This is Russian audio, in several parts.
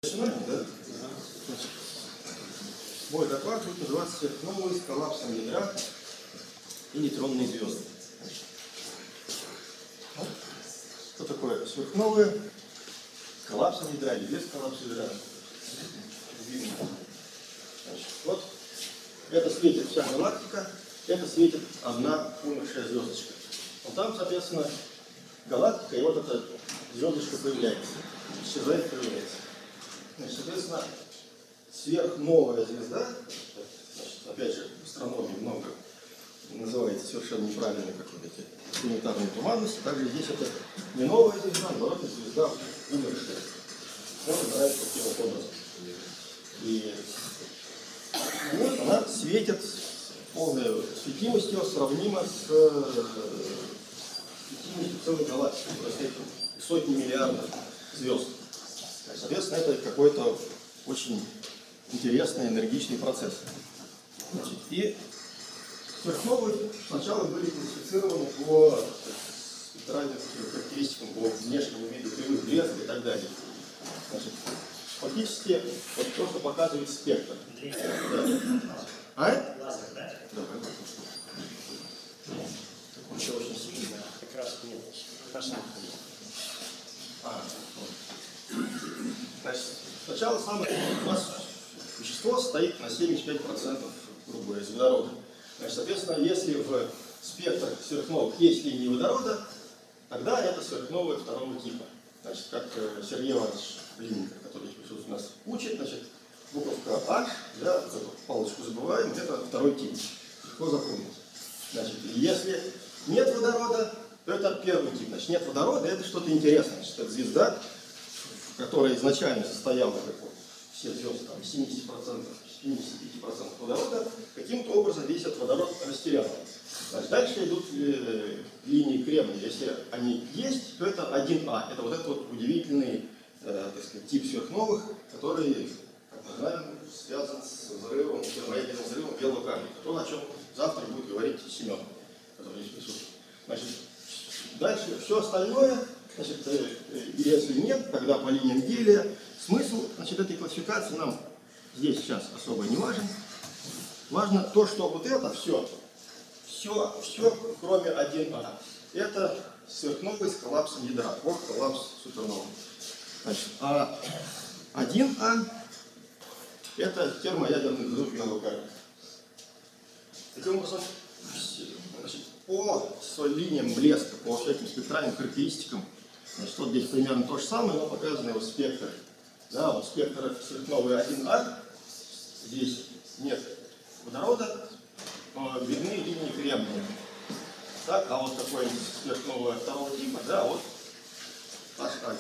Начинаем, да? Значит, мой доклад будет называться «Сверхновые с коллапсом ядра и нейтронные звезды». Что такое сверхновые с коллапсом ядра или без коллапса ядра? Значит, вот это светит вся галактика, это светит одна умершая звездочка. Вот там, соответственно, галактика, и вот эта звездочка появляется, исчезает, появляется. Значит, соответственно, сверхновая звезда, значит, опять же, в астрономии много называется совершенно неправильно, как вот эти планетарные туманности, также здесь это не новая звезда, наоборот, это звезда умершая. Она называется таким вот образом. И вот она светит полной светимостью, сравнима с светимостью целой галактики, просто сотни миллиардов звезд. Соответственно, это какой-то очень интересный, энергичный процесс. Значит, и сверхновые сначала были классифицированы по спектральным характеристикам, по внешнему виду кривых блеска и так далее. Значит, фактически, вот то, что показывает спектр. Да. А? Лазер, да? Да. Еще очень сильно. Как раз нет. Красный. Значит, сначала у нас вещество стоит на 75%, грубо говоря, из водорода. Значит, соответственно, если в спектр сверхновых есть линии водорода, тогда это сверхновые второго типа. Значит, как Сергей Иванович Блинников, который у нас учит, значит, буковка H, да, эту палочку забываем, это второй тип. Легко запомнить. Значит, если нет водорода, то это первый тип. Значит, нет водорода, это что-то интересное. Значит, это звезда, которая изначально состояла, как вот все звезды, там, 70%, 75% водорода, каким-то образом весь этот водород растерял. Значит, дальше идут линии кремния. Если они есть, то это 1А. Это вот этот вот удивительный, так сказать, тип сверхновых, который, как мы знаем, связан с взрывом, термоядерным взрывом белого камня. То, о чем завтра будет говорить Семен, который здесь присутствует. Значит, дальше все остальное, значит, если нет, тогда по линиям гелия. Смысл, значит, этой классификации нам здесь сейчас особо не важен. Важно то, что вот это все, кроме 1А, это сверхновые с коллапсом ядра, вот коллапс суперновой. Значит, а 1А это термоядерный взрыв белого камня. Таким образом, значит, по линиям блеска, по всяким спектральным характеристикам, значит, вот здесь примерно то же самое, но показано его спектр. Да, вот спектр сверхновой 1А, здесь нет водорода, но видны линии кремния. Так, а вот какой-нибудь сверхновая второго типа, да, вот H.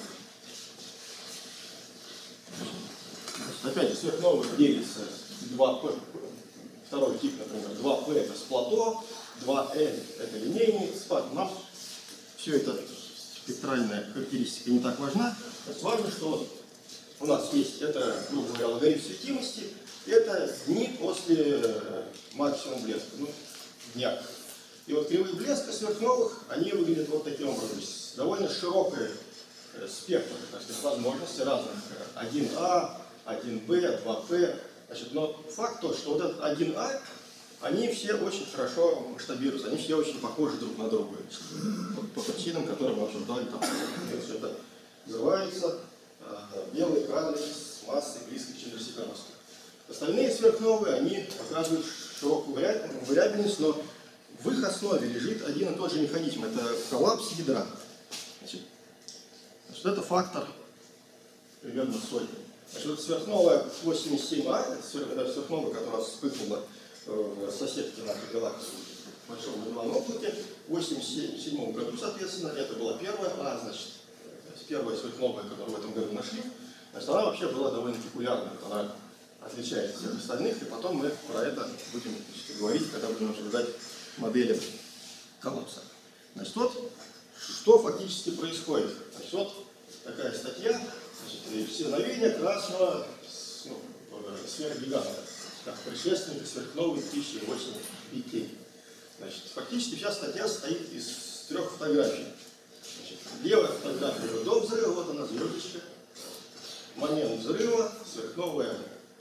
Опять же, сверхновых делится 2P, второй тип, например, 2P это с плато, 2L это линейный спад. Нам все это спектральная характеристика не так важна. Важно, что у нас есть, это, грубо говоря, логарифм светимости, это дни после максимума блеска, ну, дня. И вот кривые блеска сверхновых, они выглядят вот таким образом. Довольно широкий спектр, так сказать, возможностей разных. 1А, 1Б, 2П. Значит, но факт то, что вот этот 1А, они все очень хорошо масштабируются, они все очень похожи друг на друга. По причинам, которые мы обсуждали там. Это называется белый кадр с массой близкой к четырехсекундовской. Остальные сверхновые, они показывают широкую вариабельность, но в их основе лежит один и тот же механизм. Это коллапс ядра. Значит, это фактор примерно сотни. Значит, это сверхновая 87А, это сверхновая, которая вспыхнула в соседке нашей галактики в большом небесном облаке в 1987 году, соответственно, это была первая А, значит, первая сверхновая, которую в этом году нашли. Значит, она вообще была довольно популярна, она отличается от всех остальных, и потом мы про это будем говорить, когда будем обсуждать модели коллапса. Значит, вот что фактически происходит. Значит, вот такая статья, значит, исчезновение красного сверхгиганта, как предшественника сверхновой 1008 BT. Значит, фактически вся статья состоит из 3 фотографий. Значит, левая фотография до взрыва, вот она звездочка. момент взрыва сверхновая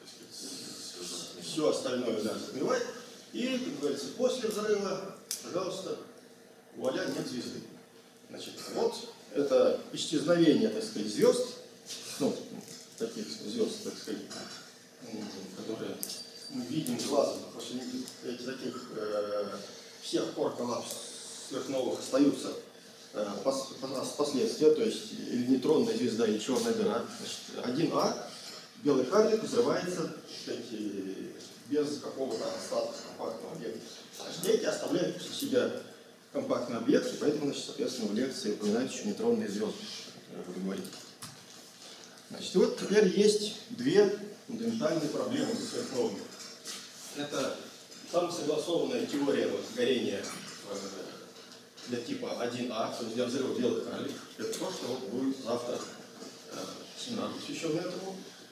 все остальное, да, затмевает. И, как говорится, после взрыва, пожалуйста, вуаля, нет звезды. Значит, вот это исчезновение, так сказать, звезд, ну, таких звезд, так сказать, которые мы видим глазом, после таких всех пор коллапс сверхновых остаются последствия, то есть или нейтронная звезда, или черная дыра. Значит, 1А, белый карлик, взрывается, кстати, без какого-то остатка компактного объекта. Значит, эти оставляют после себя компактный объект, и поэтому, значит, соответственно, в лекции упоминают еще нейтронные звезды, о которых вы говорите. Значит, вот теперь есть две фундаментальные проблемы со сверхновыми. Это самосогласованная теория горения для типа 1А, то есть для взрыва белых карликов. Это то, что вот будет завтра семинар, посвященный этому.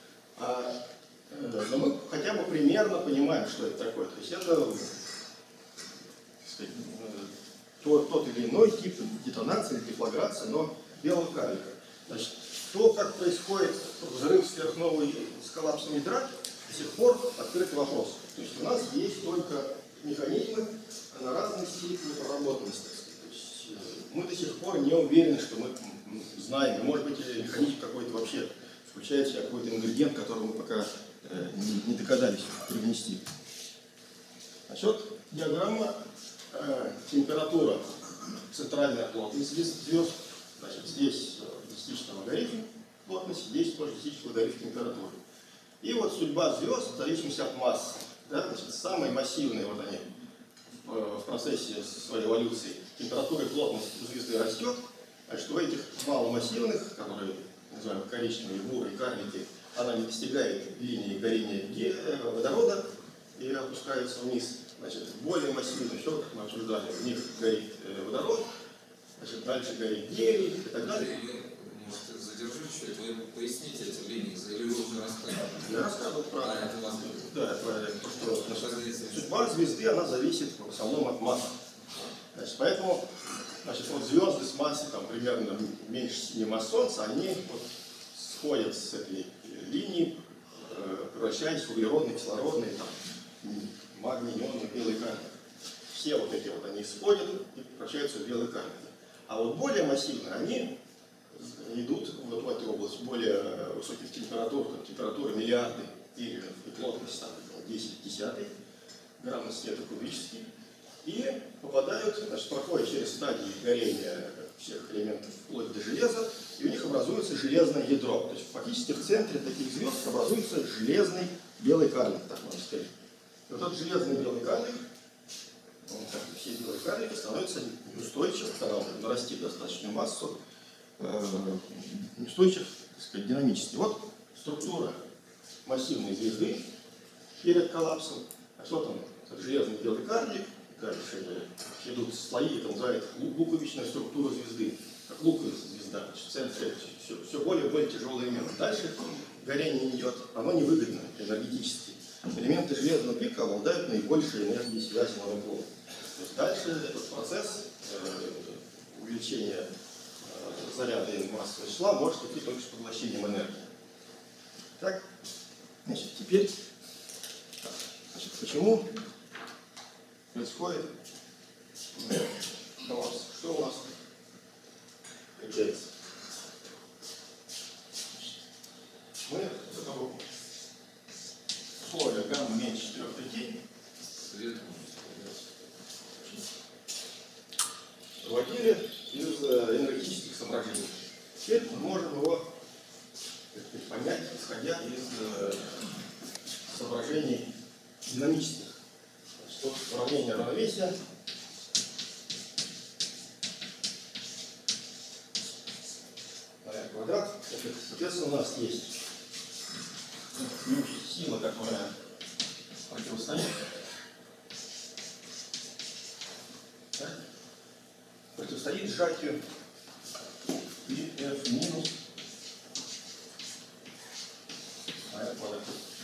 Но мы хотя бы примерно понимаем, что это такое. То есть это, так сказать, тот или иной тип детонации или дефлаграции, но белого карлика. Значит, то, как происходит взрыв сверхновой с коллапсом ядра, до сих пор открытый вопрос. То есть у нас есть только механизмы на разной степени проработанности. То есть мы до сих пор не уверены, что мы знаем. Может быть, механизм какой-то вообще включает в себя какой-то ингредиент, который мы пока не догадались привнести. Значит, диаграмма температура, центральная плотность звезд. Значит, здесь десятичный логарифм плотности, здесь тоже десятичный логарифм температуры. И вот судьба звезд в зависимости от массы. Да, значит, самые массивные, вот они в процессе своей эволюции, температура и плотность у звезды растет, а что этих маломассивных, которые называемые коричневые, буры и карлики, она не достигает линии горения водорода и опускается вниз. Значит, более массивные, все, как мы обсуждали, в них горит водород, значит, дальше горит гелий и так далее. Может, задержу чуть-чуть, вы поясните эти линии, или вы уже рассказывали? Я рассказывал про это вас... Да, про то, что судьба звезды, она зависит в основном от массы. Значит, поэтому, значит, вот звезды с массой там, примерно меньше 7 масс Солнца, они вот сходят с этой линии, превращаясь в углеродные, кислородные, там, магний, неоны, белый карлик. Все вот эти вот они сходят и превращаются в белый карлик. А вот более массивные, они идут вот в эту область более высоких температур, там, температуры миллиарды или плотность там, 10 десятых грамм на сантиметр кубический, и попадают, значит, проходят через стадии горения всех элементов вплоть до железа, и у них образуется железное ядро. То есть фактически в центре таких звезд образуется железный белый карлик, так можно сказать. И вот этот железный белый карлик, он, как и все белые карлики, становится неустойчив, когда он нарастит достаточную массу, неустойчив, так сказать, динамически. Вот структура массивной звезды перед коллапсом. А что там? Железный белый карлик. Дальше идут слои, это называется луковичная структура звезды. Как луковица звезда. В центре все более и более тяжелый элемент. Дальше горение идет. Оно невыгодно энергетически. Элементы железного пика обладают наибольшей энергией связи на углу. То есть дальше этот процесс увеличения заряда и массового числа может идти только с поглощением энергии. Так, значит, теперь, значит, почему происходит коллапс? Что у нас получается? Мы этого условия гамма меньше 4 третей выводили из энергетических соображений. Теперь мы можем его понять, исходя из соображений динамических. Значит, уравнение равновесия. Квадрат. Соответственно, у нас есть сила, которая противостоит. Противостоит сжатию и F минус R квадрат.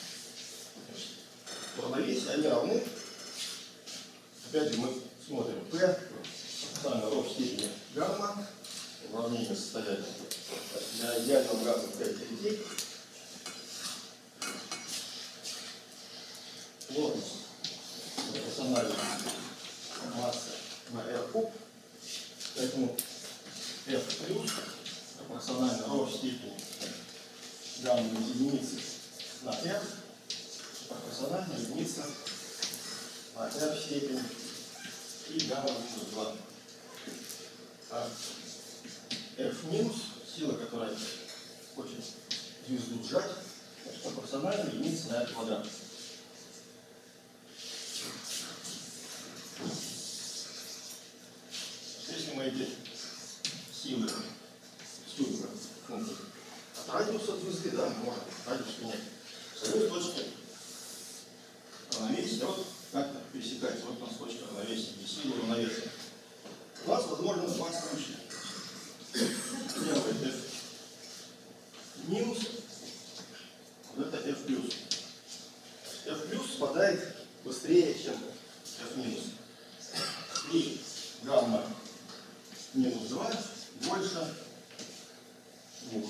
В равновесии они равны. Опять же мы смотрим P, самый ров степени гамма, уравнение состояния для идеального газа 5 третей. F плюс пропорционально ρ в степени гамма из единицы на F пропорционально единица на F в степени и гамма минус 2. А F минус, сила, которая хочет звезду сжать, пропорционально единице на F квадрат. Если мы эти силы рисуем функции от радиуса звезды, да, мы можем радиус менять. С одной точки равновесия, вот как-то пересекается. Вот у нас точка равновесия и сила равновесия. У нас, возможно, два случая. Первый F минус, вот это F плюс. F плюс спадает быстрее, чем F минус. И гамма минус 2 больше 2.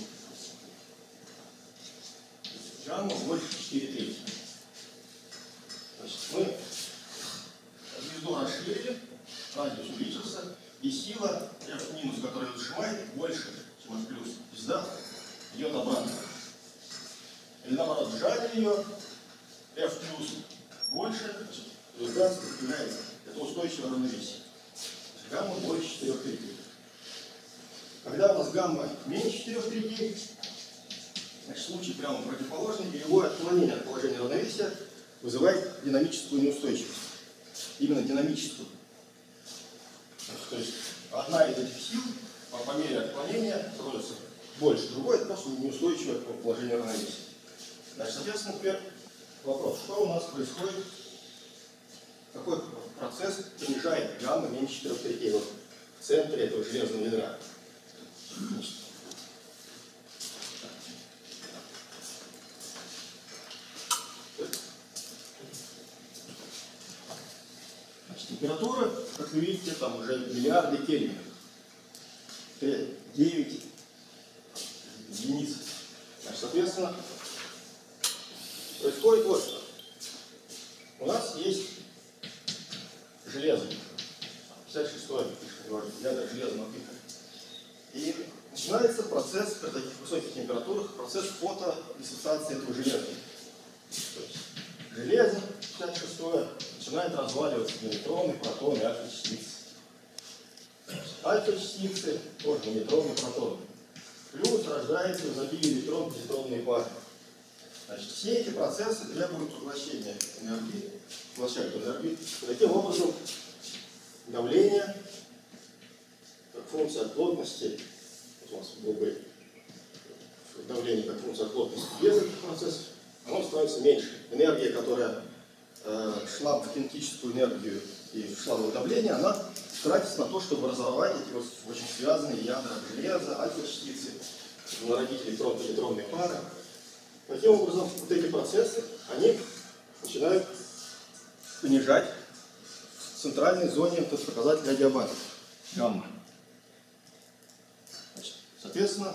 Гамма больше 4/3. Значит, мы звезду расширили, радиус увеличился, и сила F минус, которая сжимает, больше, чем F плюс. Звезда идет обратно. Или наоборот, сжали ее, F плюс больше, значит, звезда сопротивляется. Это устойчивое равновесие. Гамма больше 4/3. Когда у нас гамма меньше 4/3, значит, случай прямо противоположный, и любое отклонение от положения равновесия вызывает динамическую неустойчивость. Именно динамическую. То есть одна из этих сил по мере отклонения становится больше, другой это просто неустойчивое положение равновесия. Значит, соответственно, теперь вопрос, что у нас происходит, какой процесс понижает гамма меньше 4/3 вот в центре этого железного ядра. Значит, температура, как вы видите, там уже миллиарды кельвинов. 9 единиц. Значит, соответственно, происходит вот что. У нас есть железо. 56-е ядра железного типа. И начинается процесс при таких высоких температурах, процесс фотодиссоциации этого железа. То есть железо 56-е начинает разваливаться на нейтроны, протоны, альфа-частицы. Альфа-частицы тоже на нейтроны, протоны. Плюс рождается изобилие электрон-позитронные пары. Значит, все эти процессы требуют поглощения энергии, поглощают энергию. И таким образом давление, как функция от плотности, вот у нас был бы давление как функция от плотности без этих процессов, оно становится меньше. Энергия, которая шла в кинетическую энергию и шла в давление, она тратится на то, чтобы разорвать эти вот очень связанные ядра железа, альфа-частицы, народить электрон-позитронные пары. Таким образом, вот эти процессы, они начинают понижать в центральной зоне этот показатель адиабата, гамма. Значит, соответственно,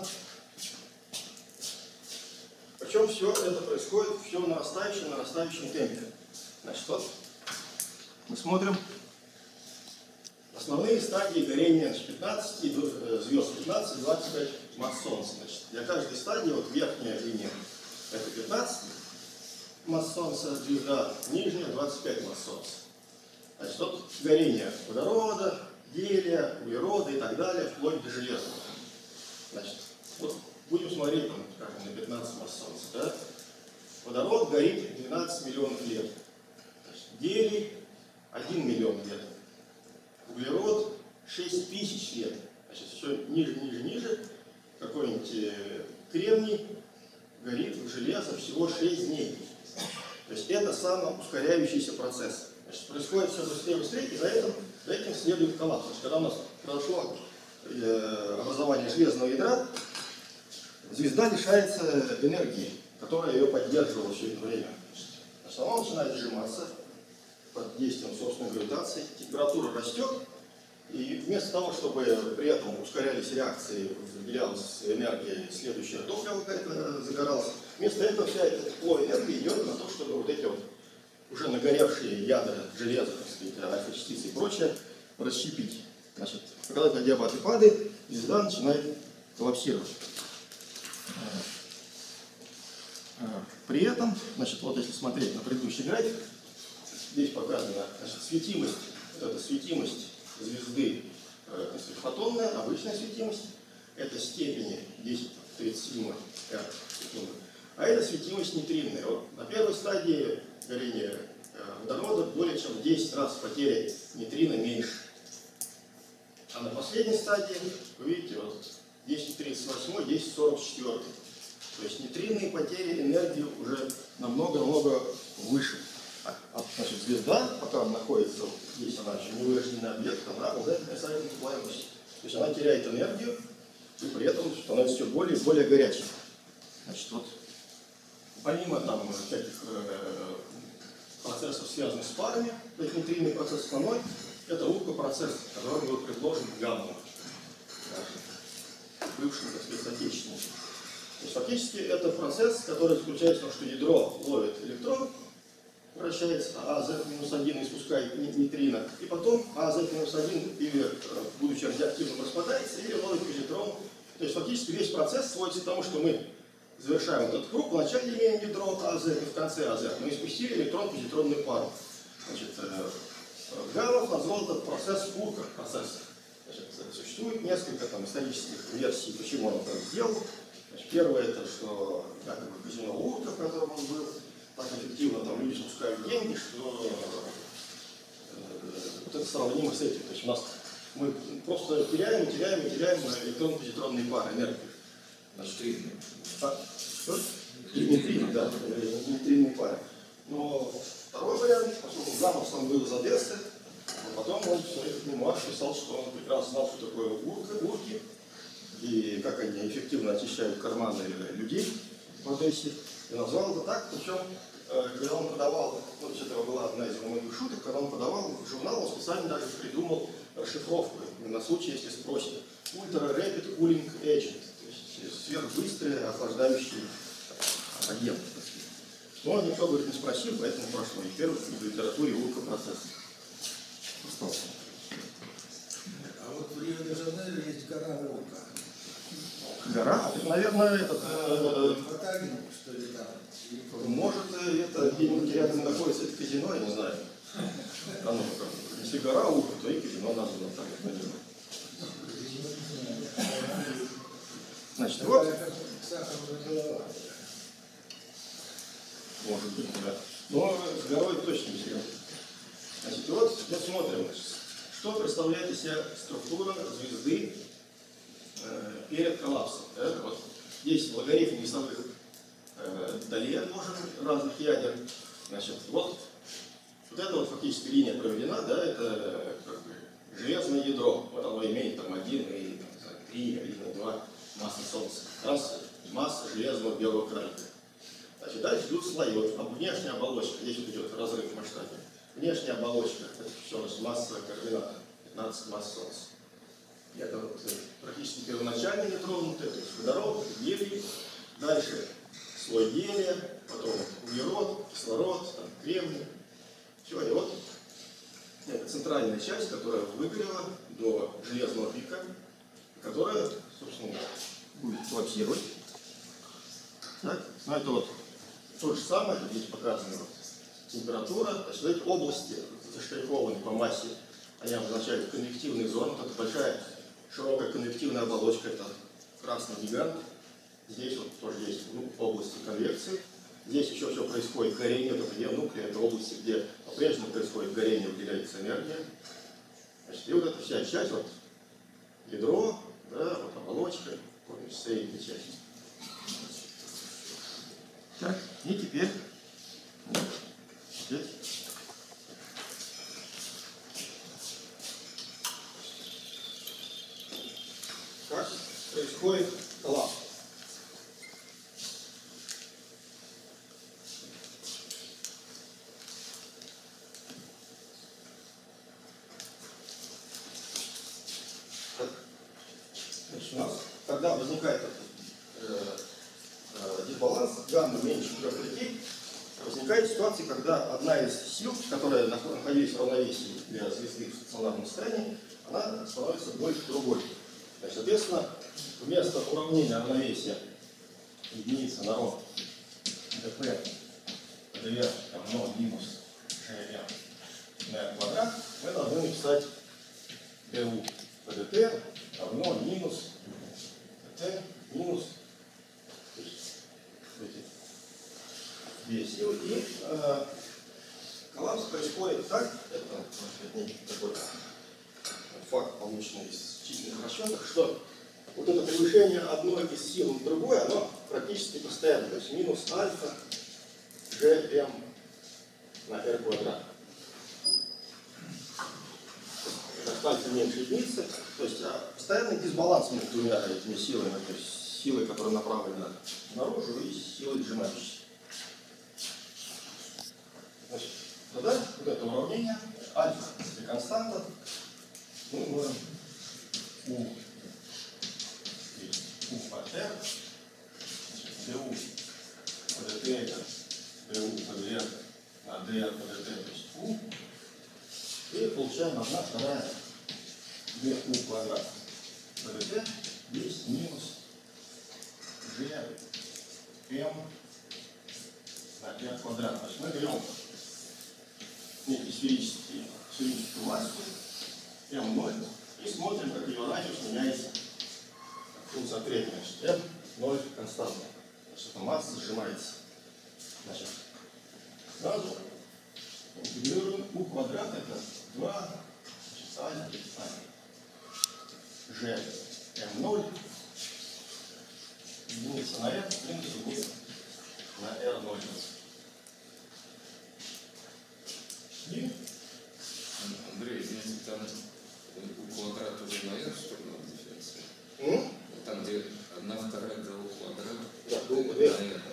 причем все это происходит все в нарастающем темпе. Значит, вот мы смотрим основные стадии горения 15 звезд, 15-25 масс Солнца. Значит, для каждой стадии, вот верхняя линия это 15 масс Солнца, звезда, нижняя 25 масс Солнца. Значит, вот горение водорода, гелия, углерода и так далее, вплоть до железа. Значит, вот будем смотреть, там, скажем, на 15 масс Солнца. Да? Водород горит 12 миллионов лет. Значит, гелий 1 миллион лет. Углерод 6 тысяч лет. Значит, все ниже. Какой-нибудь кремний горит в железо всего 6 дней. То есть это самоускоряющийся процесс. Значит, происходит все быстрее, и за этим следует коллапс. Значит, когда у нас произошло образование железного ядра, звезда лишается энергии, которая ее поддерживала все это время. Значит, она начинает сжиматься под действием собственной гравитации, температура растет, и вместо того, чтобы при этом ускорялись реакции, выделялась энергия, следующее топливо какое-то загоралось, вместо этого вся эта тепло энергии идет на то, чтобы вот эти вот уже нагоревшие ядра железа, так сказать, альфа-частицы и прочее расщепить. Значит, когда адиабаты падает, звезда начинает коллапсировать. При этом, значит, вот если смотреть на предыдущий график, здесь показана, значит, светимость, вот эта светимость звезды, фотонная, обычная светимость, это степени 10^37 секунды, а это светимость нейтринная. Вот на первой стадии горения водорода более чем в 10 раз потеря нейтрина меньше. А на последней стадии, вы видите, вот 10^38, 10^44. То есть нейтринные потери энергии уже намного-намного выше. Значит, звезда, пока она находится, здесь она еще не вырожденный объект, она обладает отрицательной теплоемкостью. То есть она теряет энергию и при этом становится все более и более горячей. Значит, вот помимо там всяких процессов, связанных с парами, то есть нейтринный процесс основной, это УК-процесс, который был предложен Гаммом, бывшим, так сказать, отечественником. То есть фактически это процесс, который заключается в том, что ядро ловит электрон, вращается, а АЗ-1 испускает нейтрино, и потом АЗ-1 или, будучи радиоактивным, распадается, или ловит позитрон. То есть фактически весь процесс сводится к тому, что мы завершаем этот круг, вначале имеем ядро АЗ, и в конце АЗ мы испустили электрон-позитронную пару. Значит, Гамов назвал этот процесс УК-процессом. Существует несколько там исторических версий, почему он это сделал. Значит, первое, это что якобы казино Урка, в котором он был, так эффективно там люди спускают деньги, что вот это сравнимо с этим. То есть у нас мы просто теряем электронно-позитронные пары, энергию. Значит, нейтрины, да, нейтринные пары. Но второй вариант, поскольку Гамов сам был из Одессы, а потом он в своих мемуарах писал, что он прекрасно знал, что такое урки, и как они эффективно очищают карманы людей в Одессе. И назвал это так, причем, когда он подавал, вот это была одна из его многих шуток, когда он подавал журнал, он специально даже придумал расшифровку, на случай, если спросят. Ultra Rapid Cooling Agent, то есть сверхбыстрый охлаждающий агент. Но никто, говорит, не спросил, поэтому прошло. И первый в литературе УК-процесс остался. А вот в Рио-де-Жанейро есть гора Урка. Гора? Это, наверное, этот... Потагин, что ли, там? Может, это где-нибудь рядом находится это казино, я не знаю. А ну, если гора Урка, то и казино названо так, наверное. Значит, вот. Может быть, да. Но с горой точно не серьезно. Значит, вот мы смотрим, что представляет из себя структура звезды перед коллапсом. Да? Вот есть логарифм весовых долей отложенных разных ядер. Значит, вот эта вот фактически линия проведена, да, это как бы железное ядро. Вот оно имеет там 1 и 3, 1 и 2 массы Солнца. Раз масса железного белого кролика. Значит, дальше идут слои. Вот внешняя оболочка, здесь вот идет разрыв в масштабе. Внешняя оболочка, это все масса координата, 15 масс Солнца. Это вот практически первоначальный нетронутый, то есть водород, гелий. Дальше слой гелия, потом углерод, кислород, там, кремний. Все, и вот это центральная часть, которая выгорела до железного пика, которая, собственно, будет коллапсировать. Так, ну это вот то же самое, здесь показана температура. Значит, эти области, заштрихованные по массе, они обозначают конвективные зоны. Вот это большая широкая конвективная оболочка, это красный гигант. Здесь вот тоже есть области конвекции. Здесь еще все происходит горение, это где нуклеи, это области, где по-прежнему происходит горение, выделяется энергия. Значит, и вот эта вся часть, вот ядро, да, вот оболочка, средняя часть. Так, и теперь как происходит коллапс. Значит, у нас, когда возникает дисбаланс, гамма меньше 3, возникает ситуация, когда одна из сил, которая находилась в равновесии для звезды в стационарном состоянии, она становится больше другой. Значит, соответственно, вместо уравнения равновесия единицы на ро dp dr равно минус gm на квадрат, мы должны написать du dt равно минус dt минус две силы. И коллапс происходит так, это такой факт, полученный из численных расчетов, что вот это превышение одной из сил на другой, оно практически постоянно, то есть минус альфа gm на r квадрат. Альфа меньше единицы, то есть постоянный дисбаланс между двумя этими силами, то есть силой, которая направлена наружу, и силой сжимающейся. Значит, тогда вот это уравнение альфа, если константа, мы можем у от r, du по dt это du по dr на dr по dt, то есть u, и получаем 1/2 du квадрат по dt есть минус gm на r квадрат. Значит, мы берем некий сферическую массу m0 и смотрим, как ее радиус меняется функция трения. Значит, m0 константа. Значит, эта масса сжимается. Значит, сразу интегрируем u квадрат, это 2 альфа g m0 единица на r, в принципе, будет на r0. И Андрей, извините, там у квадрата уже на r, что ли, надо дифференцировать? Там, где 1/2 du квадрат, да, на r.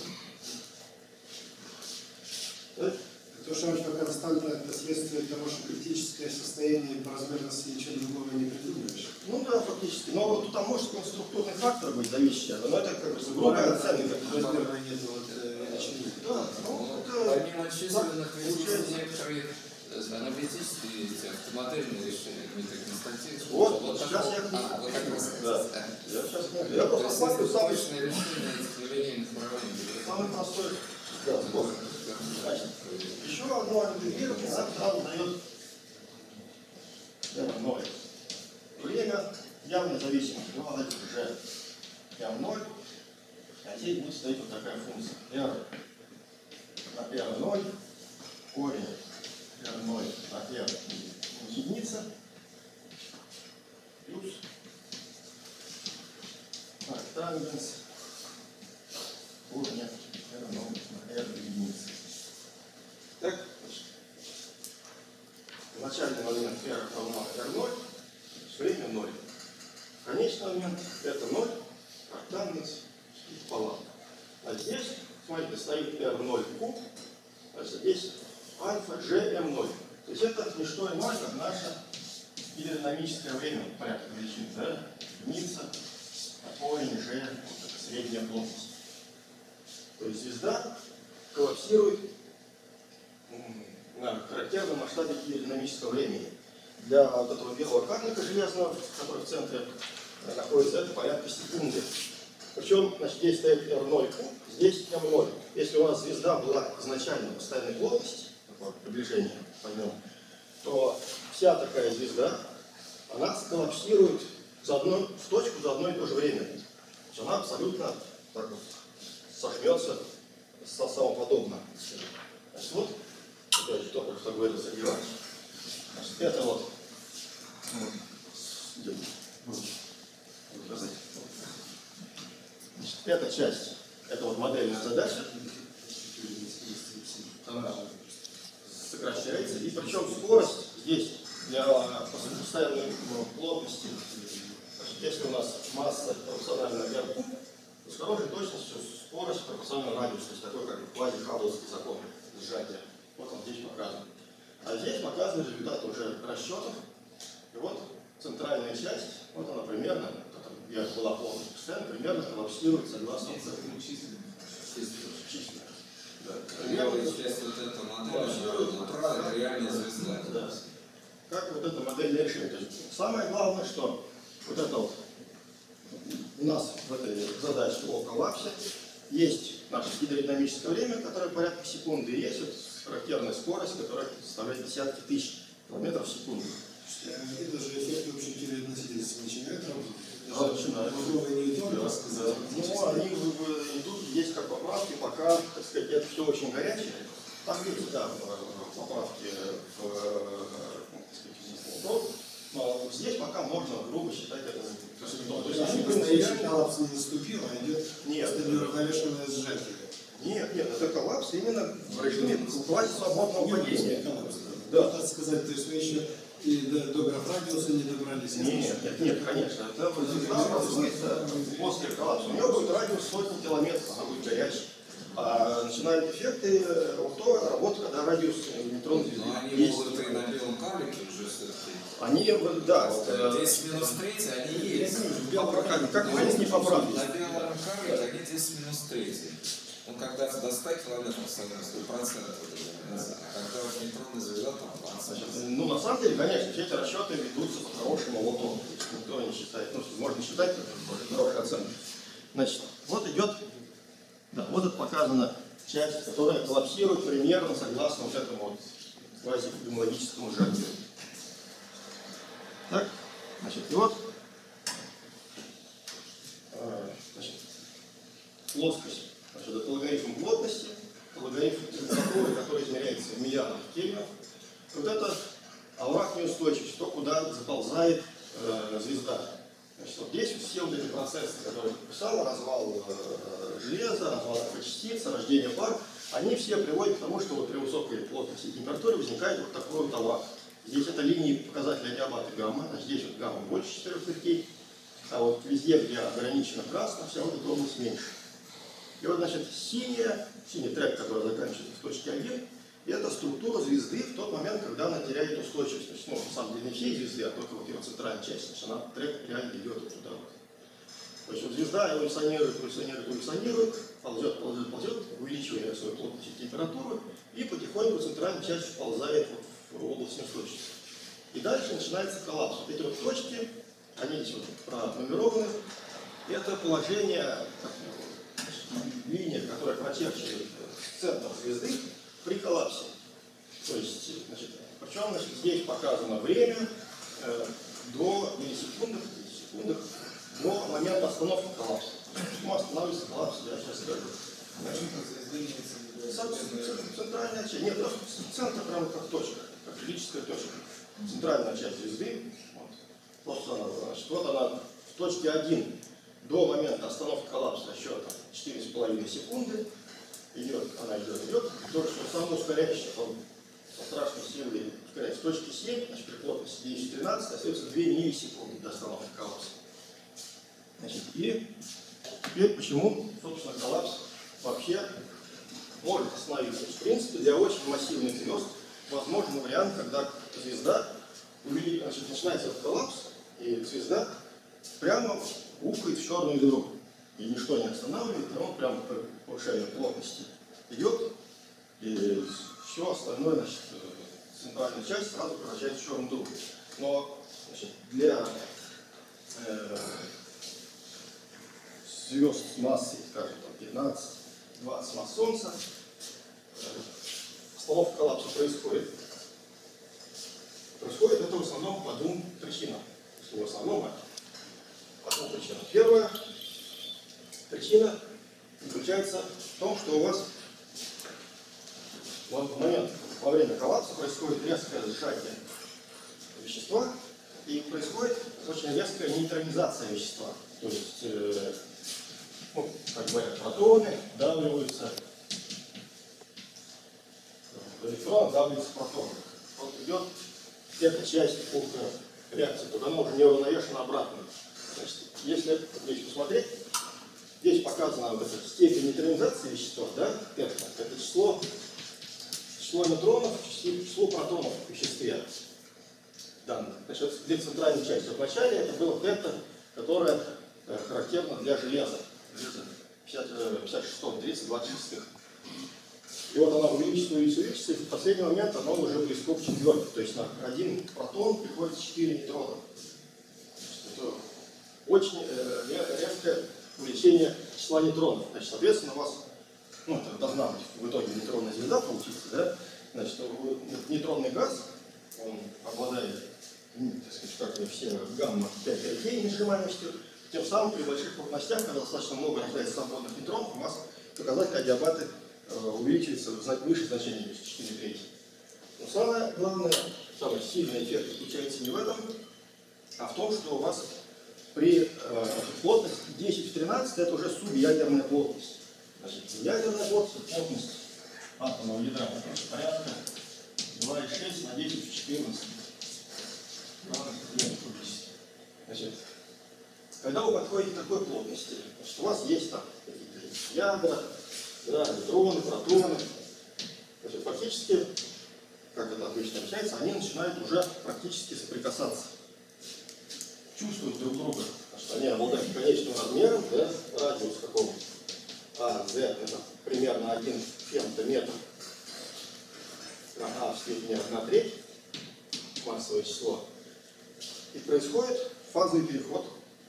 То, что альфа константа, это следствие того, что критическое состояние по размерности ничего другого не придумаешь. ну да, фактически. Но вот там может структурный фактор быть зависящий, но это как бы грубая оценка. Размерно нет величины. Да, ну это Помимо численных есть некоторые аналитические эти автомодельные решения, Дмитрий Константинович. вот сейчас я вот как раз. да. Я сейчас я То просто есть смотрю самый точное решение этих линейных уравнений. простой да, способ. Значит, еще одно интегрирование нам дает m0. Время явно зависимо. Ну, это уже m0. А здесь будет стоять вот такая функция. r на r0, корень r0 на r единица, плюс тангенс корня r0 на r единицы. Так, начальный момент r равно r0, время 0. Конечный момент это 0, тангенс пополам. А здесь, смотрите, стоит r0 куб, значит, здесь альфа gm0. То есть это не что иное, как наше гидродинамическое время порядка величин, да? Единица, корень g, вот это средняя плотность. То есть звезда коллапсирует на характерном масштабе гидродинамического времени. Для вот этого белого карлика железного, который в центре находится, это порядка секунды. Причем, значит, здесь стоит r0 куб, здесь m0. Если у нас звезда была изначально постоянной плотности, такое приближение поймем, то вся такая звезда, она сколлапсирует в точку за одно и то же время. То есть она абсолютно так вот сожмется самоподобно. Значит, вот, опять же, только что говорил Сергей Иванович. Значит, это вот, значит, эта часть, это вот модельная задача, она сокращается, и причем скорость здесь для постоянной плотности, значит, если у нас масса пропорциональна r куб, то с хорошей точностью скорость пропорциональна радиусу, то есть такой как квази-хаббловский закон сжатия. Вот он здесь показан. А здесь показаны результаты уже расчетов. И вот центральная часть, вот она примерно, я была полностью постоянно, примерно коллапсирует согласно численным. Да. Левая часть вот эта модель, это реальная звезда. Да. Как вот эта модель решения. То есть самое главное, что вот это вот у нас в этой задаче о коллапсе есть наше гидродинамическое время, которое порядка секунды, и есть вот характерная скорость, которая составляет десятки тысяч километров в секунду. И даже эффекты общей телеотносительности начинают работать. Да, начинают. Ну, они идут, есть как поправки, пока, так сказать, это все очень горячее. Там есть, да, поправки но здесь пока можно грубо считать это. То есть настоящий коллапс не наступил, а идет неуравновешенное сжатие. Нет, это коллапс именно в режиме квази свободного падения. Да, так сказать, то есть вы еще и до граф-радиуса не добрались. Нет, конечно. Это звезда образуется после коллапса. У нее будет радиус сотни километров, она будет горячей. А начинают эффекты то работа, когда радиус нейтронной звезды. Но они могут и на белом карлике уже все-таки. Они, да. Здесь минус 3, они есть. Как вы не поправите? На белом карлике они здесь минус 3. Он когда до 100 километров становится, процентов. А когда уж нейтронная звезда, там 20. Ну, на самом деле, конечно, все эти расчеты ведутся по хорошему лоту. Никто не считает, ну, можно считать, это хорошая оценка. Значит, вот идет, да, вот это показана часть, которая коллапсирует примерно согласно вот этому вот квазифибрологическому сжатию. Так, значит, и вот, значит, плоскость, значит, это логарифм плотности, логарифм температуры, который измеряется в миллиардах кельвинов. Вот это овраг неустойчивости, то, куда заползает звезда. Значит, вот здесь все вот эти процессы, которые я писал, развал железа, развал частиц, рождение пар, они все приводят к тому, что вот при высокой плотности и температуре возникает вот такой вот овраг. Здесь это линии показателя диабата гамма, значит, здесь вот гамма больше 4 третей, а вот везде, где ограничено красным, вся вот эта область меньше. И вот, значит, синий трек, который заканчивается в точке 1, это структура звезды в тот момент, когда она теряет устойчивость. То есть, ну, на самом деле, не всей звезды, а только вот ее центральная часть. Значит, она трек реально идет вот туда вот. То есть, вот звезда эволюционирует, ползет, увеличивая свою плотность и температуру, и потихоньку центральная часть вползает вот в область неустойчивости. И дальше начинается коллапс. Вот эти вот точки, они здесь вот пронумерованы. Это положение, линия, которая прочерчивает центр звезды при коллапсе. То есть, значит, причем, значит, здесь показано время до миллисекундах до момента остановки коллапса. Почему останавливается коллапс, я сейчас скажу. Центральная часть, нет, центр прямо как точка, как физическая точка. Центральная часть звезды, вот она, значит, вот она в точке 1 до момента остановки коллапса еще 4,5 секунды. Она идет, то, что самое ускоряющее, он со страшной силой ускоряется. В точке 7, значит, при плотности 10-13 остается 2 миллисекунды до остановки коллапса. Значит, и теперь почему, собственно, коллапс вообще может остановиться. В принципе, для очень массивных звезд возможен вариант, когда звезда начинается этот коллапс, и звезда прямо ухает в черную дыру. И ничто не останавливает, но он прямо по повышению плотности идет, и все остальное, значит, центральная часть сразу превращается в черную дыру. Но, значит, для звезд с массой, скажем, 15-20 масс Солнца, остановка коллапса происходит. Происходит это в основном по двум причинам. Не в основном, а по двум причинам. Первая причина заключается в том, что у вас в момент, во время коллапса происходит резкое сжатие вещества и происходит очень резкая нейтронизация вещества. То есть, как говорят, протоны давливаются, электрон давливается протоном. Вот идет эта часть реакции, туда можно неуравновешенно обратно. Значит, если здесь посмотреть, здесь показана вот эта степень нейтронизации вещества, да? Это число нейтронов, число протонов в веществе данных. Значит, для центральной части. Вот вначале это было тета, которое характерно для железа. 56-м, 30-26-х. И вот она увеличивается, и в последний момент она уже близко к четверке. То есть на один протон приходится 4 нейтрона. Это очень резкое увеличение числа нейтронов. Значит, соответственно, у вас, ну, это должна быть в итоге нейтронная звезда получится, да? Значит, нейтронный газ, он обладает, так сказать, как и все гамма-5 несжимаемостью. Тем самым при больших плотностях, когда достаточно много рождается свободных нейтронов, у вас показатель адиабаты увеличивается выше значения 4/3. Но самое главное, самый сильный эффект заключается не в этом, а в том, что у вас при плотности 10 в 13 это уже субъядерная плотность. Значит, ядерная плотность, плотность атомного ядра порядка 2,6 на 10 в 14. Значит, когда вы подходите к такой плотности, значит, у вас есть там какие-то ядра, да, нейтроны, протоны. Значит, фактически, как это обычно общается, они начинают уже практически соприкасаться. Чувствуют друг друга, что они обладают конечным размером, да, радиус какого А, Z, это примерно 1 фемтометр на А в степени 1/3 массовое число. И происходит фазовый переход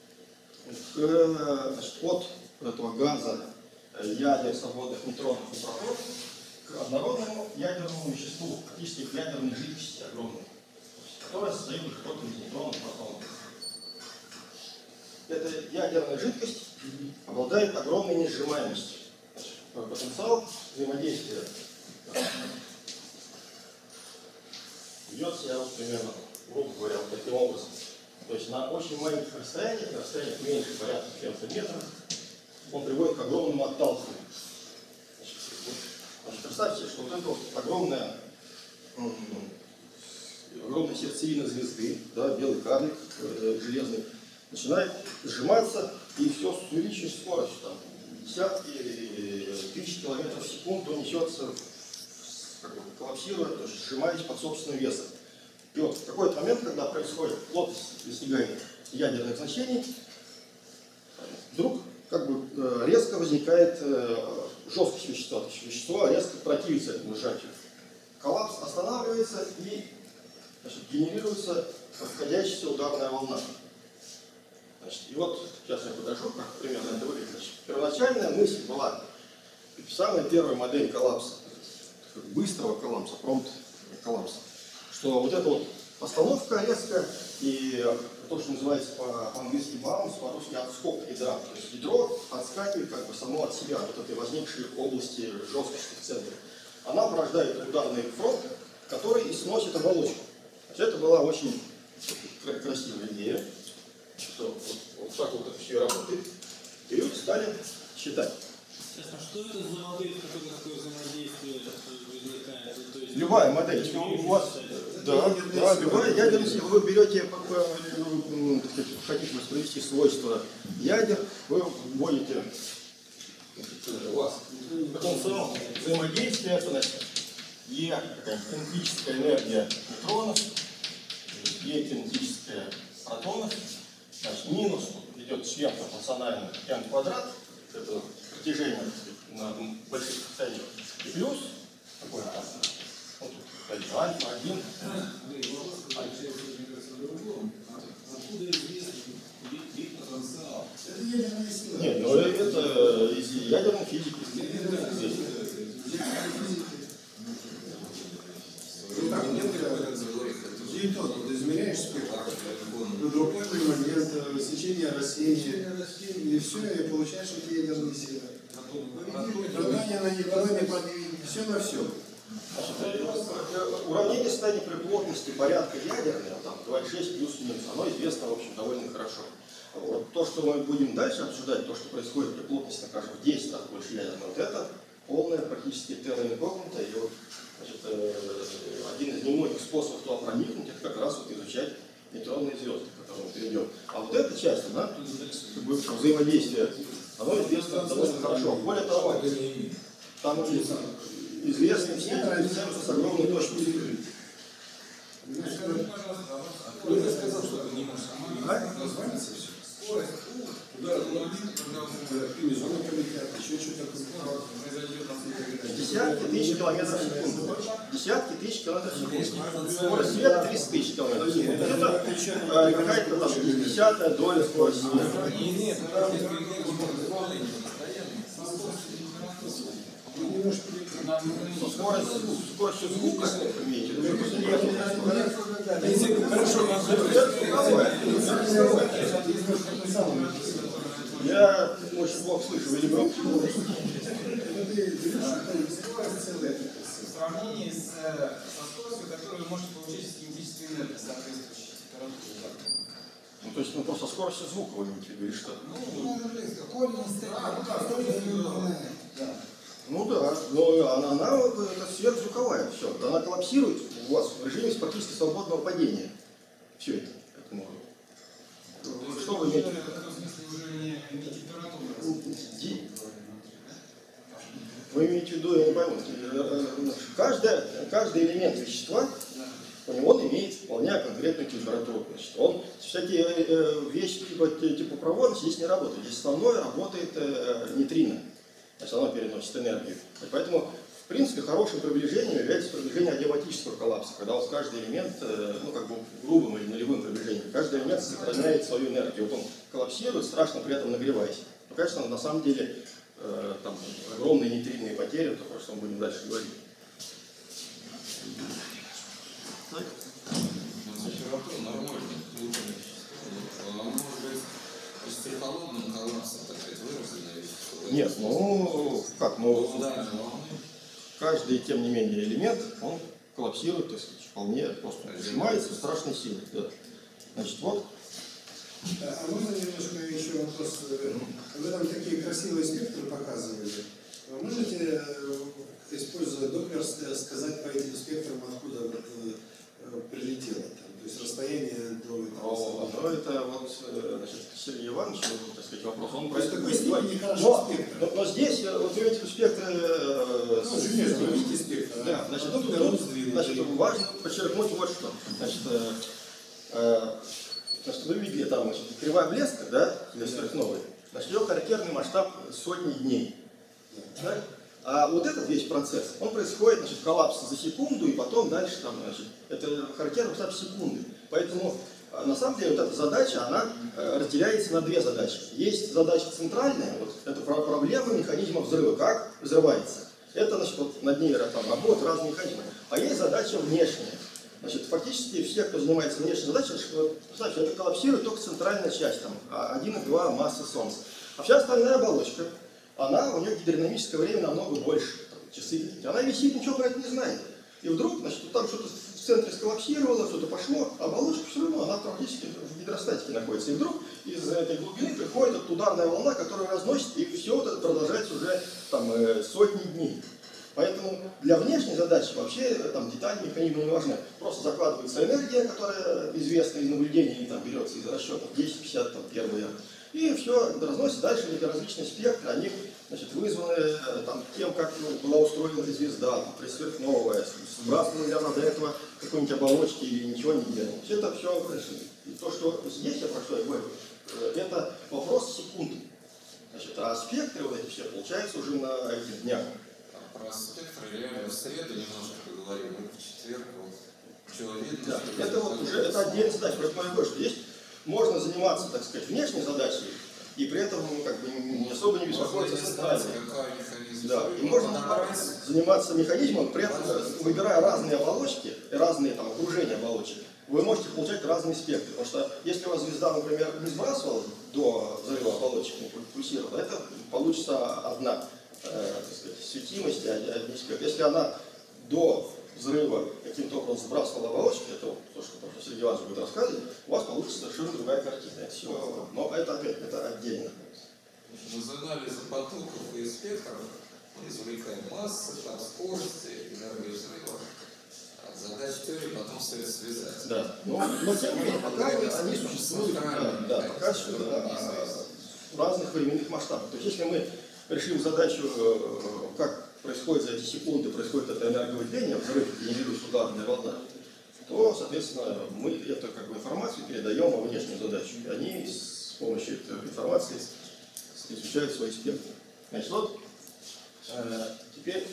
от этого газа ядер свободных нейтронов и протонов к однородному ядерному веществу, практически к ядерной жидкости огромной, которая состоит только из нейтронов и протонов. Эта ядерная жидкость обладает огромной несжимаемостью. Потенциал взаимодействия ведет себя вот примерно, грубо говоря, вот таким образом. То есть на очень маленьких расстояниях, на расстояниях меньше порядка фемтометра, он приводит к огромному отталкиванию. Значит, представьте, что вот это вот огромная сердцевина звезды, да, белый карлик железный, начинает сжиматься, и все с увеличенной скоростью, там, десятки тысяч километров в секунду несется, коллапсируя, то есть сжимаясь под собственным весом. И вот в какой-то момент, когда происходит плотность достигает ядерных значений, вдруг как бы резко возникает жесткость вещества, то есть вещество резко противится этому сжатию. Коллапс останавливается и, значит, генерируется расходящаяся ударная волна. Значит, и вот сейчас я покажу, как примерно это выглядит. Значит, первоначальная мысль была, самая первая модель коллапса, быстрого коллапса, промпт-коллапса, что вот эта вот остановка резкая и то, что называется по-английски bounce, по-русски отскок ядра. То есть ядро отскакивает как бы само от себя, вот этой возникшей области жесткости в центре. Она порождает ударный фронт, который и сносит оболочку. Значит, это была очень красивая идея, что вот так вот это все работает. И люди стали считать. А что это за модель, в которой такое взаимодействие возникает? То есть, любая модель, если у вас, да, любая ядерная, если вы берете, хотите воспроизвести свойства ядер, вы вводите, у вас потенциал взаимодействия, значит, Е, кинетическая энергия нейтронов, Е кинетическая протонов, значит, минус идет член пропорционально n квадрат, это протяжение на больших расстояниях, и плюс какой-то вот, альфа 1. откуда известен вид потенциал? Это ядерная сила. Нет, ну это из ядерной физики. Ну так, диэтон, вот измеряешь спектр, другой момент, сечение растения, и все, и получаешь эти ядерные силы. Продание на нейтроне, все на все. Уравнение состояния при плотности порядка ядерной, там 2,6 плюс-минус, оно известно, в общем, довольно хорошо. Вот то, что мы будем дальше обсуждать, то, что происходит при плотности, скажем, в 10 раз больше ядерной, вот это полная практически терра инкогнита, и вот, значит, один из немногих способов туда проникнуть, это как раз вот изучать нейтронные звезды, к которым мы перейдем. А вот эта часть, она, как бы, взаимодействие, оно известно довольно хорошо. Более того, там известны все транзисторы с огромной точностью. Кто сказал, что это не может название все? Скорость удара Комбинезоны полетят, еще что-то. Десятки тысяч километров в секунду. Десятки тысяч километров в секунду. Скорость света 300 тысяч километров в секунду. Это какая-то там 10-я доля скорости света. Нет, Со скоростью звука имеете в виду? Я очень плохо слышу, вы не громко? В сравнении со скоростью, которую может получить кинетическая энергия, соответствующей температуре. Ну, то есть, ну, просто скоростью звука вы имеете в виду, или что? Ну да, но она это сверхзвуковая, все. Она коллапсирует у вас в режиме практически свободного падения. Все это. Поэтому, что вы имеете? В этом смысле уже не температура. Вы имеете в виду, я не пойму, каждый элемент вещества, у него он имеет вполне конкретную температуру. Значит, он всякие вещи типа проводности здесь не работают. Здесь основное работает нейтрино. Значит, оно переносит энергию. И поэтому, в принципе, хорошим приближением является приближение адиабатического коллапса, когда у вас каждый элемент, ну, как бы грубым или нулевым приближением, каждый элемент сохраняет свою энергию. Вот он коллапсирует, страшно при этом нагреваясь. Ну, конечно, на самом деле, там огромные нейтринные потери, то, про что мы будем дальше говорить. температура нормальная, плотная. Может быть, при холодном коллапсе такая выраженная вещество. Нет, ну, как, ну, Ударная волна. каждый, тем не менее, элемент, он коллапсирует, то есть вполне просто сжимается страшной силой. Да. Значит, вот. А можно немножко еще вопрос? Вы там такие красивые спектры показывали. Можете, используя Доплер, сказать по этим спектрам, откуда прилетело? То есть расстояние до этого? Ну, это вот, значит, Сергей Иванович, так сказать, вопрос. Он То есть в какой степени хорошо спектр? Но здесь, вот видите, спектры... Ну, железо, видите спектр? Да, значит, тут важно подчеркнуть вот что. Значит, вы видели там, значит, кривая блеска, да, для сверхновой. Значит, ее характерный масштаб сотни дней. Да? А вот этот весь процесс, он происходит, значит, коллапс за секунду, и потом дальше там, значит, это характерный масштаб секунды. Поэтому, на самом деле, вот эта задача, она разделяется на две задачи. Есть задача центральная, вот это проблема механизма взрыва, как взрывается. Это, значит, вот над ней там работают разные механизмы. А есть задача внешняя. Значит, фактически все, кто занимается внешней задачей, значит, это коллапсирует только центральная часть, там, 1,2 массы Солнца. А вся остальная оболочка, она, у нее гидродинамическое время намного больше, там, часы. Она висит, ничего про это не знает. И вдруг, значит, там что-то в центре сколлапсировало, что-то пошло, а оболочка все равно, она практически в гидростатике находится. И вдруг из этой глубины приходит ударная волна, которая разносит, и все это продолжается уже там, сотни дней. Поэтому для внешней задачи вообще там детали механизма не важны. Просто закладывается энергия, которая известна из наблюдений, там берется из расчетов 10, 50, там, первые. И все разносится дальше, эти различные спектры, они, значит, вызваны там, тем, как была устроена эта звезда, сверхновая, сбрасывала ли она до этого какой-нибудь оболочки или ничего не делала. Это все, и то, что здесь я про что я говорю, это вопрос секунды. Значит, а спектры вот эти все получаются уже на этих днях. Про спектры реально в среду немножко поговорим, мы в четверг, чего видно. Да, это вот уже это отдельная задача, поэтому я говорю, что здесь можно заниматься, так сказать, внешней задачей, и при этом как бы, не особо не беспокоиться центральной. Да, и можно заниматься механизмом, при этом выбирая разные оболочки, разные там, окружения оболочек, вы можете получать разные спектры. Потому что если у вас звезда, например, не сбрасывала до взрыва оболочек, не пульсировала, это получится одна светимость, один спектр. Если она до взрыва каким-то образом сбрасывала оболочки, это вот то, что профессор Сергей Иванович будет рассказывать, у вас получится совершенно другая картина. Это все, но это опять, это отдельно. Из анализа потоков и спектров мы извлекаем массы, там, скорости, энергию взрыва. Задача теории потом связать. Да, но тем не менее, пока они существуют, да, пока в разных временных масштабах. То есть если мы решим задачу, как происходит за эти секунды, происходит это энерговыделение, взрыв, генерируется ударная волна, то, соответственно, мы эту как бы, информацию передаем во внешнюю задачу. И они с помощью этой информации изучают свои спектры. Значит, вот теперь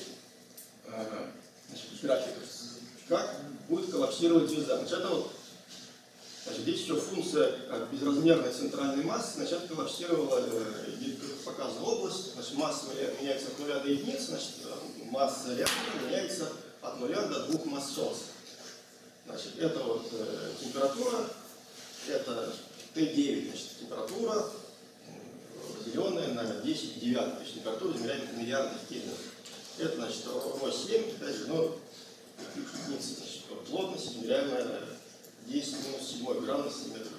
график, как будет коллапсировать звезда. Значит, это вот, значит, здесь еще функция безразмерной центральной массы. Значит, коллапсировала, показана область, значит, масса меняется от 0 до единицы, значит, масса реактора меняется от 0 до 2 масс Солнца. Значит, это вот температура, это Т9, значит, температура разделенная на 10 девятых, то есть температура измеряется в миллиардах кельвинов. Это, значит, Ро7, опять же, ну, единица, значит, плотность, измеряемая на 10 минус 7 грамм на сантиметр.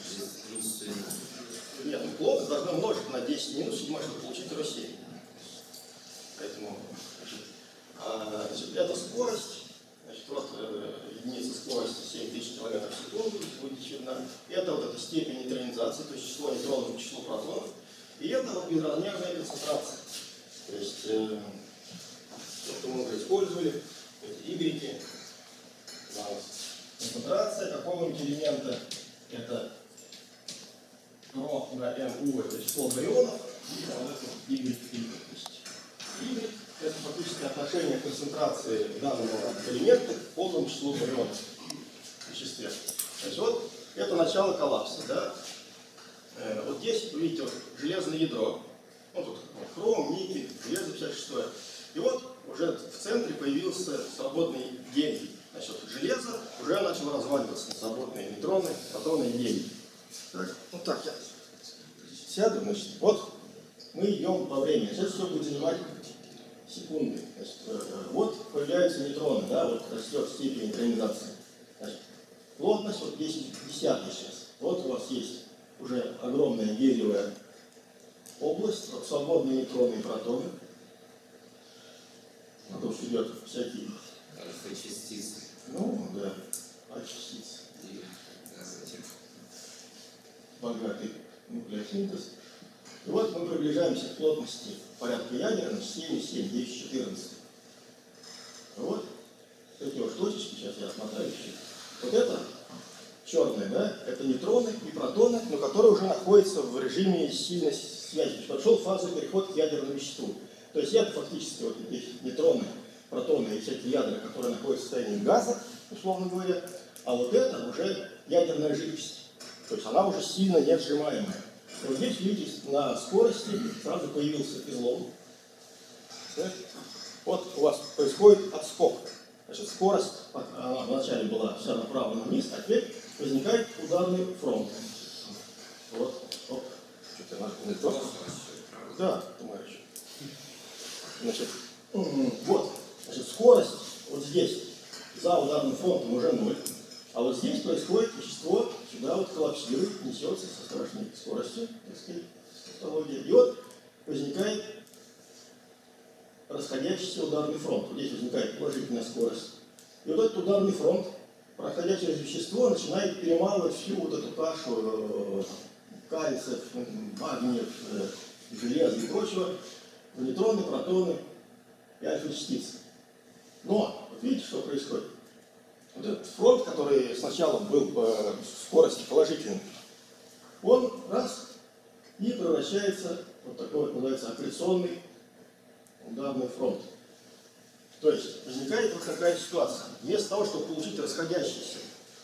Нет, ну, плотность должна умножить на 10 минус 7, чтобы получить Ро7. Поэтому, значит, это скорость. Значит, вот единица скорости 7000 км в секунду, будет видно. Это вот эта степень нейтронизации, то есть число нейтронов и число протонов. И это вот безразмерная концентрация. То есть, то, что мы уже использовали, эти игреки. Концентрация какого-нибудь элемента, это Ро на МУ, это число барионов, и вот это Y. Y – это фактически отношение концентрации данного элемента к полному числу барионов в веществе. Значит, вот это начало коллапса. Да? Вот здесь, видите, вот, железное ядро. Вот тут хром, никель, железо 56. И вот уже в центре появился свободный гелий. Значит, железо уже начало разваливаться на свободные нейтроны, протоны и гелий. Так, вот так я сяду. Значит, вот мы идем по времени. Сейчас все будет занимать секунды. Значит, вот появляются нейтроны, да, вот растет степень нейтронизации. Значит, плотность вот 10 десятых сейчас. Вот у вас есть уже огромная гелиевая область, вот свободные нейтроны и протоны. Потом идет всякие Альфа-частицы. Ну, да, альфа-частицы. Богатый нуклеосинтез. И вот мы приближаемся к плотности порядка ядер, на 7,7, 1014. Вот эти вот точечки, сейчас я отмотаю еще. Вот это черные, да, это нейтроны и протоны, но которые уже находятся в режиме сильной связи. Пошел фазовый переход к ядерному веществу. То есть это фактически вот эти нейтроны, протоны и всякие ядра, которые находятся в состоянии газа, условно говоря, а вот это уже ядерная жидкость. То есть она уже сильно несжимаемая. И вот здесь, видите, на скорости сразу появился излом. Вот у вас происходит отскок. Значит, скорость, она вначале была вся направлена вниз, а теперь возникает ударный фронт. Вот, оп. Что-то наш не то. Да, товарищ. Значит, вот. Значит, скорость вот здесь за ударным фронтом уже 0. А вот здесь происходит вещество, сюда вот коллапсирует, несется со страшной скоростью, так сказать, технология. И вот возникает расходящийся ударный фронт. Вот здесь возникает положительная скорость. И вот этот ударный фронт, проходя через вещество, начинает перемалывать всю вот эту кашу кальцев, магниев, железа и прочего в нейтроны, протоны и альфа-частицы. Но, вот видите, что происходит? Вот этот фронт, который сначала был по скорости положительным, он раз и превращается в вот такой, называется, аккреционный ударный фронт. То есть возникает вот такая ситуация. Вместо того, чтобы получить расходящуюся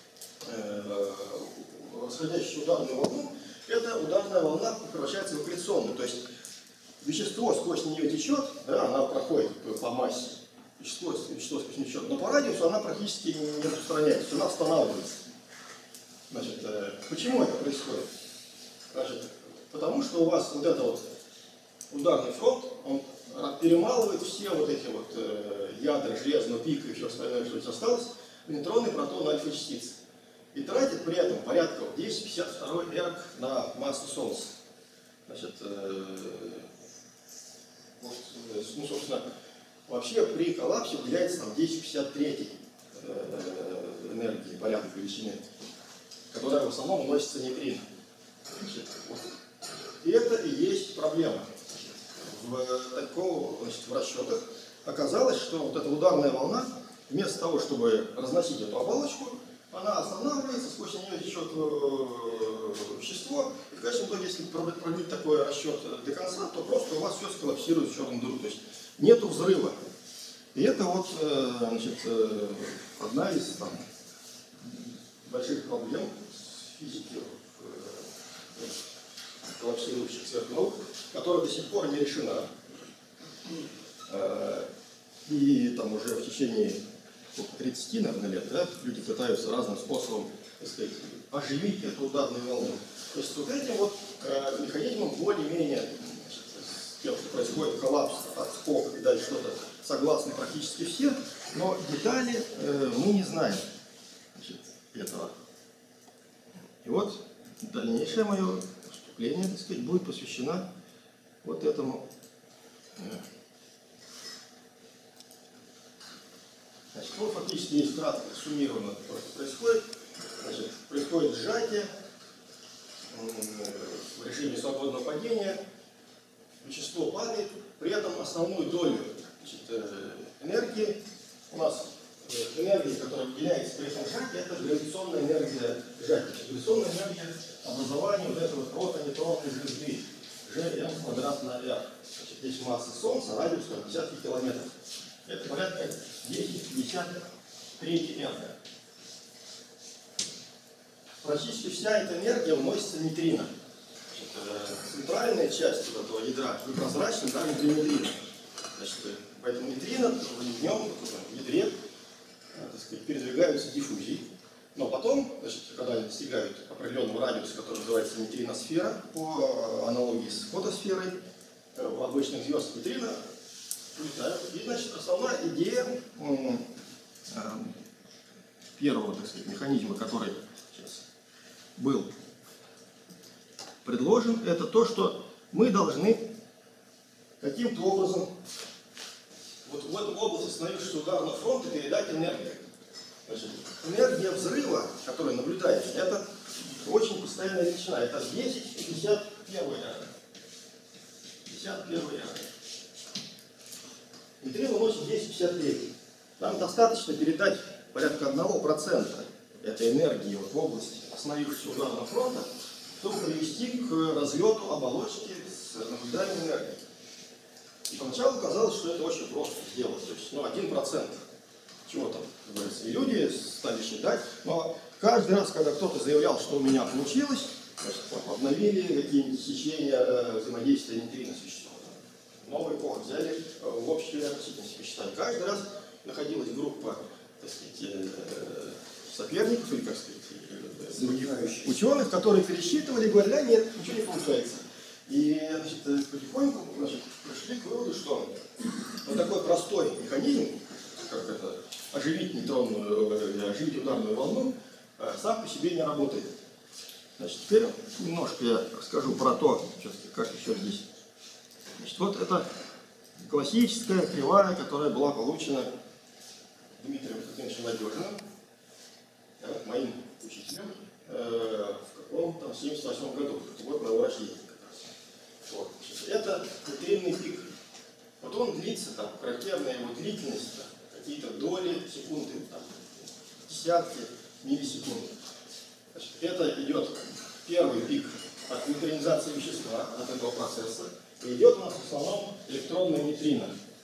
ударную волну, эта ударная волна превращается в аккреционную. То есть вещество сквозь нее течет, да, она проходит по массе. Вещество сквозь нее течет, но по радиусу она практически не распространяется, она останавливается. Значит, почему это происходит? Значит, потому что у вас вот этот вот ударный фронт, он перемалывает все вот эти вот ядра железного пика и все остальное, что здесь осталось, в нейтроны, протоны, альфа-частицы. И тратит при этом порядка 10,52 эрг на массу Солнца. Значит, вот, ну, собственно, вообще при коллапсе выделяется там 10,53 энергии, порядок величины, которая в основном уносится нейтрино. Значит, вот. И это и есть проблема. В расчетах оказалось, что вот эта ударная волна, вместо того, чтобы разносить эту оболочку, она останавливается, сквозь нее течет вещество, и в конечном итоге, если проводить такой расчет до конца, то просто у вас все сколлапсирует в черную дыру, то есть нету взрыва. И это вот, значит, одна из там, больших проблем физики коллапсирующих сверхнаук, которая до сих пор не решена. И там уже в течение 30, наверное, лет, да, люди пытаются разным способом, так сказать, оживить эту ударную волну. То есть вот этим вот механизмом более-менее, с тем, что происходит коллапс, отскок и дальше что-то, согласны практически все, но детали мы не знаем, значит, этого. И вот дальнейшее мое выступление, так сказать, будет посвящено вот этому. Значит, ну, фактически есть кратко суммировано, что происходит. Значит, происходит сжатие в режиме свободного падения, вещество падает, при этом основную долю, значит, энергии у нас энергия, которая выделяется при этом сжатии, это гравитационная энергия сжатия. Гравитационная энергия образования вот этого протонейтронной звезды Gm квадрат на R. Значит, здесь масса Солнца, радиус десятки километров. Это порядка 10,53 R. Практически вся эта энергия уносится в нейтрино. Центральная часть вот этого ядра непрозрачна, да, внутри нейтрино. Значит, поэтому нейтрино в нем, в ядре, так сказать, передвигаются диффузии. Но потом, значит, когда они достигают определенного радиуса, который называется нейтриносфера, по аналогии с фотосферой, у обычных звезд нейтрино улетают. И, значит, основная идея первого, так сказать, механизма, который сейчас был предложен, это то, что мы должны каким-то образом вот в эту область остановившегося ударного фронта передать энергию. Значит, энергия взрыва, которая наблюдается, это очень постоянная величина. Это 10,51 R. 51 R. Нейтрино носит 10,53. Нам достаточно передать порядка 1% этой энергии вот в области остановившегося ударного фронта, чтобы привести к разлету оболочки с наблюдаемой энергией. И поначалу казалось, что это очень просто сделать. То есть, 1%. Чего там, как говорится, и люди стали считать. Но каждый раз, когда кто-то заявлял, что у меня получилось, значит, обновили какие-нибудь сечения взаимодействия нейтрино с веществом. Новый код взяли, в общей относительности посчитали. Каждый раз находилась группа, так сказать, соперников, или, как сказать, других ученых, которые пересчитывали и говорили, нет, ничего не получается. И, значит, потихоньку, значит, пришли к выводу, что вот такой простой механизм, как это, оживить нейтронную, оживить ударную волну, сам по себе не работает. Значит, теперь немножко я расскажу про то, как еще здесь. Значит, вот это классическая кривая, которая была получена Дмитрием Константиновичем Надежным, моим учителем, в каком-то 78 году, год моего рождения как раз. Вот, значит, это нейтринный пик. Вот он длится, там, характерная его длительность, какие-то доли секунды, там, десятки миллисекунд. Значит, это идет первый пик от нейтринизации вещества, от этого процесса. И идет у нас в основном электронная нейтрино.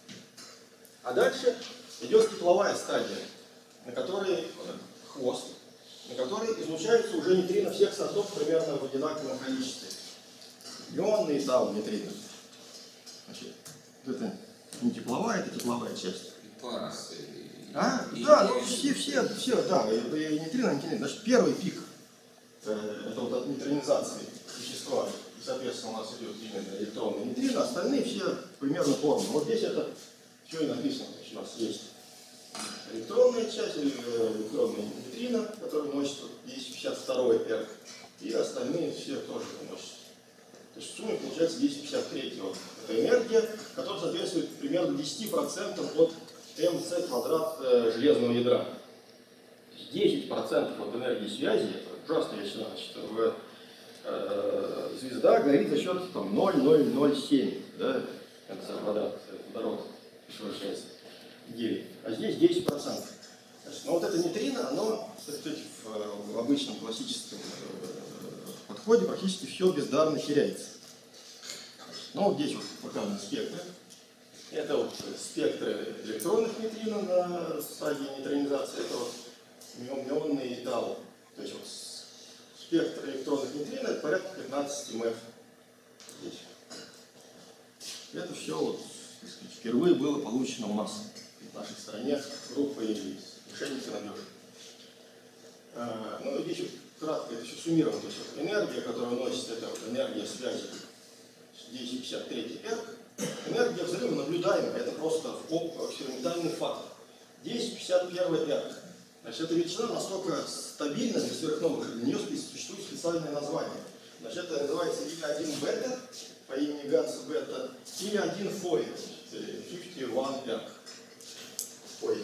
А дальше идет тепловая стадия, на которой хвост, на которой излучаются уже нейтрино всех сортов примерно в одинаковом количестве. Ионные там нейтрино. Значит, это не тепловая, это тепловая часть. Парсы. Да, ну все, да, и нейтрино, антинино. Значит, первый пик это вот от нейтринизации вещества, и, соответственно, у нас идет именно электронный нейтрино, остальные все примерно поровну. Вот здесь это все и написано, то есть у нас есть электронная часть, электронный нейтрино, который носит 1052 R, и остальные все тоже носят. То есть в сумме получается 1053 вот. Это энергия, которая соответствует примерно 10% от МЦ квадрат железного ядра. 10% от энергии связи, это ужасная величина, значит, звезда горит за счет 0,007, да, МЦ квадрат водорода, что получается 9, а здесь 10%. Значит, но вот это нейтрино, оно Кстати, в обычном классическом подходе практически все бездарно теряется. Но вот здесь вот показаны спектры. Это вот спектры электронных нейтрино на стадии нейтронизации. Это вот мионные и тау. То есть вот спектр электронных нейтрино это порядка 15 МФ. Здесь. Это все вот, так сказать, впервые было получено у нас в нашей стране группой Мишенина-Надежды. Ну, здесь вот кратко это все суммировано. То есть вот энергия, которую носит, это вот энергия связи 1053 эрг. Энергия взрыва наблюдаемая, это просто экспериментальный факт. 1051 эрг. Значит, эта величина настолько стабильна для сверхновых, для нее существует специальное название. Значит, это называется или 1 бета, по имени Ганса бета, или 1 фой, 51 эрг. Фой.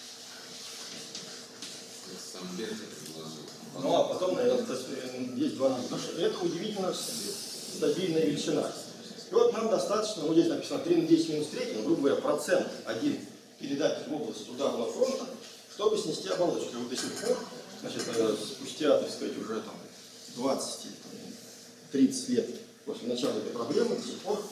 Сам бета предложил. Ну, а потом, наверное, есть два. Потому что это удивительно стабильная величина. И вот нам достаточно, вот здесь написано 3 на 10 минус 3, ну, грубо говоря, процент один передать в область ударного фронта, чтобы снести оболочку. И вот до сих пор, значит, спустя, так сказать, уже там 20-30 лет после начала этой проблемы, до сих пор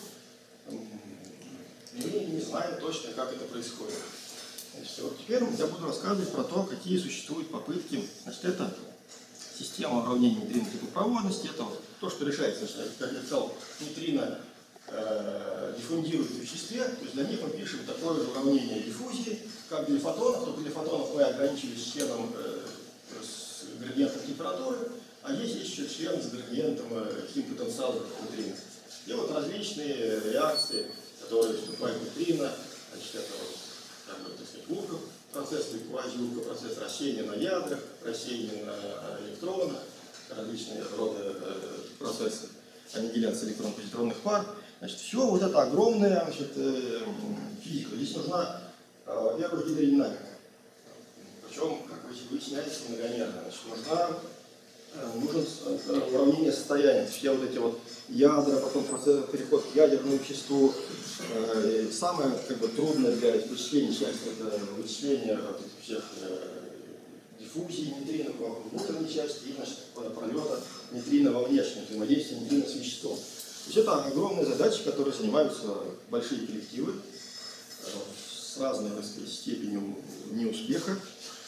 мы не знаем точно, как это происходит. Значит, вот теперь я буду рассказывать про то, какие существуют попытки. Значит, это система уравнений нейтрино теплопроводности. Это вот то, что решается, значит, как я сказал, нейтрино диффундируют в веществе. То есть для них мы пишем такое же уравнение диффузии, как для фотонов. Только для фотонов мы ограничились членом с градиентом температуры, а есть еще член с градиентом химпотенциала нейтрино. И вот различные реакции, которые вступают в нейтрино, значит, это вот, так сказать, урка-процесс или квази-урка-процесс, рассеяние на ядрах, рассеяние на электронах, различные роды процессы аннигиляции электрон-позитронных пар. Значит, все вот это огромная, значит, физика. Здесь нужна, во-первых, гидродинамика. Причем, как выясняется, многомерно. Значит, нужно уравнение состояния. Все вот эти вот ядра, потом процесс, переход к ядерному веществу. Самое как бы, трудное для вычисления часть это вычисление всех диффузии нейтрино во внутренней части и, значит, пролета нейтрино во внешнем, взаимодействия нейтрино с веществом. То есть это огромные задачи, которые занимаются большие коллективы с разной, так сказать, степенью неуспеха.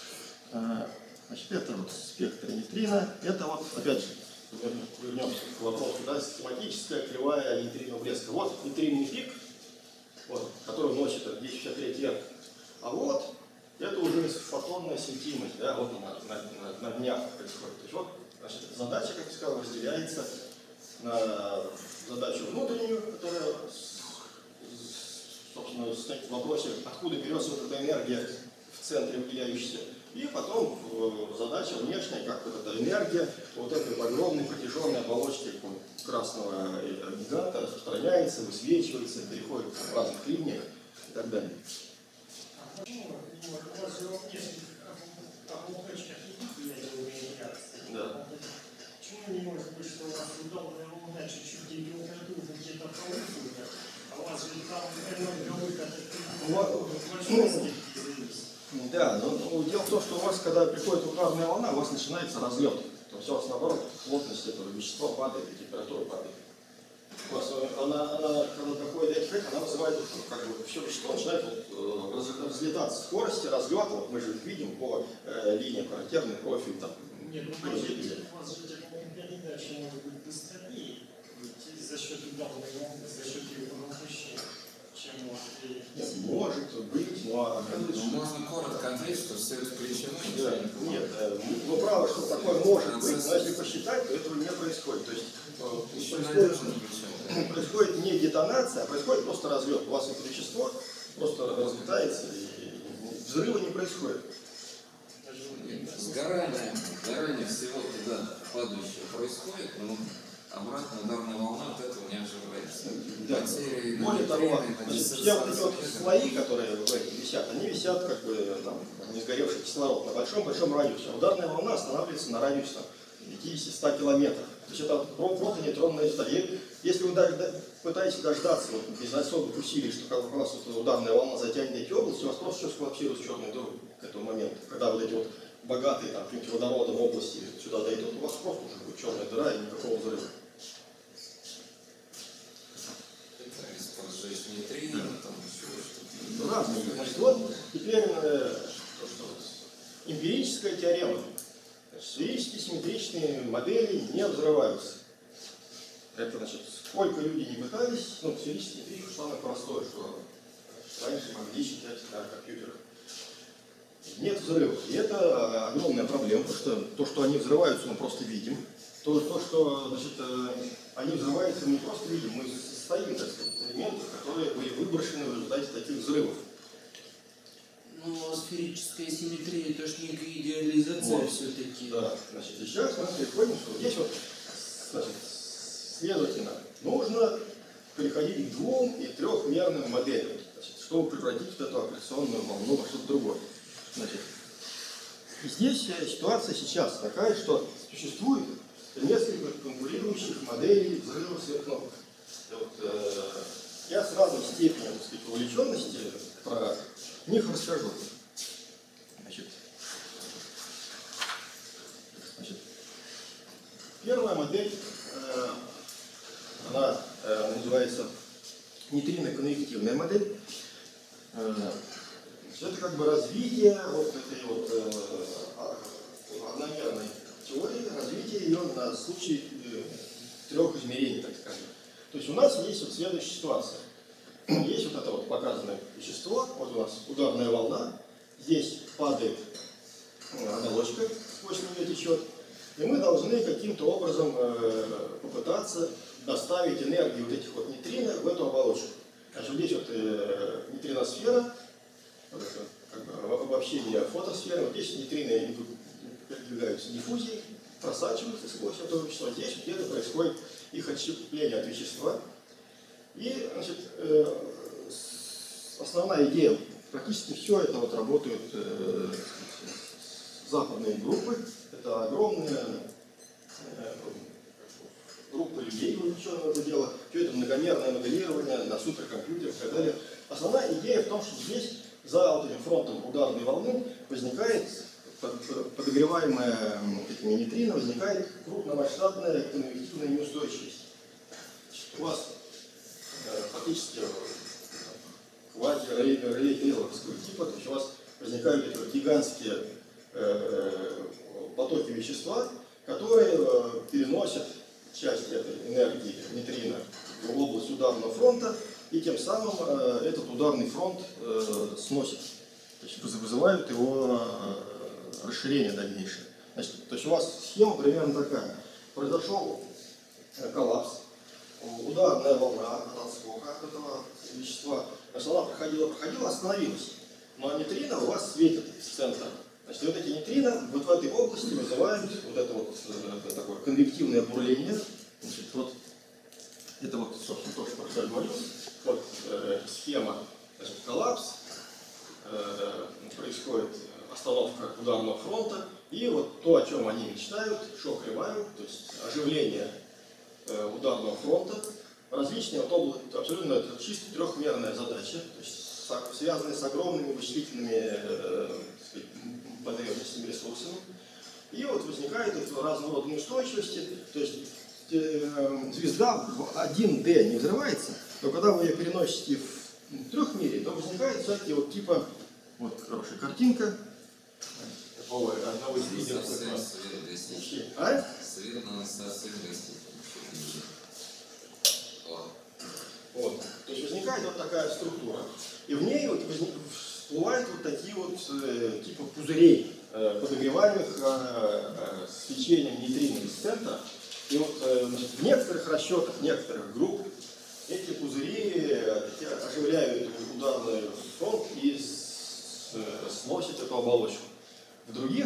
Значит, это вот спектр нейтрино. Это вот, опять же, вернемся к вопросу, да, схематическая кривая нейтрино блеска. Вот нейтринный пик, вот, который носит 1053 эрг. А вот это уже фотонная светимость, да, вот на днях происходит. То есть вот, значит, задача, как я сказал, разделяется на задачу внутреннюю, которая, собственно, стоит в вопросе, откуда берется вот эта энергия в центре выделяющаяся, и потом задача внешняя, как вот эта энергия вот этой огромной протяженной оболочки красного гиганта распространяется, высвечивается, переходит в разных линиях и так далее. У вас же внешних оболочках Да. почему не может быть, что у вас удобная волна чуть-чуть температуру где-то повысила, а у вас же там энергия выходит Да, но дело в том, что у вас, когда приходит ударная волна, у вас начинается разлет. То есть у вас, наоборот, плотность этого вещества падает, и температура падает. У вас она когда доходит до этих, она вызывает, как бы, все вещество начинает разлетаться. Скорости разлета, вот мы же их видим по линии характерный профиль там. Нет, у вас же передача может быть быстрее за счет ударной волны, за счет ее вращения, чем Нет, может быть, но... Можно коротко ответить, что все это включено. Нет, ну правда, что такое может быть, но если посчитать, то этого не происходит. То есть происходит не детонация, а происходит просто разлет. У вас это вещество просто разлетается, и взрыва не происходит. Сгорание всего туда падающего происходит, но обратно ударная волна от этого не оживается. Да. Более того, все вот эти вот слои, которые в этом висят, они висят как бы там, не сгоревший кислород на большом-большом радиусе. Ударная волна останавливается на радиусе 50-100 километров. То есть это протонейтронная история. Если вы пытаетесь дождаться вот, без особых усилий, что как у вас вот, ударная волна затянет эти области, у вас просто все сколлапсирует в черную дыру к этому моменту. Когда вот эти вот богатой там, каким-то водородом области сюда дойдет, у вас просто уже будет черная дыра и никакого взрыва. Сжечь нейтрино, там еще что-то. Разные. Значит, вот теперь эмпирическая теорема. Сферические симметричные модели не взрываются. Это значит, сколько люди не пытались, ну, сферические симметричные самое простое, что раньше могли считать на компьютерах. Нет взрывов. И это огромная проблема, потому что то, что они взрываются, мы просто видим. То что значит, они взрываются, мы не просто видим, мы состоим, так сказать, из элементов, которые были выброшены в результате таких взрывов. Но сферическая симметрия, это же некая идеализация Вот. все-таки. Да, значит, сейчас мы переходим, что здесь вот, значит, следовательно, нужно переходить к двум- и трехмерным моделям, значит, чтобы превратить вот эту операционную волну во что-то другое. Значит, и здесь ситуация сейчас такая, что существует несколько конкурирующих моделей взрыва сверхновых. Вот, я с разной степенью, так сказать, вовлеченности про них расскажу. Значит, первая модель, она называется нейтрино-конвективная модель. Это как бы развитие вот этой вот одномерной теории, развитие ее на случай трех измерений, так скажем. То есть у нас есть вот следующая ситуация. Есть вот это вот показанное вещество, вот у нас ударная волна, здесь падает оболочка, сквозь нее течет, и мы должны каким-то образом попытаться доставить энергию вот этих вот нейтрино в эту оболочку. Значит, здесь вот нейтриносфера, вот это, как бы, обобщение фотосферы, вот здесь нейтрино передвигаются диффузией, просачиваются сквозь это вещество, здесь где-то происходит их отщепление от вещества. И, значит, основная идея, практически все это вот работают западные группы, это огромные группы людей, вовлеченных в это дело, все это многомерное моделирование на суперкомпьютерах и так далее. Основная идея в том, что здесь за вот этим фронтом ударной волны возникает, подогреваемая этими нейтрино, возникает крупномасштабная конвективная неустойчивость. У вас фактически квази-рейловского типа, то есть у вас возникают эти вот гигантские потоки вещества, которые переносят часть этой энергии нейтрино в область ударного фронта, и тем самым этот ударный фронт сносит, то есть вызывают его расширение дальнейшее. Значит, то есть у вас схема примерно такая. Произошел коллапс, ударная волна от отскока от этого вещества, значит, она проходила, остановилась, но нейтрино у вас светит с центра. Значит, вот эти нейтрино вот в этой области вызывают вот это вот такое конвективное бурление. Значит, вот это вот, собственно, то, что я говорил. Вот схема, значит, коллапс, происходит остановка ударного фронта, и вот то, о чем они мечтают, шок-ревайвал, то есть оживление ударного фронта, различные вот области, абсолютно это чисто трехмерная задача, то есть связанная с огромными вычислительными потребностями, ресурсами. И вот возникает разного рода неустойчивости, то есть звезда в 1D не взрывается, но когда вы ее переносите в трехмере, то возникает всякие вот типа, вот хорошая картинка, одного из лидеров. А? Свет на совсем гостит. Вот. То есть возникает вот такая структура. И в ней вот всплывают вот такие вот типа пузырей, подогреваемых свечением нейтрино из центра. И вот в некоторых расчетах, некоторых групп эти пузыри оживляют ударный фронт и сносят эту оболочку. В других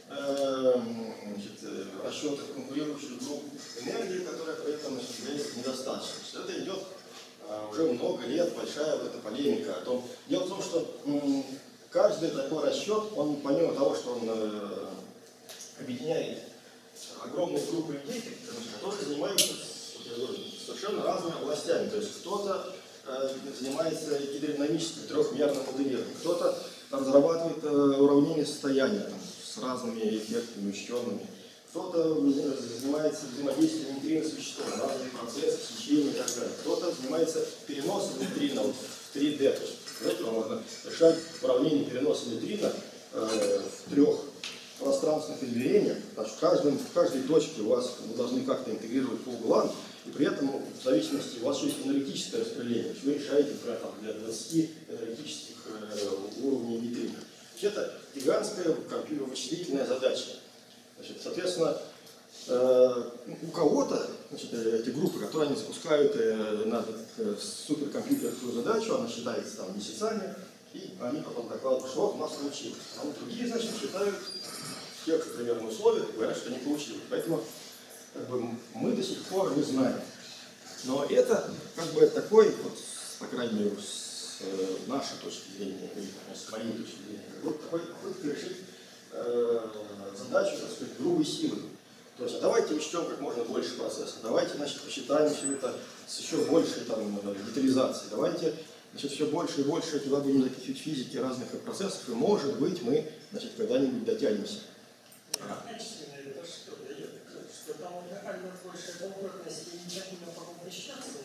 расчетах конкурирующих групп энергии, которая при этом является недостаточной. Это идет уже много лет, большая вот эта полемика о том. Дело в том, что каждый такой расчет, он помимо того, что он объединяет огромные группы людей, которые занимаются совершенно разными областями. То есть кто-то занимается гидродинамическим трехмерным моделированием, кто-то разрабатывает уравнение состояния, с разными эффектами учтенными. Кто-то занимается взаимодействием нейтрино с веществом, разные процессы, сечения и так далее. Кто-то занимается переносом нейтрино в 3D. То есть, знаете, можно решать уравнение переноса нейтрино в 3 пространственных измерениях. Значит, в каждой точке у вас вы должны как-то интегрировать по углам, и при этом в зависимости у вас есть энергетическое распределение. То есть вы решаете, например, для 20 энергетических уровней нейтрино. Это гигантская вычислительная задача. Значит, соответственно, у кого-то эти группы, которые они запускают на суперкомпьютерную задачу, она считается там месяцами, и они потом докладывают, что вот у нас получилось. А вот другие, значит, считают в тех же примерно условиях, говорят, что не получилось. Поэтому мы до сих пор не знаем. Но это такой, вот, по крайней мере, с нашей точки зрения, или с моей точки зрения, вот такой попытка решить задачу, так сказать, грубой силы. То есть, давайте учтем как можно больше процессов, давайте, значит, посчитаем все это с еще большей там, детализацией, давайте, значит, все больше и больше туда будем запихивать физики разных процессов, и, может быть, мы, значит, когда-нибудь дотянемся. Отечественное это что дает? Что там реально больше комфортности и ничего не посчитаться?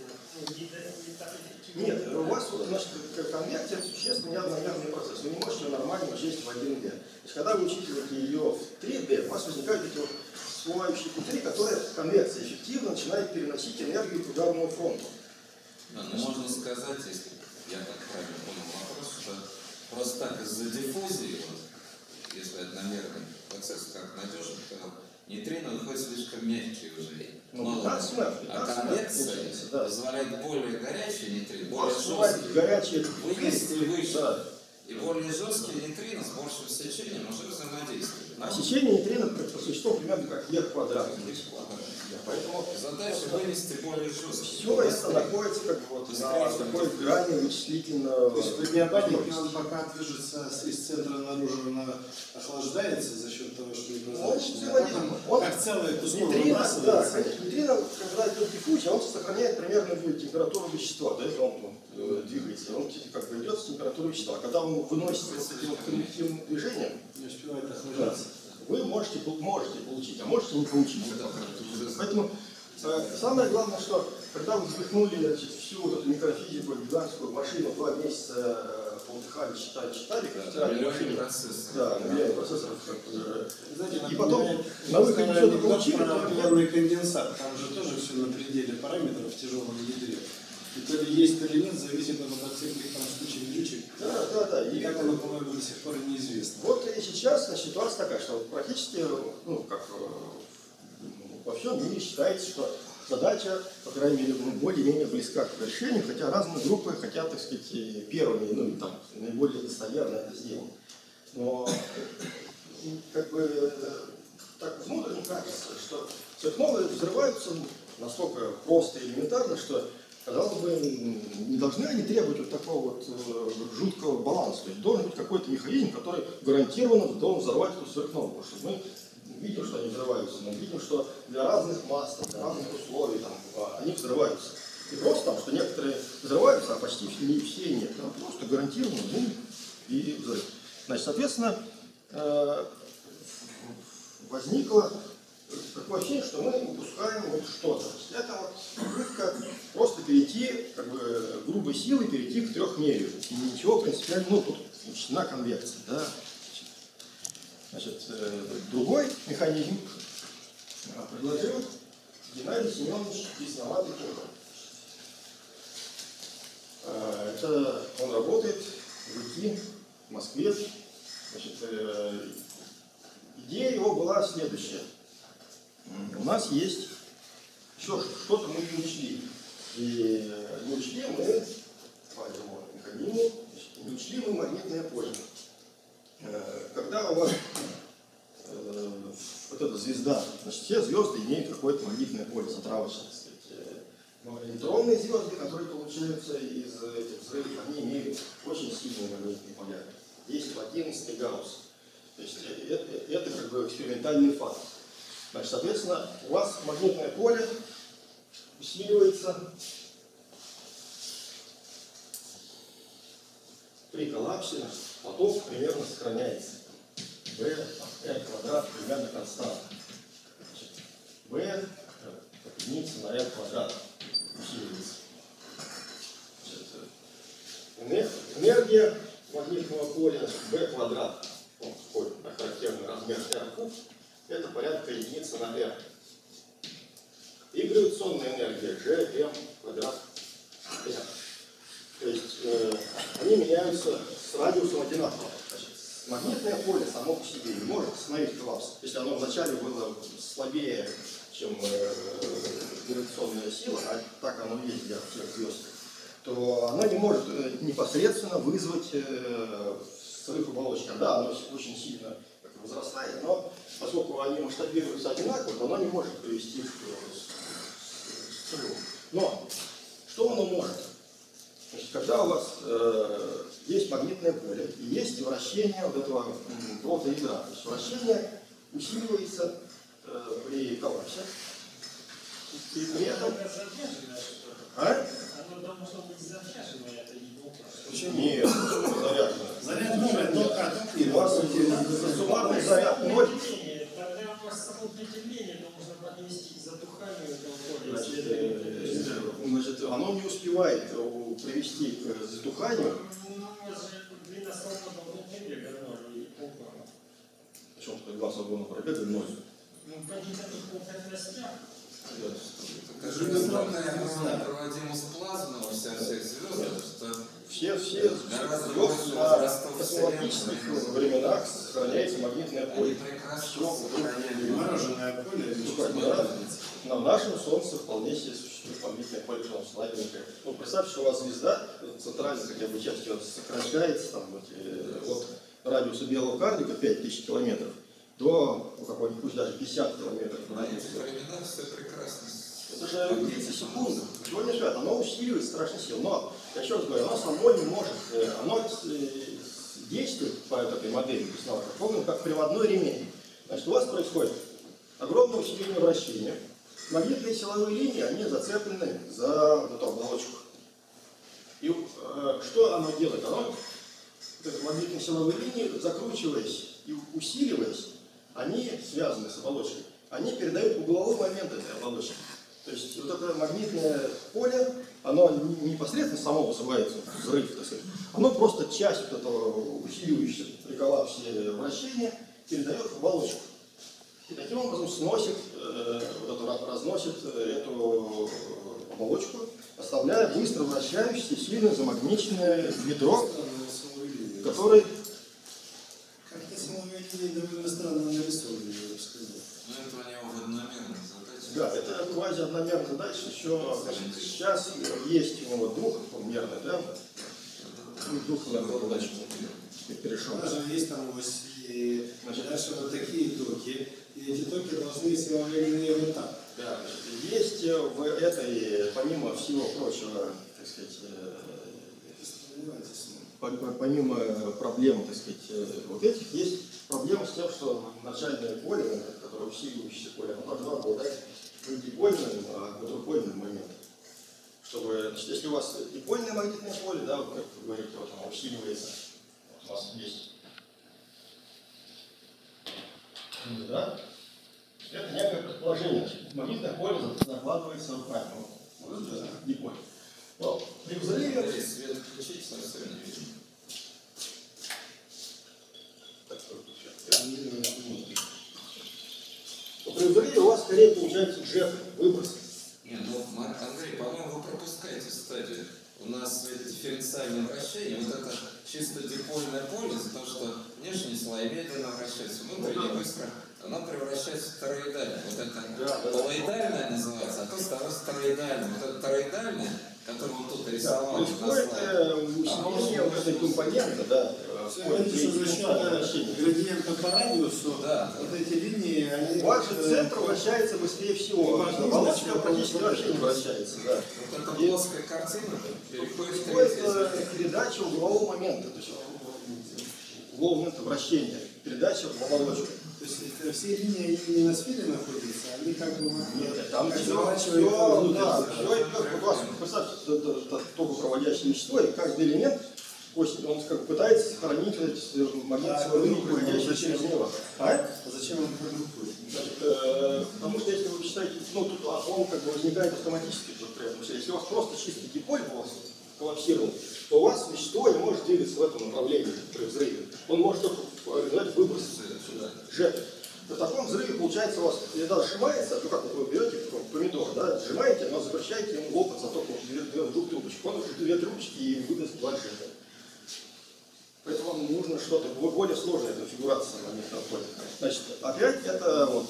Нет, у вас вот, значит, конвекция существенно неравномерный процесс. Вы не можете ее нормально учесть в 1D. То есть, когда вы учитываете ее в 3D, у вас возникают эти вот всплывающие пузыри, которые конвекция эффективно начинает переносить энергию к ударному фронту. Да, но можно сказать, если я так правильно понял вопрос, что просто так из-за диффузии, вот, если одномерный процесс как надежен, то нейтрино выходит слишком мягкий уже. А конвекция позволяет более горячий нейтрино, более жесткий вынести выше. Да. И более жесткие нейтрино с большим сечением уже взаимодействуют. А сечение нейтрино по существу примерно как Е квадрат. Поэтому задача вынести более жесткие. все это находится как бы вот на такой грани вычислительного. То есть водооборотник, он пока движется из центра наружу, она охлаждается за счет того, что непрозрачно. Он как целое кусок нейтрино, да, выбрасывается. конечно, нейтрино, когда идет диффузия, он сохраняет примерную температуру вещества, да, если он двигается, он как бы идет с температурой вещества. А когда он выносится вот таким вот коллективным движением, Не успевает охлаждаться. вы можете получить, а можете не получить. Поэтому самое главное, что когда вы впихнули, значит, всю вот эту микрофизику, гигантскую машину 2 месяца полтыхали, считали, как стирали машину. Да, миллионы процессоров. И потом на выходе ничего не получили. Параллельный конденсат, там же тоже все на пределе параметров в тяжелом ядре. И то ли есть, то ли нет, зависит от всяких там случаев ключек. Да. И как оно, по-моему, до сих пор неизвестно. Вот и сейчас, значит, ситуация такая, что практически, ну, как во всем мире считается, что задача, по крайней мере, более-менее близка к решению, хотя разные группы хотят, так сказать, первыми, ну, там, наиболее достоверно это сделать. Но, как бы, так внутренне кажется, что сверхновые взрываются настолько просто и элементарно, что, казалось бы, не должны они требовать вот такого вот жуткого баланса. То есть должен быть какой-то механизм, который гарантированно должен взорвать эту сверхновую. Потому что мы видим, что они взрываются, мы видим, что для разных масс, для разных условий там, они взрываются. Не просто там, что некоторые взрываются, а почти все нет. Там просто гарантированно бум и взрыв. Значит, соответственно, возникло такое ощущение, что мы упускаем вот что-то. Это вот попытка просто перейти, как бы, грубой силой перейти к трехмерию. И ничего принципиального, ну, тут учтена конвекция, да. Значит, другой механизм предложил Геннадий Семенович Весноватый. Это он работает в ИКИ, в Москве. Значит, идея его была следующая. У нас есть еще что-то мы не учли. И не учли мы по этому механизму, не учли мы магнитное поле. Когда у вас вот эта звезда, значит, все звезды имеют какое-то магнитное поле, затравочное, так сказать. Но нейтронные звезды, которые получаются из этих взрывов, они имеют очень сильные магнитные поля. 10 в 11 Гаусс. То есть это как бы экспериментальный факт. Значит, соответственно, у вас магнитное поле усиливается при коллапсе, поток примерно сохраняется. b от r квадрат примерно константа. b как единица на r квадрат усиливается. Энергия магнитного поля b квадрат, такой характерный размер r куб, это порядка единицы на r. И гравитационная энергия Gm квадрат r. То есть они меняются с радиусом одинаково. Значит, магнитное поле само по себе не может остановить коллапс. Если оно вначале было слабее, чем гравитационная сила, а так оно есть для всех звезд, то оно не может непосредственно вызвать срыв оболочки. Да, оно очень сильно возрастает, но поскольку они масштабируются одинаково, то оно не может привести к срыву. Но что оно может? Значит, когда у вас есть магнитное поле и есть вращение вот этого протоядра, то есть вращение усиливается при коллапсе. И при этом... А? Оно должно быть заряженное, это не вопрос. Почему? Нет, заряжено. Заряд может только И у вас суммарный заряд 0. Тогда у вас само притемление нужно подвести к затуханию этого поля. Значит, оно не успевает привести к затуханию. Ну, у вас же длина свободного пробега 0 или полгода. Причем длина свободного пробега 0. Ну, в каких-то полкотностях. Наверное, проводимость плазменного всех звезд, что Все в космологических временах сохраняется магнитное они поле. прекрасно сохраняли. мороженое поле. На нашем Солнце вполне себе существует магнитное поле, что слабенькое. Ну, представьте, что у вас звезда, центральная хотя бы часть ее сокращается там, от радиуса белого карлика 5000 километров до какой-нибудь, пусть даже 50 километров. На этих временах все прекрасно. Это же единицы секунды. Чего не живет? Оно усиливает страшно сил. Но, я еще раз говорю, оно само не может. Оно действует по этой модели, помню, как приводной ремень. Значит, у вас происходит огромное усиление вращения. Магнитные силовые линии, они зацеплены за эту оболочку. И что оно делает? Оно, магнитные силовые линии, закручиваясь и усиливаясь, они связаны с оболочкой. Они передают угловой момент этой оболочки. То есть вот это магнитное поле, оно не непосредственно само вызывает взрыв, так сказать. Оно просто часть вот этого усиливающегося при коллапсе вращения передает в оболочку. И таким образом сносит, разносит эту оболочку, оставляя быстро вращающееся сильно замагниченное ядро, которое... Как-то силовые линии довольно странно нарисованы, я бы сказал. Но это у него в одномерной задаче. Да, это квази-одномерная задача. Еще сейчас есть у него двухмерная, да? Двухмерная задача перешел. Даже есть там ось, и дальше вот такие токи, и эти токи должны силовые линии вот так. Да, есть в этой, помимо всего прочего, так сказать, помимо проблем, так сказать, вот этих, есть проблема с тем, что начальное поле, которое усиливающееся поле, оно должно обладать не дипольным, а квадрупольным моментом. Чтобы, значит, если у вас дипольное магнитное поле, да, вот как вы говорите, вот оно усиливается, вот у вас есть, да, это некое предположение, значит, магнитное поле закладывается руками, вот, диполь. Но при взрыве... Свет включить, совсем не видно. При взрыве у вас скорее получается джет, выброс. Не, ну, Андрей, по-моему, вы пропускаете стадию. У нас дифференциальное вращение, вот это чисто дипольное поле, из-за того, что внешние слои медленно вращаются, внутренние быстро, оно превращается в тороидальное. Вот это полоидальное называется, а то тороидальное. Вот это тороидальное, которое вот тут рисовал. Происходит усиление вот этой компоненты, да. Видите, что за счет градиента по радиусу, Да. вот эти линии, они... У вас же центр вращается быстрее всего. Оболочка практически вообще не вращается, да. Вот эта плоская картина переходит в Происходит передача углового момента, то есть углового момента вращения, передача в оболочку. То есть все линии они не на сфере находятся, они как бы... Нет, там как все, заворачивают внутрь. да, все идет, у вас, представьте, это токопроводящее вещество, и каждый элемент Он как бы пытается сохранить магнитную рынок, выходящую через него. А? Зачем он продуктует? Потому что если вы считаете, ну тут он как бы возникает автоматически. Если у вас просто чистый диполь коллапсировал, то у вас вещество не может двигаться в этом направлении при взрыве. Он может только выбросить сюда жертву. В таком взрыве, получается, у вас еда сжимается, ну как вот вы берете помидор, да, сжимаете, но запрещаете ему лопать зато двух трубочек. Он уже 2 трубочки и выдаст 2 жертвы. Поэтому вам нужно что-то более сложное, конфигурация магнитного поля. Значит, опять это вот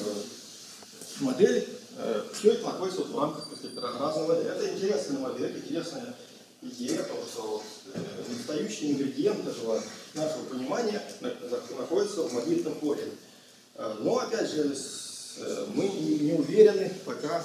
модель, все это находится вот в рамках разной модели. Это интересная модель, интересная идея, потому что вот, недостающий ингредиент этого нашего понимания находится в магнитном поле. Но, опять же, мы не уверены, пока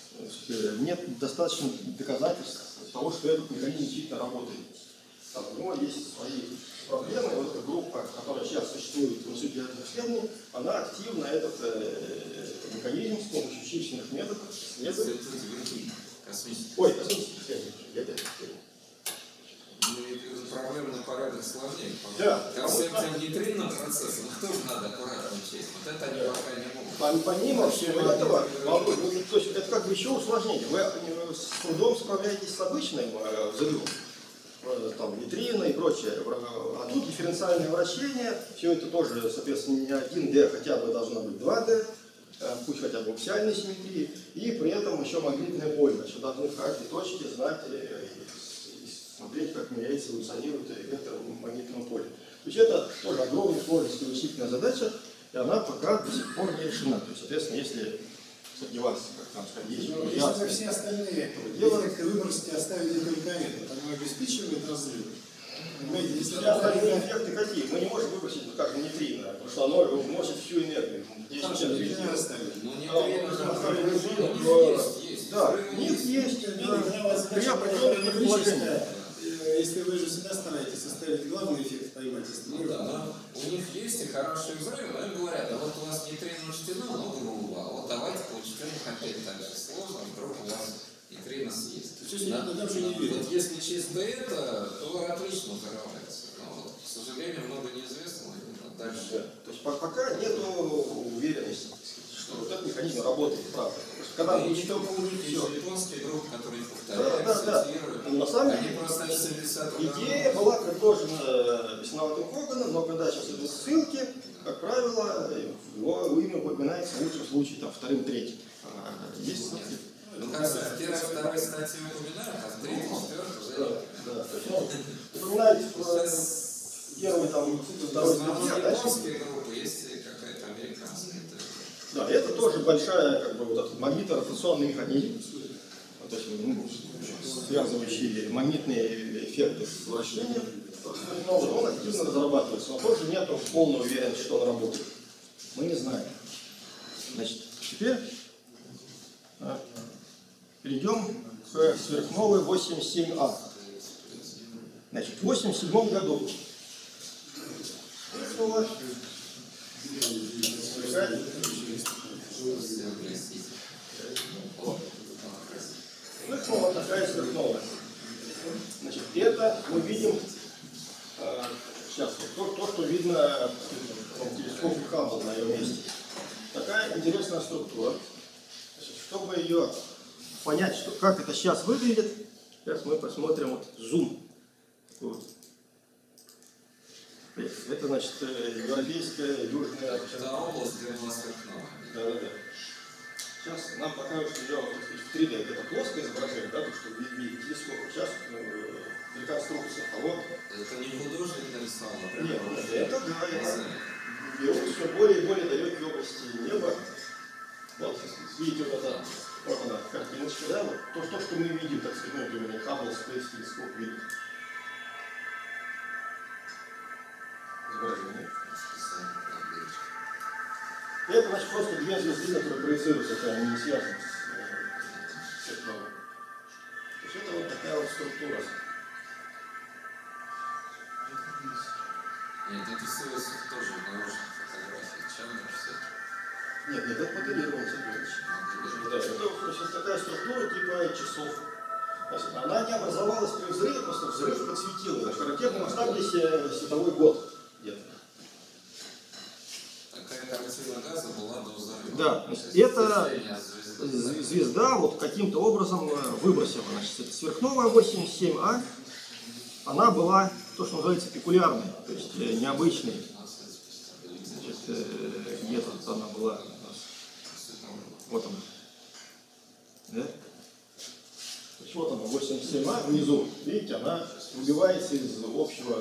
нет достаточно доказательств того, что этот механизм действительно работает. Там, у него есть свои проблемы. Вот эта группа, которая сейчас существует в Институте ядерных исследований, она активно этот механизм с помощью численных методов исследует. Ой, космические исследования, ядерных исследований. Проблема на порядок сложнее. Да. Концепция нейтринного процесса, ну тоже надо аккуратно учесть. Вот это они пока не могут. Помимо всего этого, то есть это как бы еще усложнение. Вы с трудом справляетесь с обычным взрывом, там, нейтрина и прочее. А тут дифференциальное вращение, все это тоже, соответственно, не 1D, хотя бы должно быть 2D, пусть хотя бы аксиальной симметрии, и при этом еще магнитное поле. Значит, должны в каждой точке знать смотреть, как меняется, эволюционирует вектор магнитного поля. То есть это тоже огромная сложность и вычислительная задача, и она пока до сих пор не решена. То есть, соответственно, если среди вас, как там сказать, есть если вы все остальные эффекты выбросите, оставите только это, оно обеспечивает разрыв. Понимаете, если остальные эффекты какие? Мы не можем выбросить, как нейтрино, потому что оно вносит всю энергию. Ну, нейтрино есть. Да, у них есть. Я определенное предположение. Если вы же всегда стараетесь оставить главный эффект поймать, если ну, да, но у них есть и хорошие взрывы, но им говорят, а вот у вас нейтрино учтено, но грубо, а вот давайте учтем опять так же сложно, вдруг у вас нейтрино съесть. Да? Вот если чисто это, то отлично взрывается. Но вот, к сожалению, много неизвестного. Дальше. То есть пока нет уверенности, что вот этот механизм работает, правда. Когда и не только у них, еще японские группы, которые повторяют, цитируют. На самом Они деле, просто 70 идея была предложена Весноватым Хоганом, но когда сейчас идут ссылки, как правило, его имя упоминается в лучшем случае там, вторым, третьим. Есть ссылки. Ну, как в первой, второй статье упоминают, а в третьей, четвертой уже. Да, то есть, упоминаете первый, там, второй, третий, японские группы, есть какая-то американская. Да, это тоже большая, как бы, вот этот магнитно-ротационный механизм, то есть, связывающий магнитные эффекты с вращением. Но он активно разрабатывается, но тоже нет полной уверенности, что он работает. Мы не знаем. Значит, теперь перейдем к сверхновой 87А. Значит, в 87 году сверхнова сверхнова такая сверхновая. Значит, это мы видим сейчас то, что видно в телескопе Хаббл на ее месте. Такая интересная структура. Значит, чтобы ее понять, как это сейчас выглядит, сейчас мы посмотрим вот зум. Вот. Это, значит, европейская, южная... Это область, где у нас сверхновая. Да. Сейчас нам покажут, что я в 3D это плоское изображение, да, то, что видите телескоп. Сейчас реконструкция. А вот... Это не художник нарисовал, а Нет, это да, это берут все более и более далекие области неба. Вот, видите, вот она картиночка, да, вот то, что мы видим, так сказать, ну, именно Хаббл Space Telescope видит. Изображение. Это, значит, просто две звезды, которые проецируются, это они не связаны с сверхновой. То есть это вот такая вот структура. Нет, это все тоже научные фотографии. Чандр все. Нет, это моделирование, да, это такая структура типа часов. Значит, она не образовалась при взрыве, просто взрыв подсветил. Характерно примерно масштаб здесь световой год где-то. Такая картина газа была до взрыва. Да, То есть это движение звезды. звезда вот каким-то образом выбросила. Значит, сверхновая 87А, она была то, что называется пекулярной, то есть необычной. Значит, где-то она была у нас. Вот она. Да? То есть вот она, 87А внизу. Видите, она выбивается из общего,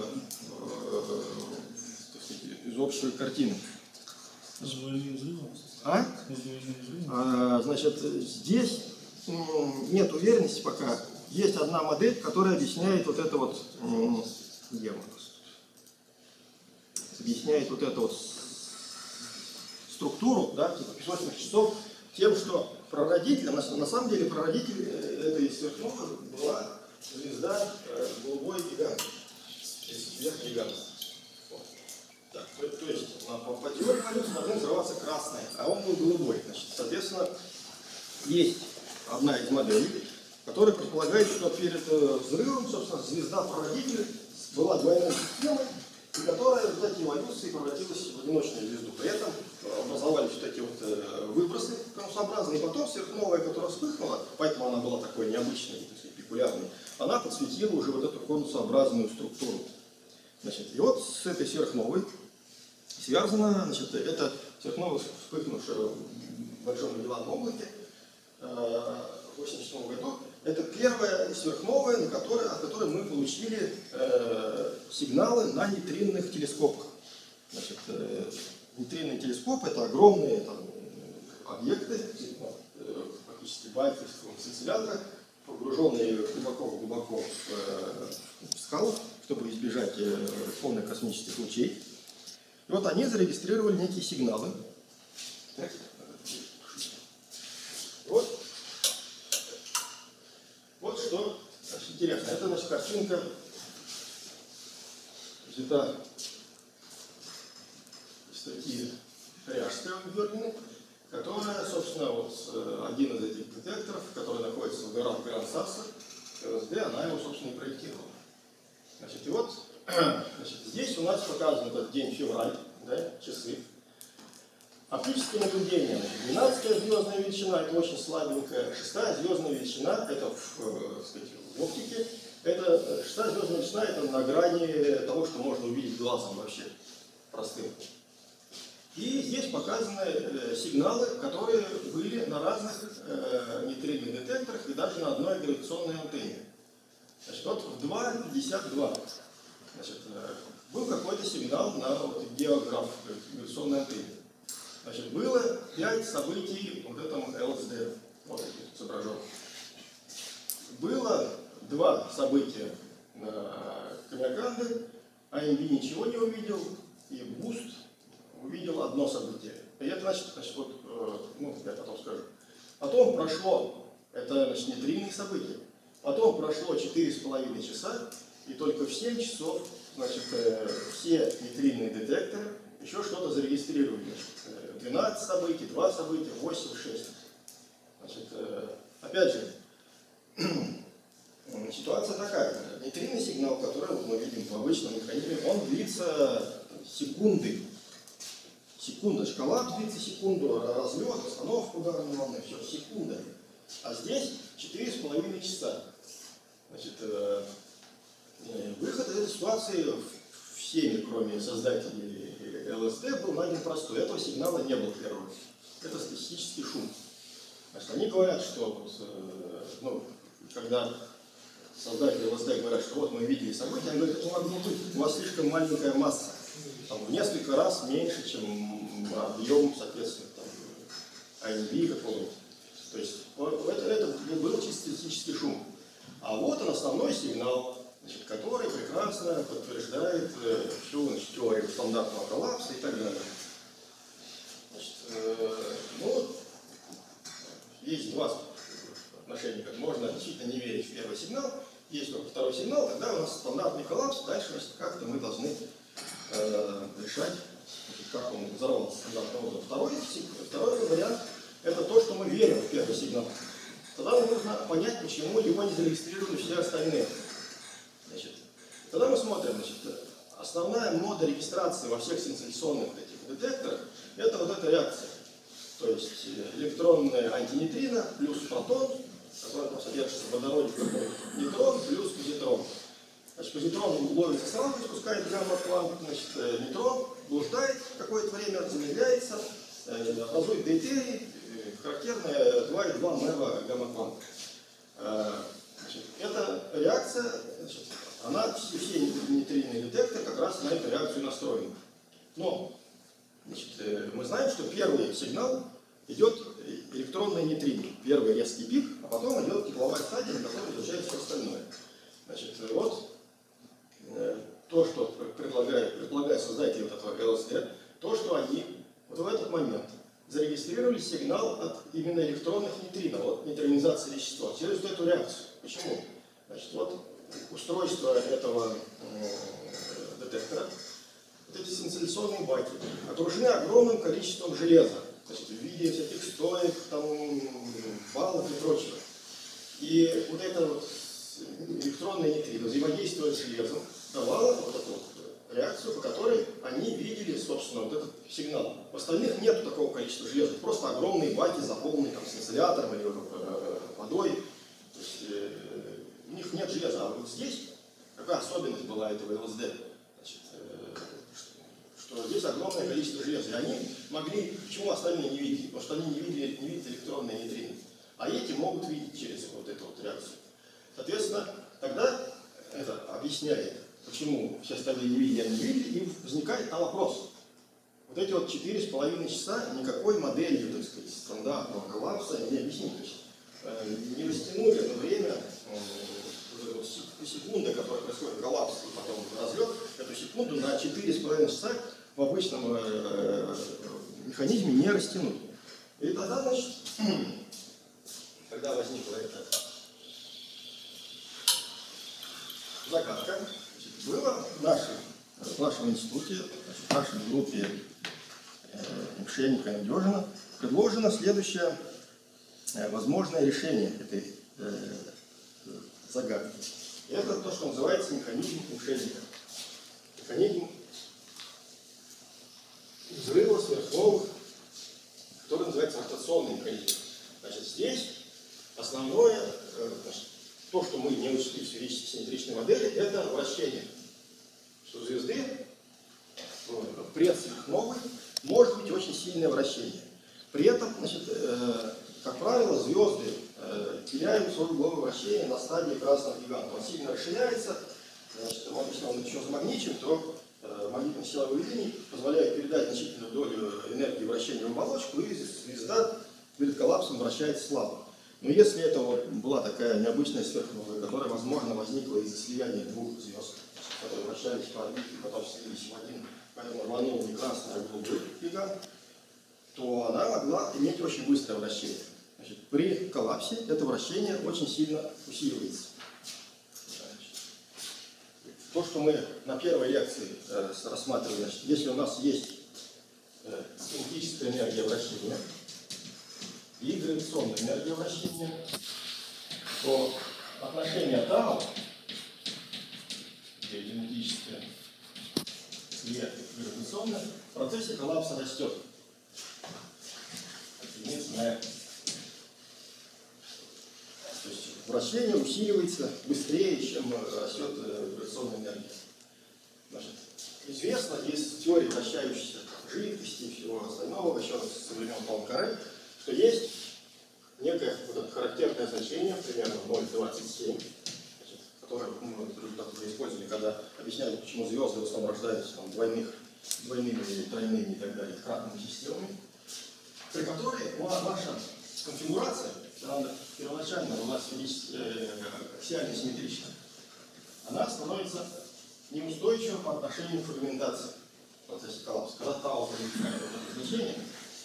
так сказать, из общей картины. С двойным взрывом? А? С двойным взрывом? Значит, здесь нет уверенности пока. Есть одна модель, которая объясняет вот это вот, где у нас? Объясняет вот эту вот структуру, да, типа песочных часов, тем, что прародитель, на самом деле прародитель этой сверхновой была звезда голубой гигант. Сверхгигант. Так, то есть по теории эволюции должны взрываться красные, а он был голубой. Значит, соответственно, есть одна из моделей, которая предполагает, что перед взрывом, собственно, звезда-прародитель была двойной системой, и которая в результате эволюции превратилась в одиночную звезду. При этом образовались вот эти вот выбросы конусообразные, и потом сверхновая, которая вспыхнула, поэтому она была такой необычной, так сказать, пекулярной, она подсветила уже вот эту конусообразную структуру. Значит, и вот с этой сверхновой связана, значит, это сверхновая, вспыхнувшая в Большом Магеллановом облаке в 1987 году. Это первая сверхновая, от которой мы получили сигналы на нейтринных телескопах. Значит, нейтринные телескопы — это огромные там, объекты, фактически байкерского сциллятора, погруженные глубоко в скалу, чтобы избежать фона космических лучей. И вот они зарегистрировали некие сигналы. Вот что интересно. Это, значит, картинка взята из статьи Ряжской Георгиевны, которая, собственно, вот один из этих детекторов, который находится в горах Гранд-Сасса, ЛСД, она его, собственно, и проектировала. Значит, и вот, значит, здесь у нас показан этот день февраль, да, часы. Оптические наблюдения. 12-я звездная величина — это очень слабенькая. 6-я звездная величина — это в оптике. Это 6-я звездная величина — это на грани того, что можно увидеть глазом вообще простым. И здесь показаны сигналы, которые были на разных нейтринных детекторах и даже на одной гравитационной антенне. Значит, вот в 2,52 значит, был какой-то сигнал на географ гравитационной антенне. Значит, было 5 событий вот этому ЛСД, вот эти изображен. Было 2 события на Камяканде, АМВ ничего не увидел, и Буст увидел одно событие. И это значит вот, ну, я потом скажу. Потом прошло, это значит нейтринные события. Потом прошло 4,5 часа, и только в 7 часов, значит, все нейтринные детекторы еще что-то зарегистрировали. Значит, 12 событий, 2 события, 8, 6. Значит, опять же, ситуация такая. Нейтринный сигнал, который вот мы видим в обычном механизме, он длится секунды. Секунда, шкала длится секунду, разлет, остановка ударной волны, все, секунда. А здесь 4,5 часа. Значит, выход из этой ситуации всеми, кроме создателей ЛСД, был найден простой. Этого сигнала не было первого. Это статистический шум. Значит, они говорят, что вот, ну, когда создатели ЛСД говорят, что вот мы видели события, они говорят, это могло быть, у вас слишком маленькая масса. Там, в несколько раз меньше, чем объем, соответственно, АМВ какого-нибудь. То есть это был чисто статистический шум. А вот он основной сигнал, значит, который прекрасно подтверждает всю, значит, теорию стандартного коллапса и так далее. Значит, ну, есть 2 отношения, как можно действительно не верить в первый сигнал, есть только второй сигнал, тогда у нас стандартный коллапс, дальше как-то мы должны решать, как он взорвался стандартным образом. Второй вариант — это то, что мы верим в первый сигнал. Тогда нам нужно понять, почему его не зарегистрировали все остальные. Значит, Тогда мы смотрим, значит, основная мода регистрации во всех синтезационных этих детекторах – это вот эта реакция. То есть электронная антинейтрино плюс протон, который там содержится в водороде, нейтрон плюс позитрон. Значит, позитрон ловится сразу, спускает гамма-квант, значит, нейтрон блуждает какое-то время, замедляется, образует дейтерий, характерная 2,2 МeV гамма-квант. Эта реакция, значит, она, все нейтринные детекторы как раз на эту реакцию настроены. Но значит, мы знаем, что первый сигнал идет электронный нейтрино. Первый резкий пик, а потом идет тепловая стадия, на которой изучается все остальное. Значит, вот то, что предлагает создатели вот этого ЛСД, то, что они вот в этот момент зарегистрировали сигнал от именно электронных нейтрино, от нейтронизации вещества, через вот эту реакцию. Почему? Значит, вот устройство этого детектора, вот эти синтезационные баки, окружены огромным количеством железа, значит, в виде всяких стоек, там, баллов и прочего. И вот это вот электронное нейтрино, взаимодействуя с железом, давало вот эту вот реакцию, по которой они видели, собственно, вот этот сигнал. В остальных нет такого количества железа, просто огромные баки, заполненные там, с инсулятором или водой. То есть, у них нет железа. А вот здесь какая особенность была этого ЛСД? Значит, что здесь огромное количество железа. И они могли, почему остальные не видели? Потому что они не видят электронные нейтрино. А эти могут видеть через вот эту вот реакцию. Соответственно, тогда это объясняет, почему все остальные не видели, они видели, и возникает там вопрос. Вот эти вот 4,5 часа никакой моделью, так сказать, стандартного коллапса не объяснить. То есть, не растянули это время, секунды, которая происходит коллапс и потом разлет, эту секунду на 4,5 часа в обычном механизме не растянуть. И тогда, значит, когда возникла эта загадка, было в нашем институте, в нашей группе Мшенника и Надежина предложено следующее возможное решение этой загадки. И это то, что называется механизм Мшенника. Механизм взрыва сверхновых, который называется ротационный механизм. Значит, здесь основное, то, что мы не учли в сферической симметричной модели, это вращение. Что у звезды предсверхновой может быть очень сильное вращение. При этом, значит, как правило, звезды теряют свое угловое вращение на стадии красного гиганта. Он сильно расширяется, значит, если он еще замагничен, то магнитные силовые линии позволяют передать значительную долю энергии вращения в оболочку, и звезда перед коллапсом вращается слабо. Но если это вот была такая необычная сверхновая, которая, возможно, возникла из-за слияния двух звезд, которые вращались по орбите и потом слились в один, поэтому рванул не красный, а голубой гигант, то она могла иметь очень быстрое вращение. Значит, при коллапсе это вращение очень сильно усиливается. То, что мы на первой лекции рассматривали, значит, если у нас есть кинетическая энергия вращения и гравитационная энергия вращения, то отношение тау, где кинетическая и гравитационная, в процессе коллапса растет. Единица на r. То есть вращение усиливается быстрее, чем растет гравитационная энергия. Значит, известно из теории вращающейся жидкости и всего остального, еще со времен Пуанкаре, что есть некое вот характерное значение, примерно 0,27, которое мы уже использовали, когда объясняли, почему звезды в основном рождаются там, двойными, тройными и так далее, кратными системами, при которой ваша конфигурация, первоначально у нас аксиально симметрична, она становится неустойчива по отношению к фрагментации в процессе коллапса. Когда тау возникает это значение,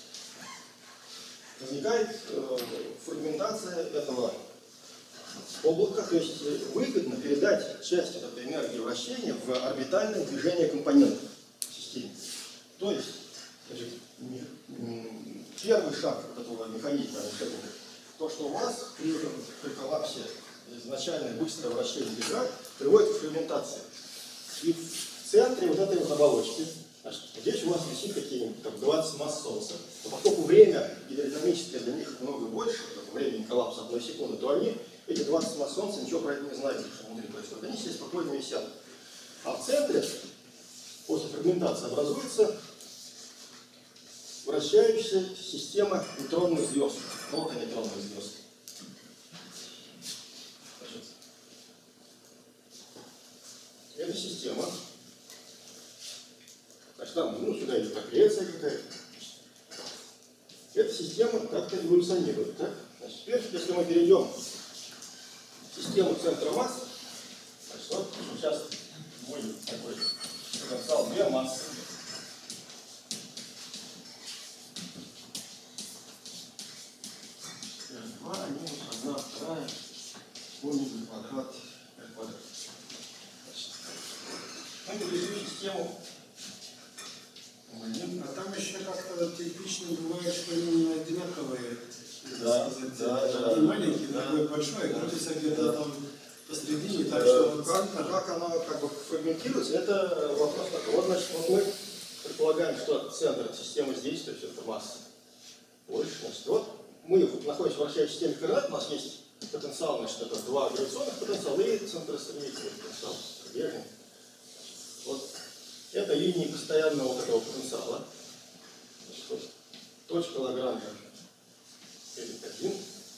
возникает фрагментация этого облака, то есть выгодно передать часть этой энергии вращения в орбитальное движение компонентов системы. То есть, значит, первый шаг этого механизма, то, что у вас при коллапсе изначально быстрое вращение ядра приводит к фрагментации. И в центре вот этой вот оболочки, значит, здесь у вас висит какие-нибудь там 20 масс Солнца. Но поскольку время гидродинамическое для них много больше, времени коллапса 1 секунды, то они, эти 20 масс Солнца, ничего про это не знают, что внутри происходит. Они себе спокойно висят. А в центре, после фрагментации, образуется вращающаяся система нейтронных звезд, протонейтронных звезд. Значит, эта система, значит, там, ну, сюда идет аккреция какая-то. Эта система как-то эволюционирует. Так? Значит, теперь, если мы перейдем в систему центра масс, значит, вот сейчас будет такой потенциал две массы. Два, минус, одна, вторая, умножить квадрат, квадрат. Мы перевели систему. А там еще как-то типично бывает, что они не одинаковые. Да, так сказать. да. Один маленький, другой большой, крутится где-то там посредине, так что Как оно как бы фрагментируется, это вопрос такой. Вот, значит, вот мы предполагаем, что центр системы здесь, то есть это масса. Больше, значит, вот мы находимся в вращающей системе координат, у нас есть потенциал, значит, это два гравитационных потенциала и центростремительный потенциал. Пробежный. Вот это линии постоянного вот этого потенциала. Значит, вот, точка Лагранжа L1.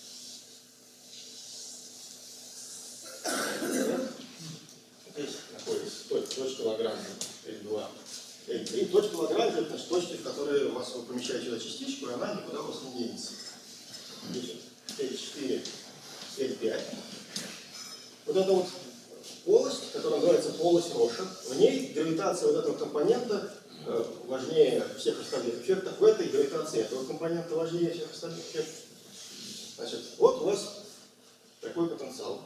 Здесь находится точка Лагранжа L2. L3. Точка Лагранжа — это значит, точки, в которые у вас вы помещаете сюда частичку, и она никуда у вас не денется. Здесь L4, L5. Вот это вот полость, которая называется полость Роша, в ней гравитация вот этого компонента важнее всех остальных эффектов. В этой гравитации этого компонента важнее всех остальных эффектов. Значит, вот у вас такой потенциал.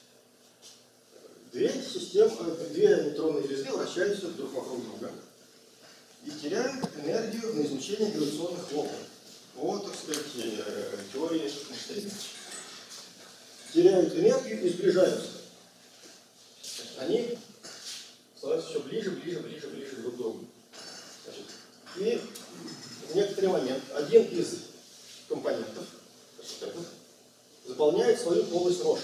Две нейтронные звезды вращаются друг вокруг друга и теряют энергию на излучение гравитационных волн. Вот, так сказать, теория Эйнштейна. Теряют энергию и сближаются. Они становятся все ближе друг к другу. Значит, и в некоторый момент один из компонентов заполняет свою полость Роша.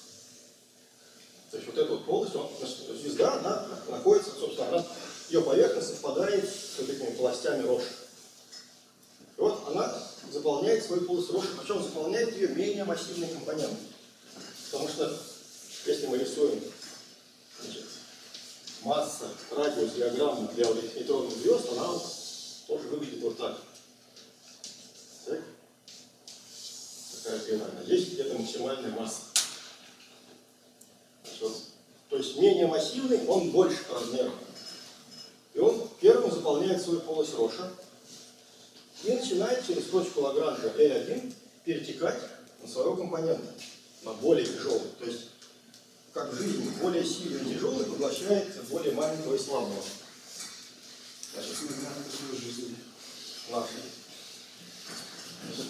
То есть вот эта вот полость, значит, звезда, она находится, собственно, ее поверхность совпадает с вот этими полостями Роша. И вот она заполняет свою полость Роша, причем заполняет ее менее массивный компонент. Потому что если мы рисуем, значит, масса, радиус, диаграмму для вот этих нейтронных звезд, она тоже выглядит вот так. Так? Такая диаграмма. Здесь где-то максимальная масса. Значит, вот, то есть менее массивный, он больше по размеру. И он первым заполняет свою полость Роша и начинает через точку Лагранжа L1 перетекать на своего компонента, на более тяжелый. То есть, как жизнь более сильный и тяжелый поглощает более маленького и слабого. Значит, жизни нашей. Значит,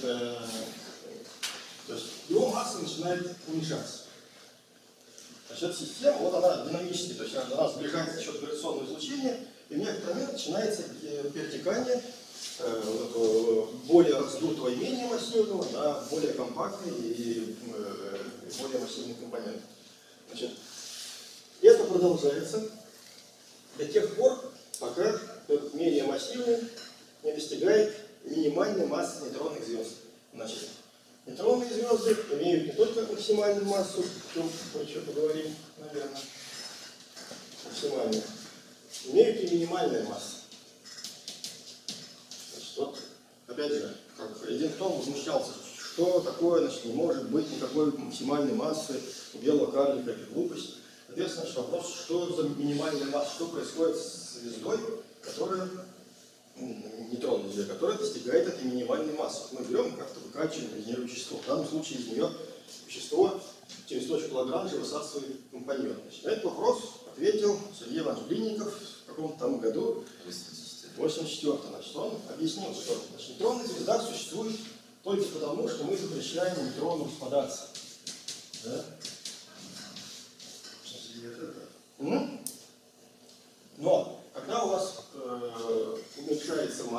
то есть его масса начинает уменьшаться. Значит, эта система, вот она динамически, то есть она сближается за счет гравитационного излучения, и в некоторый момент начинается перетекание более раздутого и менее массивного на более компактный и более массивный компонент. Значит, это продолжается до тех пор, пока этот менее массивный не достигает минимальной массы нейтронных звезд. Значит, нейтронные звезды имеют не только максимальную массу, о чем мы еще поговорим, наверное, максимальную, имеют и минимальную массу. Значит, вот, опять же, как Эддингтон возмущался, что такое, значит, не может быть никакой максимальной массы у белого карлика, это глупость. Соответственно, вопрос, что за минимальная масса, что происходит с звездой, которая, нейтронной звездой, которая достигает этой минимальной массы. Мы берем и как-то выкачиваем из нее вещество. В данном случае из нее вещество через точку Лагранжа высасывает компонент. Значит, на этот вопрос ответил Сергей Иванович Блинников в каком-то там году, в 84-м. Значит, он объяснил, что нейтронная звезда существует только потому, что мы запрещаем нейтрону распадаться. Да?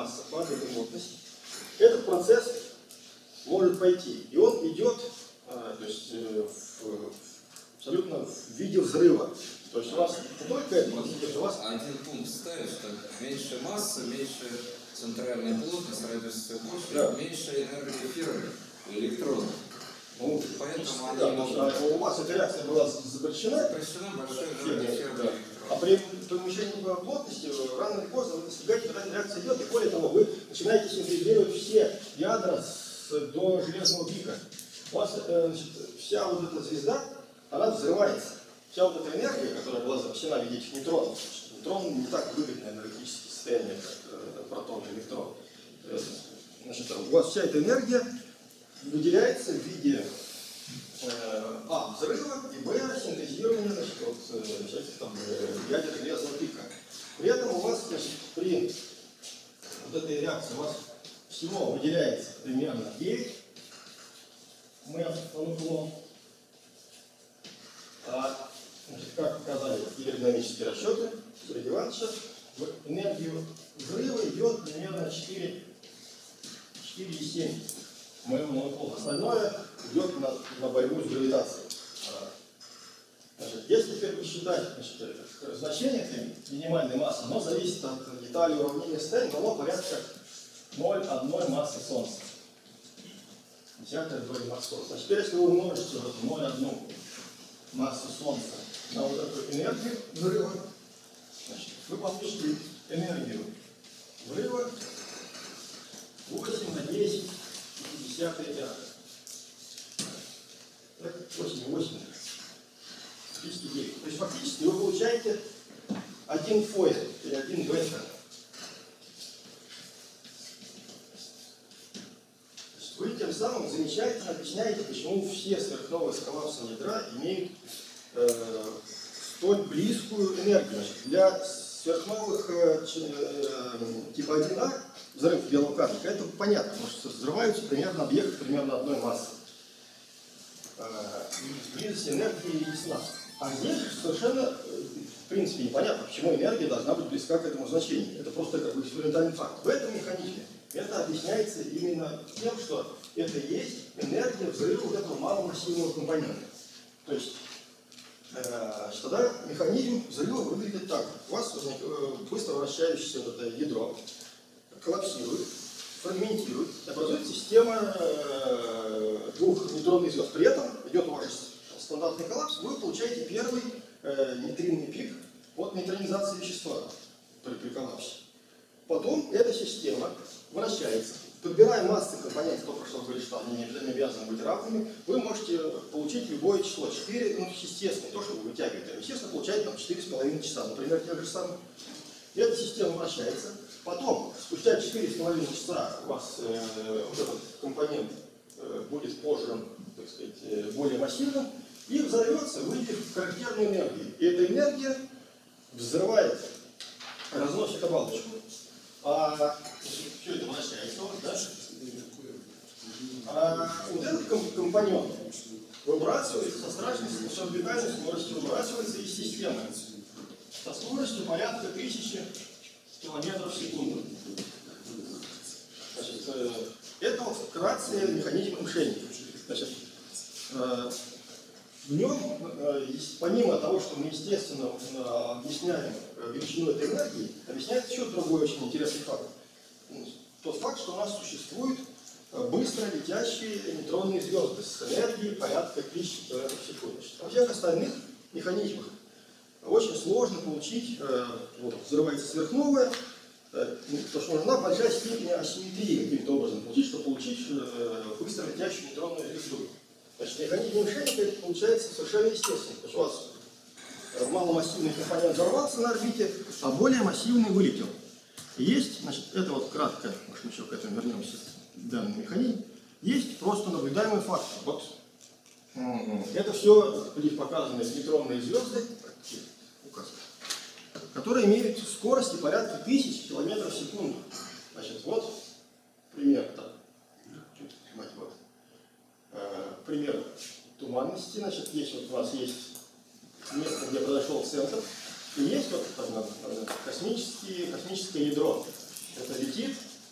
масса, падает и плотность, этот процесс может пойти. И он идет то есть, абсолютно в виде взрыва. То есть у вас не только это, у вас... Один пункт ставишь, что меньше массы, меньше центральная плотность, радиус все больше, Да. меньше энергии ферми, электронов. Ну, Поэтому они да, могут... у вас эта реакция была запрещена, Запрещена большая энергия ферми да. А при повышении плотности рано или поздно вы достигаете, когда эта реакция идет, и более того, вы начинаете синтезировать все ядра до железного пика. У вас значит, вся вот эта звезда, она взрывается. Вся вот эта энергия, которая была запасена в виде этих нейтронов, нейтроны не так выгодны энергетические состояния, как протон и электрон. Значит, у вас вся эта энергия выделяется в виде А, взрыва, и Б, синтезирования, значит, вот, всяких там ядер железного пика. При этом у вас, значит, при вот этой реакции у вас всего выделяется примерно 9 МЭФ на нуклон. Значит, как показали гидродинамические расчеты Сергея Ивановича, в энергию взрыва идет примерно 4,7 МЭФ на нуклон. Остальное идет на борьбу с гравитацией. Значит, если теперь посчитать значение этой минимальной массы, оно зависит от деталей уравнения состояния, но оно порядка 0,1 массы Солнца. Десятая доля массы Солнца. Значит, теперь если вы умножите вот 0,1 массу Солнца на вот эту энергию взрыва, значит, вы получите энергию взрыва 8 на 10 50 8,8. 39. То есть фактически вы получаете один фойл или один вектор. Вы тем самым замечательно объясняете, почему все сверхновые с коллапсом ядра имеют столь близкую энергию. Значит, для сверхновых типа 1А, взрыв белого карлика, это понятно, потому что взрываются примерно объекты примерно одной массы. Близость энергии ясна. А здесь совершенно, в принципе, непонятно, почему энергия должна быть близка к этому значению. Это просто как бы экспериментальный факт. В этом механизме это объясняется именно тем, что это есть энергия взрыва вот этого маломассивного компонента. То есть тогда механизм взрыва выглядит так. У вас быстро вращающееся вот это ядро коллапсирует, фрагментирует, образует система двух нейтронных звезд. При этом идет ваш стандартный коллапс, вы получаете первый нейтринный пик от нейтронизации вещества при коллапсе. Потом эта система вращается. Подбирая массы компонентов, только что говорили, что они не обязаны быть равными, вы можете получить любое число. 4, ну, естественно, то, что вы вытягиваете, естественно, получаете там 4,5 часа, например, тех же самых. И эта система вращается. Потом, спустя 4,5 часа у вас вот этот компонент будет пожран, так сказать, более массивным, и взорвется, выйдет характерную энергию. И эта энергия взрывает, разносит оболочку. А все это вращается у вас, да? А вот этот компонент выбрасывается со страшной, с орбитальной скоростью, выбрасывается из системы со скоростью порядка 1000 километров в секунду. Значит, это вот вкратце механизм мышения. Значит, в нем, помимо того, что мы, естественно, объясняем величину этой энергии, объясняется еще другой очень интересный факт. Тот факт, что у нас существуют быстро летящие нейтронные звезды с энергией порядка 1000 км в секунду. Во всех остальных механизмах очень сложно получить, вот, взрывается сверхновая, потому что нужна большая степень асимметрии каким-то образом получить, чтобы получить быстро летящую нейтронную звезду. Значит, механизм мишенника это получается совершенно естественно, потому что у вас маломассивный компонент взорвался на орбите, а более массивный вылетел. И есть, значит, это вот кратко, может еще к этому вернемся, данный механизм, есть просто наблюдаемый факт. Вот это все здесь показаны нейтронные звезды, которые имеют скорости порядка 1000 км в секунду. Значит, вот пример. Вот. Пример туманности. Значит, здесь вот у вас есть место, где произошел центр, и есть вот космическое ядро. Это летит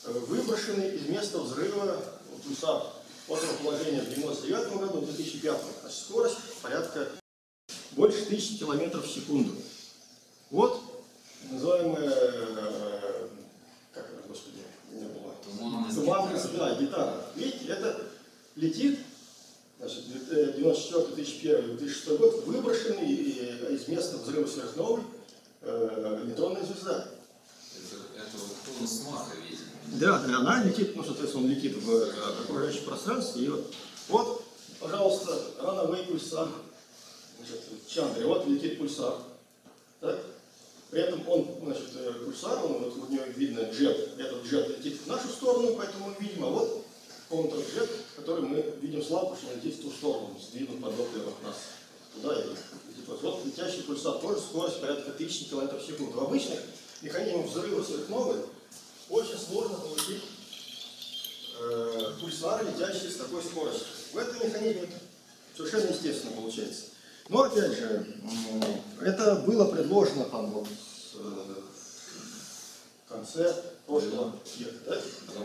выброшены из места взрыва пульсар от положения в 1999 году, в 2005. Значит, скорость порядка больше 1000 километров в секунду. Вот называемая, как это, господи, не было. Туманность, да, гитара. Видите, это летит, значит, 94, 2001, 2006 год, выброшенный из места взрыва сверхновой нейтронная звезда. Это вот конус Маха, видимо. Да, она летит, ну, соответственно, он летит в окружающем пространстве. И вот, пожалуйста, runaway пульсар. Значит, в Чандре, вот летит пульсар. Так? При этом он, значит, пульсар, он, вот у него видно джет. Этот джет летит в нашу сторону, поэтому мы видим, а вот контрджет, который мы видим слабо, что он летит в ту сторону, сдвинут подобие от нас. Туда и летит. Вот летящий пульсар, тоже скорость порядка 1000 км в секунду. В обычных механизмах взрыва сверхновой очень сложно получить пульсары, летящие с такой скоростью. В этом механизме совершенно естественно получается. Но опять же, это было предложено там вот в конце прошлого века, да?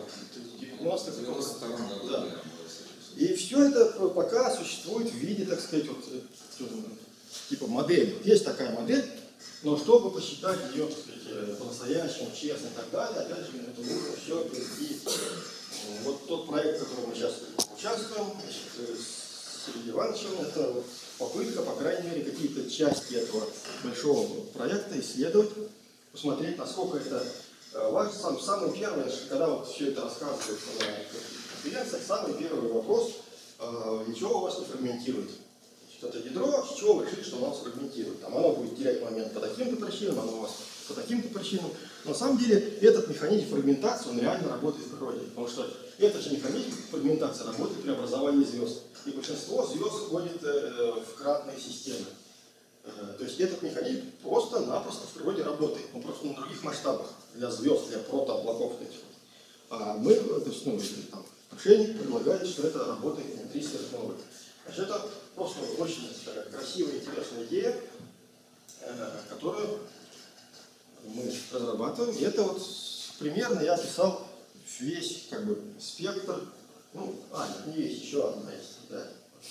90-х. Да. И все это пока существует в виде, так сказать, вот, типа модели. Есть такая модель, но чтобы посчитать ее, так сказать, по-настоящему, честно и так далее, опять же, это нужно все перейти. Вот тот проект, в котором мы сейчас участвуем, значит, с Сергеем Ивановичем, это вот попытка, по крайней мере, какие-то части этого большого проекта исследовать, посмотреть, насколько это важно. Самый первый, когда вот все это рассказывается на конференциях, самый первый вопрос, ничего у вас не фрагментирует. Это ядро, с чего вы решили, что оно фрагментирует. Там оно будет терять момент по таким-то причинам, оно у вас по таким-то причинам. Но на самом деле этот механизм фрагментации, он реально работает в природе. Потому что этот же механизм фрагментации работает при образовании звезд. И большинство звезд входит в кратные системы. То есть этот механизм просто-напросто в природе работает. Он просто на других масштабах для звезд, для протооблаков этих. А мы, то есть, ну, там, мошенник предлагает, что это работает внутри сверхновой. Значит, это просто очень красивая, интересная идея, которую мы разрабатываем. И это вот примерно я описал весь как бы спектр, ну, не весь, еще одна есть, да,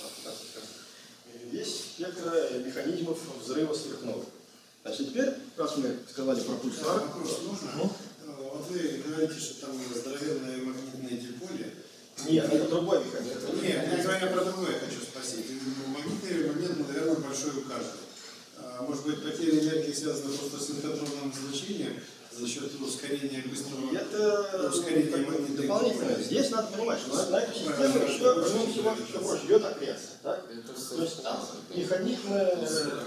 весь спектр механизмов взрыва сверхновой. Значит, теперь, раз мы сказали про пульсар. Вопрос нужно? Вот вы говорите, что там здоровенные магнитные диполи. Нет, это другой механизм. Нет, я говорю про другое, хочу спросить. Магнитный момент, наверное, большой у каждого. Может быть, потеря энергии связана просто с синхронным излучением за счет ускорения быстрого ускорения магнитных дополнительно. Здесь надо понимать, что на эту систему еще, помимо всего, еще больше идет аккреция. Так? То есть там механизмы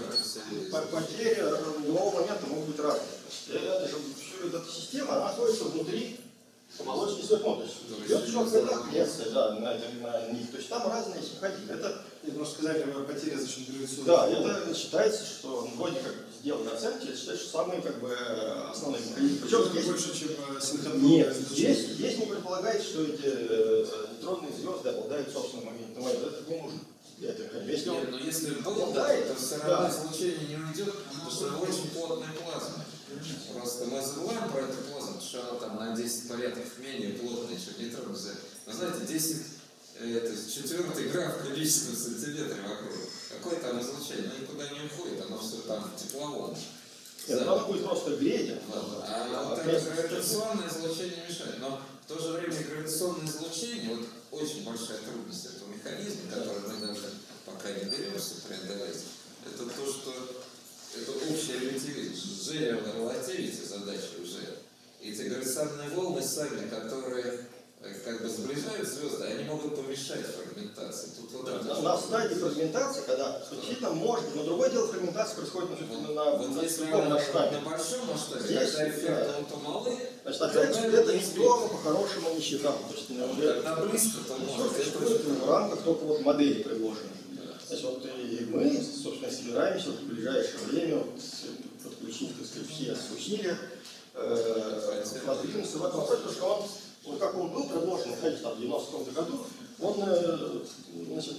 потери нового момента могут быть разные. Это же, эта система, она находится внутри оболочки сверхновой. Идет четкая аккреция, да, на них. То есть там разные механизмы. Это, можно сказать, потеря за счет гравитационной. да, это считается, что вроде как сделаны оценки, это считается, что самые как бы основные механизмы. Причем здесь больше, чем синхронное. Нет, здесь не предполагается, что эти нейтронные звезды обладают собственным магнитным моментом. Это не нужно. Если он но если был, обладает, то все равно излучение не уйдет, потому что это очень плотная плазма. Просто мы забываем про эту плазму, что она там на 10 порядков менее плотная, чем нейтронная звезда. Вы знаете, 10 это 4-й граф в количественном сантиметре вокруг. Какое там излучение? Оно никуда не уходит, оно все там в тепловом. нет, оно будет просто греть. А вот это гравитационное излучение мешает. Но в то же время гравитационное излучение, вот очень большая трудность этого механизма, который мы даже пока не беремся преодолеть, это то, что это общая релятивность, general relativity задача уже. Эти гравитационные волны сами, которые как бы сближают звезды, они могут помешать фрагментации. Тут вот это на стадии фрагментации, когда действительно может, но другое дело, фрагментация происходит на если другом масштабе. на большом масштабе, Здесь, когда эффект он то малый, значит, опять же, это никто по-хорошему не считал. То есть, когда близко, то может. все существует в рамках только вот модели предложены. Значит, вот и мы, собственно, собираемся в ближайшее время подключить, так сказать, все усилия, продвинуться в этом вопросе, потому что он, как он был предложен, знаете, там, в 90-м году, он, значит,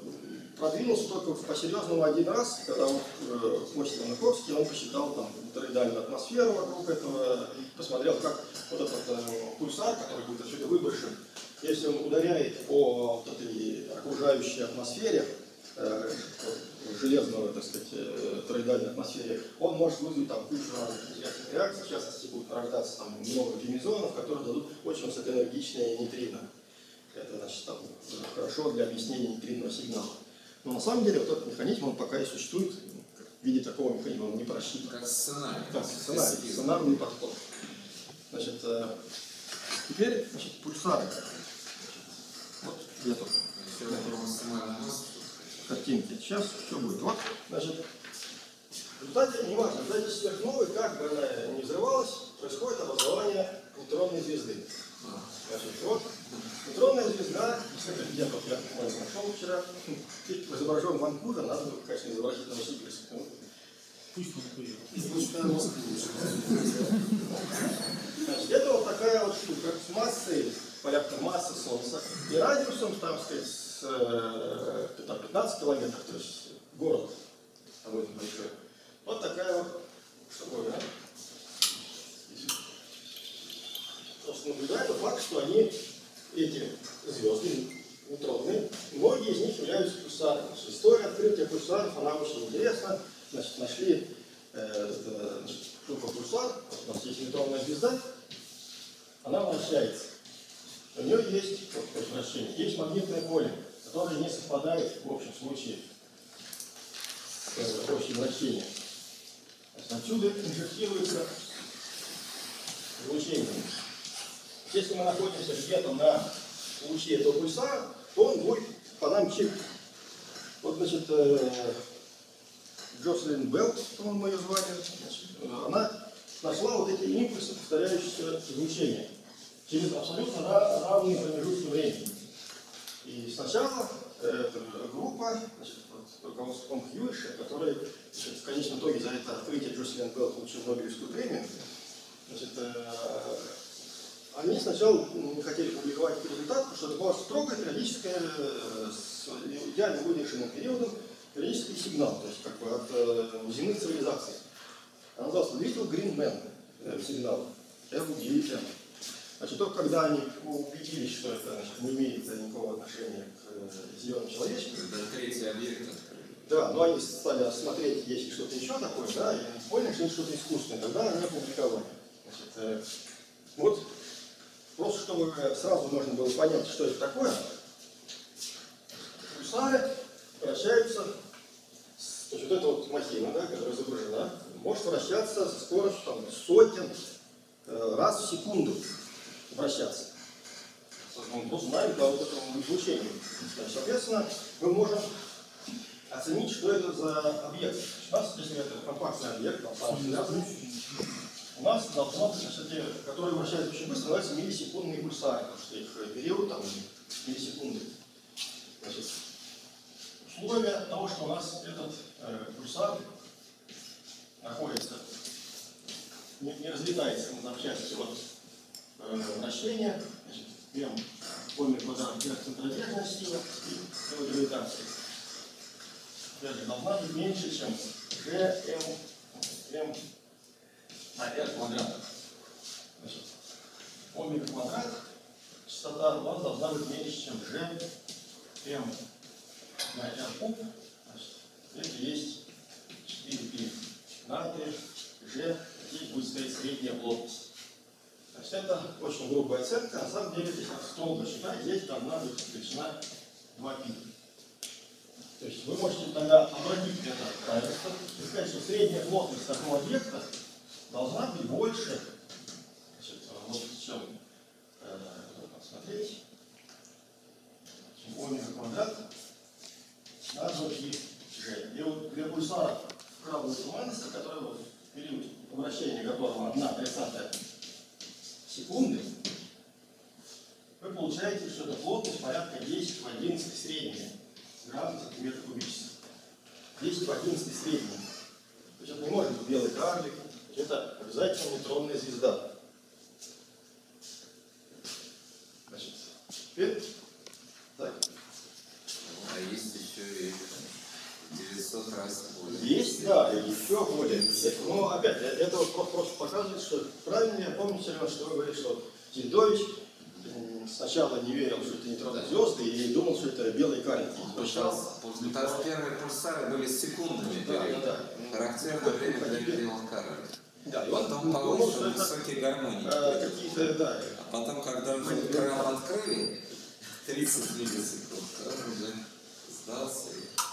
продвинулся только по-серьезному один раз, когда он Костя Маковский, он посчитал там 1,5 тороидальную атмосферу вокруг этого, и посмотрел, как вот этот пульсар, который будет отсюда выброшен, если он ударяет по вот этой окружающей атмосфере, железного, так сказать, тороидальной атмосфере, он может вызвать там кучу разных интересных реакций, в частности, будут рождаться там много фемизонов, которые дадут очень высокоэнергичные нейтрино. Это, значит, там, хорошо для объяснения нейтринного сигнала. Но на самом деле вот этот механизм, он пока и существует в виде такого механизма, он не просчитан. Как сценарий. Так, сценарный подход. Значит, теперь, значит, пульсары. Вот я только картинки. Сейчас что будет? Вот, значит, в результате, неважно, в результате сверхновой, как бы она ни взрывалась, происходит образование нейтронной звезды. Значит, вот, нейтронная звезда, я нашел вчера, изображен Ванкувер, надо было, конечно, изобразить Новосибирск. Пусть он Значит, это вот такая вот штука с массой, порядка массы Солнца, и радиусом, там сказать, там 15 километров, то есть город довольно большой. Вот такая вот штука, да? Просто наблюдаем факт, что они, эти звезды нейтронные, многие из них являются пульсарами. История открытия пульсаров, она очень интересна. Значит, нашли штуку пульсар, у нас есть нейтронная звезда, она вращается. У нее есть, вот, вращение, есть магнитное поле, которое не совпадает в общем случае с общим вращением. Отсюда инжектируется излучение. Если мы находимся где-то на луче этого пульсара, то он будет по нам чип. Вот, значит, Джослин Белл, по-моему, ее звали, она нашла вот эти импульсы, повторяющиеся излучения, через абсолютно равные промежутки времени. И сначала эта группа, значит, под руководством Хьюиша, который, значит, в конечном итоге за это открытие Джослин Белл получил Нобелевскую премию, значит, они сначала не хотели публиковать этот результат, потому что это была строгая периодическая, с идеально выдержанным периодом, периодический сигнал, то есть как бы от земных цивилизаций. Она называлась Little Green Man сигнал, LGM. Значит, только когда они убедились, что это, значит, не имеет никакого отношения к зеленым человечкам. Это третий объект. Да, но они стали смотреть, есть ли что-то еще такое, да, и поняли, что это что-то искусственное, тогда они опубликовали. Значит, вот, просто чтобы сразу можно было понять, что это такое, пульсары вращаются, то есть вот эта вот махина, да, которая изображена, может вращаться со скоростью там, сотен раз в секунду вращаться. Мы просто знаем по вот этому излучению. Соответственно, мы можем оценить, что это за объект. У нас, если это компактный объект, у нас должно быть, которые вращаются очень быстро, называются миллисекундные пульсары, потому что их период там миллисекунды. Значит, условия того, что у нас этот пульсар находится, не разлетается на запчасти от вращения, значит, М польный квадрат центробежная сила и гравитация. Должна быть меньше, чем Gm на R квадрат. Значит, омега квадрат, частота у нас должна быть меньше, чем Gm на R куб. Значит, это есть 4π на T, G, здесь будет стоять средняя плотность. Значит, это очень грубая оценка. На самом деле, если строго считать, здесь должна быть величина 2π. То есть вы можете тогда обратить это равенство и сказать, что средняя плотность такого объекта должна быть больше, значит, вот чем, посмотреть, чем омега квадрат на 2π G. И вот для пульсара круговой туманности, который в период вращения которого 1/30 секунды, вы получаете, что это плотность порядка 10 в 11 средняя грамм на сантиметр кубический. 10 в 11 средняя. То есть это не может быть белый карлик, это обязательно нейтронная звезда. Значит, теперь так. А есть еще и 900 раз более. Есть, да, и еще более. Но опять, это вот просто показывает, что правильно я помню, Серега, что вы говорите, что Зельдович сначала не верил, что это нейтронные звезды, и думал, что это белые карлики. Потому что первые пульсары были секундными Да, периодами. да. Характерное время для белых карликов. Да, и Потом он повысил что это, высокие гармонии. какие-то, да. А потом, когда уже экран открыли, 30 миллисекунд, он уже сдался.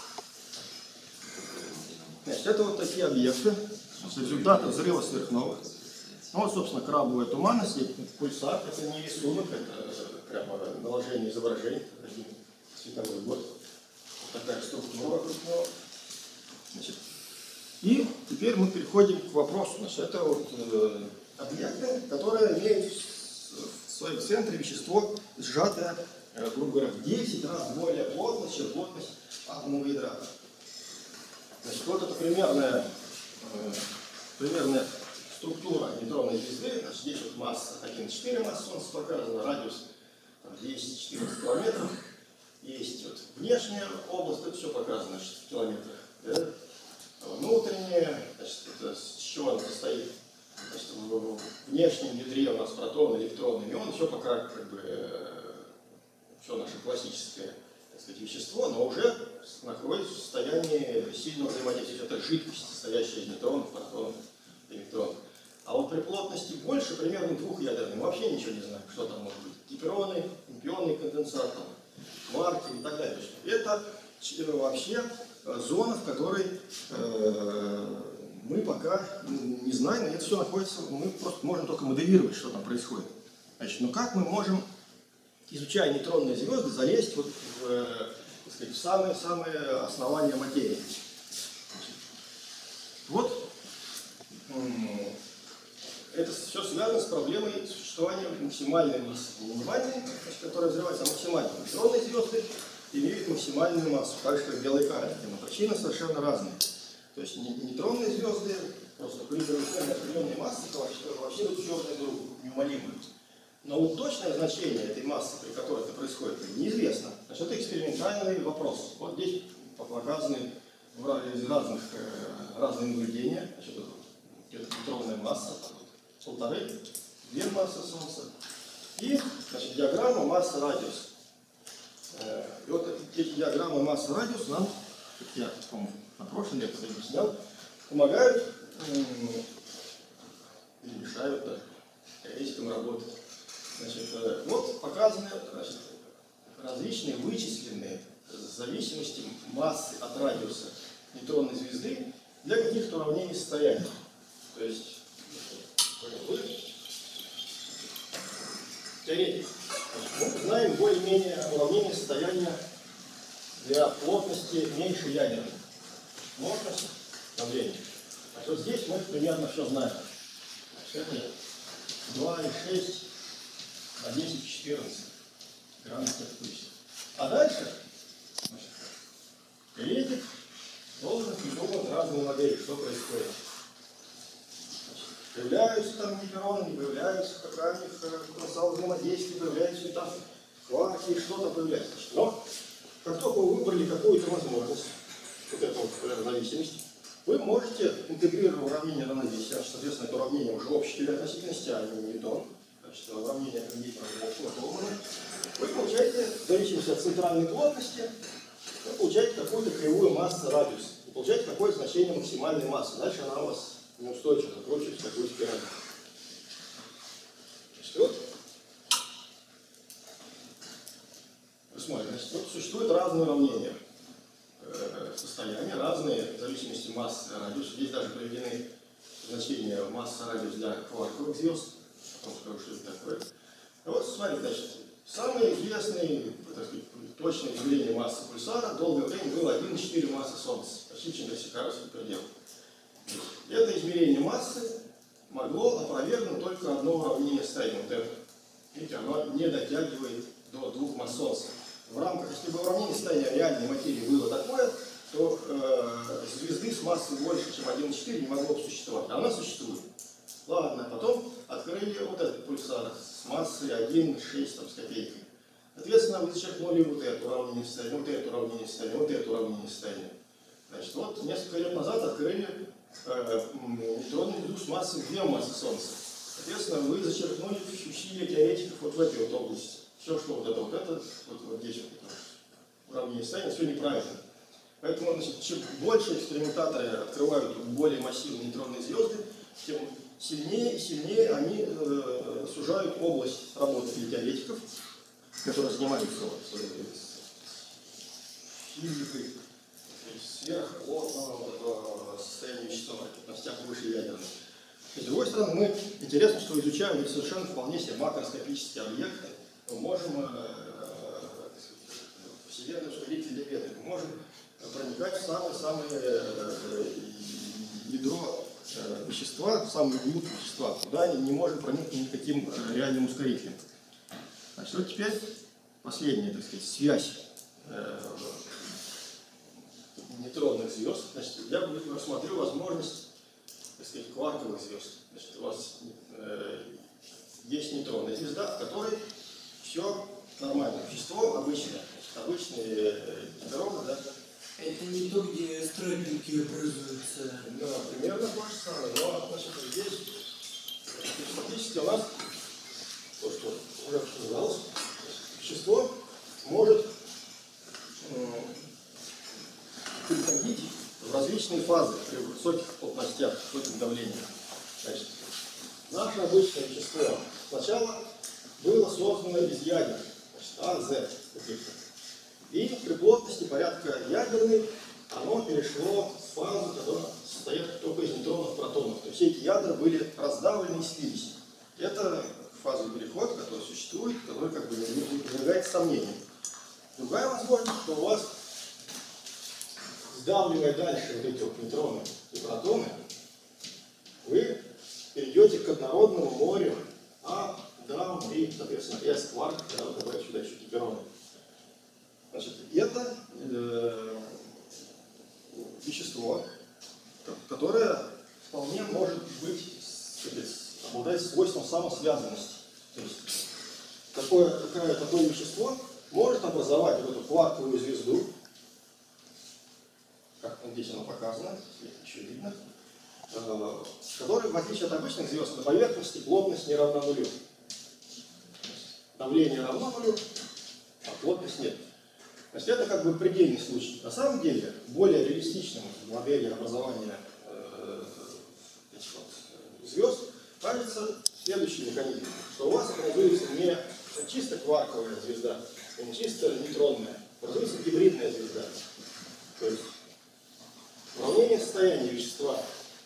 Значит, это вот такие объекты, результаты взрыва сверхновых. Ну вот, собственно, крабовая туманность, пульсар, это не рисунок, это прямо наложение изображений, один световой год. Вот такая структура вокруг него. Значит, и теперь мы переходим к вопросу. Значит, это вот объекты, которые имеют в своем центре вещество сжатое, грубо говоря, в 10 раз более плотность, чем плотность атомного ядра. Значит, вот это примерная структура нейтронной звезды. Значит, здесь вот масса 1,4 масса Солнца показана, радиус 10-14 километров. Есть вот внешняя область, это все показано, значит, в километрах. Да? Внутренняя, значит, это с чего она состоит? Значит, в внешнем ядре у нас протон, электрон, ион, все пока как бы все наше классическое, так сказать, вещество, но уже находится в состоянии сильного взаимодействия. Это жидкость, состоящая из нейтронов, протонов, электронов. А вот при плотности больше, примерно двухъядерной, мы вообще ничего не знаем, что там может быть. Гипероны, импионный конденсат, кварки и так далее. Это вообще зона, в которой мы пока не знаем, и это все находится, мы просто можем только моделировать, что там происходит. Значит, ну как мы можем, изучая нейтронные звезды, залезть вот так сказать, в самое основание материи? Значит, вот это все связано с проблемой существования максимальной массы. Не минимальной, которая взрывается, а максимальной. Нейтронные звезды имеют максимальную массу, так же как белые карлики, но причины совершенно разные. То есть нейтронные звезды просто при превышении определенной массы вообще идут в черную дыру, неумолимую. Но вот точное значение этой массы, при которой это происходит, неизвестно. Значит, это экспериментальный вопрос. Вот здесь показаны разные наблюдения. Значит, это нейтронная масса, полторы, две массы Солнца. И, значит, диаграмма масса-радиус. И вот эти диаграммы масса-радиус нам, как я, по-моему, на прошлой лекции объяснял, помогают или мешают теоретикам работать. Значит, вот показаны, значит, различные вычисленные зависимости массы от радиуса нейтронной звезды для каких-то уравнений состояния. То есть, теоретик. Мы знаем более-менее уравнение состояния для плотности меньше ядерной. Плотность давления. А вот здесь мы примерно все знаем. Значит, это 2,6 на 10-14 грамм количества. А дальше теоретик должен придумать разные модели, что происходит. Появляются там гипероны, не появляются, какая у них потенциал взаимодействия, появляются там кварки, что-то появляется. Но как только вы выбрали какую-то возможность, вот эту равновесимость, вы можете, интегрируя уравнение равновесия, соответственно, это уравнение уже общей теории относительности, а не Ньютон, значит, уравнение Колмана, вы получаете, в зависимости от центральной плотности, вы получаете какую-то кривую массы радиуса, и получаете какое значение максимальной массы. Дальше она у вас неустойчиво закручивается в такую спираль. Значит, вот, посмотрим, значит, вот существуют разные уравнения состояния, разные в зависимости от массы радиуса. Здесь даже приведены значения массы радиуса для кварковых звезд. Потом скажу, что это такое. Вот, смотрите, значит, самое известное, так сказать, точное измерение массы пульсара долгое время было 1,4 массы Солнца, почти чемпионский предел. Это измерение массы могло опровергнуть только одно уравнение состояния. Вот это. Видите, оно не дотягивает до 2 масс Солнца. В рамках, если бы уравнение состояния реальной материи было такое, то звезды с массой больше, чем 1,4 не могло бы существовать. А она существует. Ладно, потом открыли вот этот пульсар с массой 1,6 с копейкой. Соответственно, вы зачеркнули вот это уравнение состояния, вот это уравнение состояния, вот это уравнение состояния. Значит, вот несколько лет назад открыли нейтронную звезду с массой 2 массы Солнца. Соответственно, вы зачеркнули усилия теоретиков вот в этой вот области. Все, что вот здесь вот уравнение состояния, все неправильно. Поэтому, значит, чем больше экспериментаторы открывают более массивные нейтронные звезды, тем сильнее и сильнее они сужают область работы для теоретиков, которые занимаются физикой сверхплотного состояния вещества, на стях выше ядерных. С другой стороны, мы интересно, что изучаем совершенно вполне себе макроскопические объекты. Мы можем вселенную ускорить элементы, мы можем проникать в самое-самое ядро вещества, в самый глубь вещества, куда не можем проникнуть никаким реальным ускорителем. Значит, вот теперь последняя, так сказать, связь нейтронных звезд. Значит, я рассмотрю возможность, так сказать, кварковых звезд. Значит, у вас есть нейтронная звезда, в которой все нормально. Вещество обычное, обычные гидроны, да. Это не то, где стробинки образуются. Да, примерно то же самое. Но, значит, здесь фактически у нас то, что уже обсуждалось, вещество может переходить в различные фазы при высоких плотностях, высоких давлениях. Значит, наше обычное вещество сначала было создано из ядер, значит, АЗ. И при плотности порядка ядерной оно перешло в фазу, которая состоит только из нейтронов, протонов. То есть все эти ядра были раздавлены и слились. Это фазовый переход, который существует, который как бы не подвергается сомнению. Другая возможность, что у вас, сдавливая дальше вот эти вот нейтроны и протоны, вы перейдете к однородному морю А, даун и, соответственно, S кварк, когда вы добавите сюда еще гипероны. Значит, это вещество, которое вполне может быть, обладать свойством самосвязанности. То есть такое вещество может образовать вот эту кварковую звезду, как здесь оно показано, еще видно, которая, в отличие от обычных звезд, на поверхности плотность не равна нулю. Давление равно нулю, а плотность нет. Значит, это как бы предельный случай. На самом деле, более реалистичным в модели образования звезд кажется следующий механизм, что у вас образуется не чисто кварковая звезда, и не чисто нейтронная, образуется гибридная звезда. То есть уравнение состояния вещества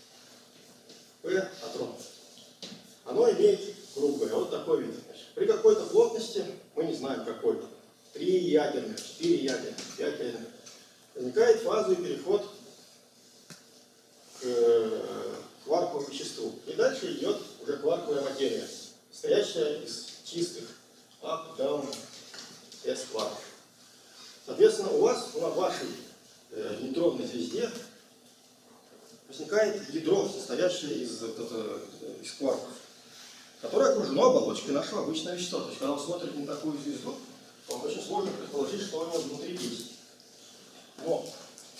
P атрон, оно имеет круглое, вот такой вид. При какой-то плотности, мы не знаем какой, 3 ядерных, 4 ядерных, 5 ядерных, возникает фазовый переход к кварковому веществу. И дальше идет уже кварковая материя, состоящая из чистых up, down, S кварков. Соответственно, у вас на вашей нейтронной звезде возникает ядро, состоящее из кварков, которое окружено оболочкой нашего обычного вещества. То есть, когда вы смотрите на такую звезду, вам очень сложно предположить, что у него внутри есть. Но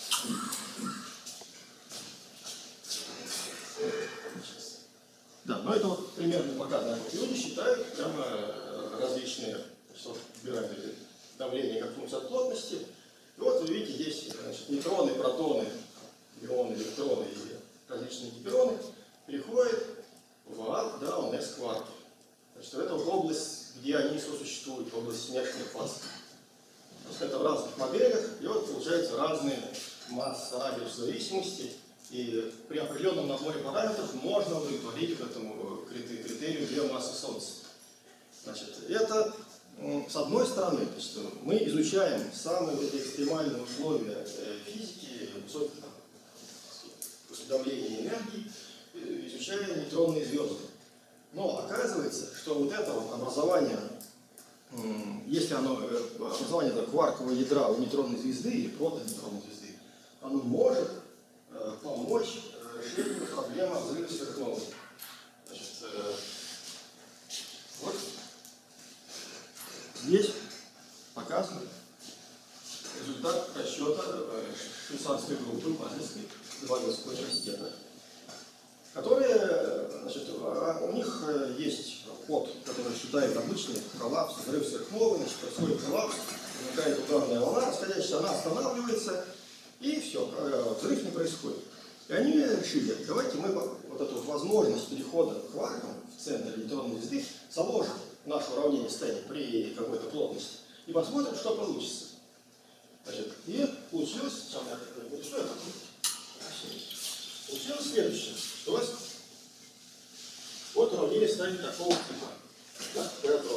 да, но это вот примерно показано. Люди считают прямо различные, что выбирают давление как функцию от плотности. И вот вы видите здесь, значит, нейтроны, протоны, ионы, электроны и различные гипероны переходят в up, down, S кварки. Значит, это вот область, где они сосуществуют, область смешанных фаз. Это в разных моделях, и вот получается разные массы радиус зависимости, и при определенном наборе параметров можно удовлетворить к этому критерию 2 массы Солнца. Значит, это с одной стороны, то есть мы изучаем самые экстремальные условия физики, высоких давления и энергии, изучая нейтронные звезды. Но оказывается, что вот это вот образование, если образование кваркового ядра у нейтронной звезды или протонейтронной звезды, оно может помочь решению проблемы взрыва сверхновой. Значит, вот здесь показан результат расчета швейцарской группы Базельской 2 университета. у них есть код, который считает обычный коллапс, взрыв сверхновой, значит, происходит коллапс, возникает ударная волна расходящаяся, она останавливается, и все, взрыв не происходит. И они решили, давайте мы вот эту возможность перехода к кваркам в центр нейтронной звезды заложим в наше уравнение состояния при какой-то плотности и посмотрим, что получится. Значит, и получилось, получилось следующее. То есть, вот уравнение состояния такого типа. Да,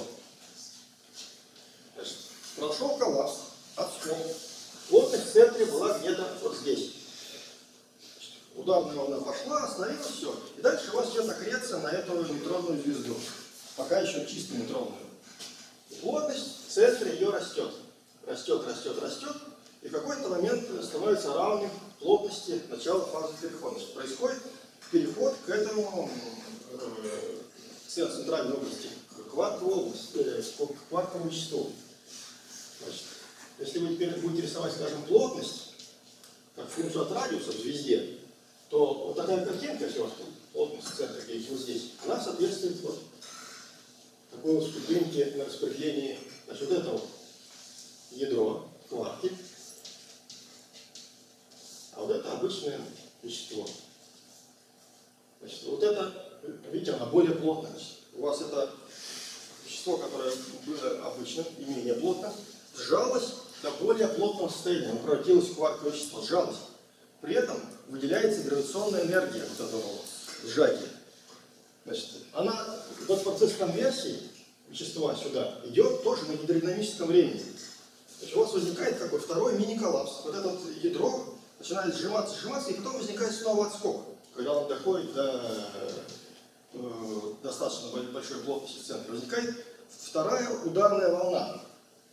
значит, прошел коллапс, отскок. Плотность в центре была где-то вот здесь. Ударная волна пошла, остановилась, все. И дальше у вас идет аккреция на эту нейтронную звезду. Пока еще чисто нейтронную. Плотность в центре ее растет. Растет, растет, растет. И в какой-то момент становится равным плотности начала фазы перехода. Происходит переход к этому центральной области, к кварковому веществу. Значит, если вы теперь будете рисовать, скажем, плотность, как функцию от радиуса в звезде, то вот такая картинка, если у вас плотность в центре где-то вот здесь, она соответствует вот такой вот ступеньке на распределении, значит, вот это вот ядро, кварки, а вот это обычное вещество. Значит, вот это, видите, оно более плотное. Значит, у вас это вещество, которое было обычным и менее плотным, сжалось до более плотного состояния, оно превратилось в кварковое вещество, сжалось. При этом выделяется гравитационная энергия вот этого сжатия. Значит, этот процесс конверсии вещества сюда идет тоже на гидродинамическом времени. Значит, у вас возникает как бы второй мини-коллапс. Вот это вот ядро начинает сжиматься, сжиматься, и потом возникает снова отскок, когда он доходит до достаточно большой плотности в центре. Возникает вторая ударная волна.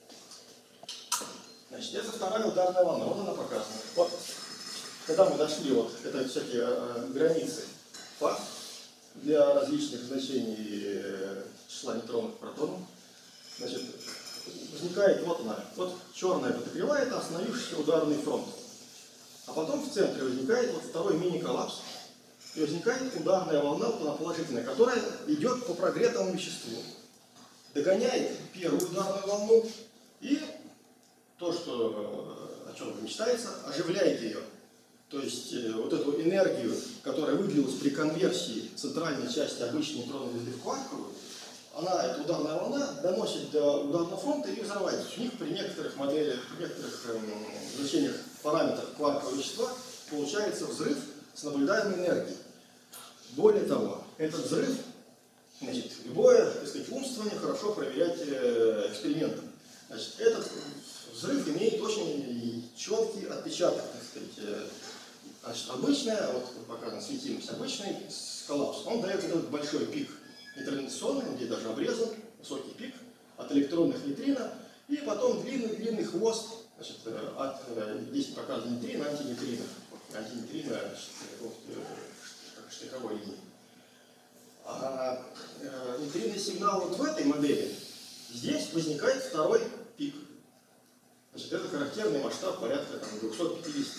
Значит, это вторая ударная волна. Вот она показана. Вот, когда мы нашли вот это всякие границы фаз для различных значений числа нейтронов и протонов, значит, возникает вот она. Вот черная подогревает остановившийся ударный фронт. А потом в центре возникает вот второй мини-коллапс. И возникает ударная волна, вот она положительная, которая идет по прогретому веществу. Догоняет первую ударную волну и то, о чем мечтается, оживляет ее. То есть вот эту энергию, которая выделилась при конверсии центральной части обычной нейтронной звезды в кварковую, эта ударная волна доносит до ударного фронта и взрывается. У них при некоторых моделях, при некоторых значениях параметров кваркового вещества получается взрыв с наблюдаемой энергией. Более того, этот взрыв, значит, любое, так сказать, умствование хорошо проверять экспериментом. Значит, этот взрыв имеет очень четкий отпечаток, так сказать. Значит, обычная, вот показана светимость, обычный коллапс, он дает этот большой пик нейтрализационный, где даже обрезан, высокий пик от электронных нейтрино, и потом длинный хвост, значит, здесь показан нейтрино, антинейтрино. Антинейтрино, как штриховой линии. А нейтринный сигнал вот в этой модели, здесь возникает второй пик. Значит, это характерный масштаб порядка 250,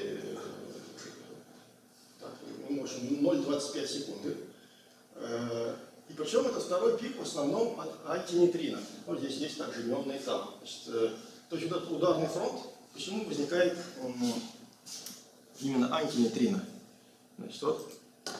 в общем, 0,25 секунды. И причем это второй пик в основном от антинейтрино. Вот здесь есть также неонный этап. Значит, то есть вот этот ударный фронт, почему возникает именно антинейтрино? Значит, вот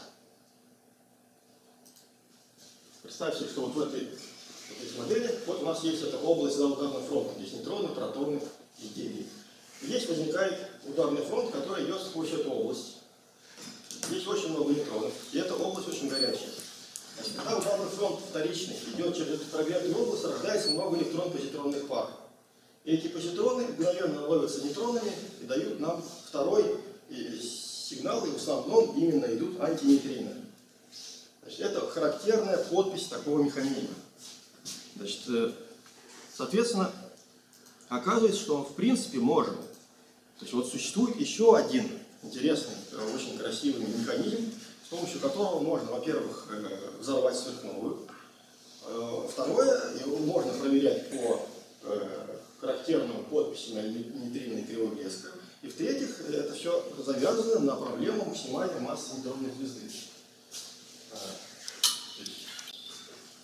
представьте, что вот в этой модели вот у нас есть эта область за ударным фронтом. Здесь нейтроны, протоны и гелий. Здесь возникает ударный фронт, который идет сквозь эту область. Здесь очень много нейтронов, и эта область очень горячая. Значит, когда ударный фронт вторичный идет через эту прогретую область, рождается много электрон-позитронных пар. И эти позитроны мгновенно ловятся нейтронами и дают нам второй сигнал, и в основном именно идут антинейтрино. Значит, это характерная подпись такого механизма. Значит, соответственно, оказывается, что он в принципе может. То есть вот существует еще один интересный, очень красивый механизм, с помощью которого можно, во-первых, взорвать сверхновую. Второе, его можно проверять по характерным подписям на нейтринной кривой блеска. И в-третьих, это все завязано на проблему максимальной массы нейтронной звезды.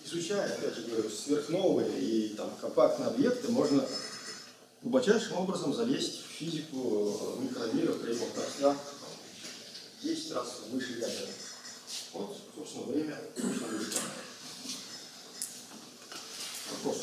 изучая, опять же говорю, сверхновые и там компактные объекты, можно глубочайшим образом залезть в физику микромиров, кремовых торцах, 10 раз выше ядера. Вот, собственно, время. Вопрос.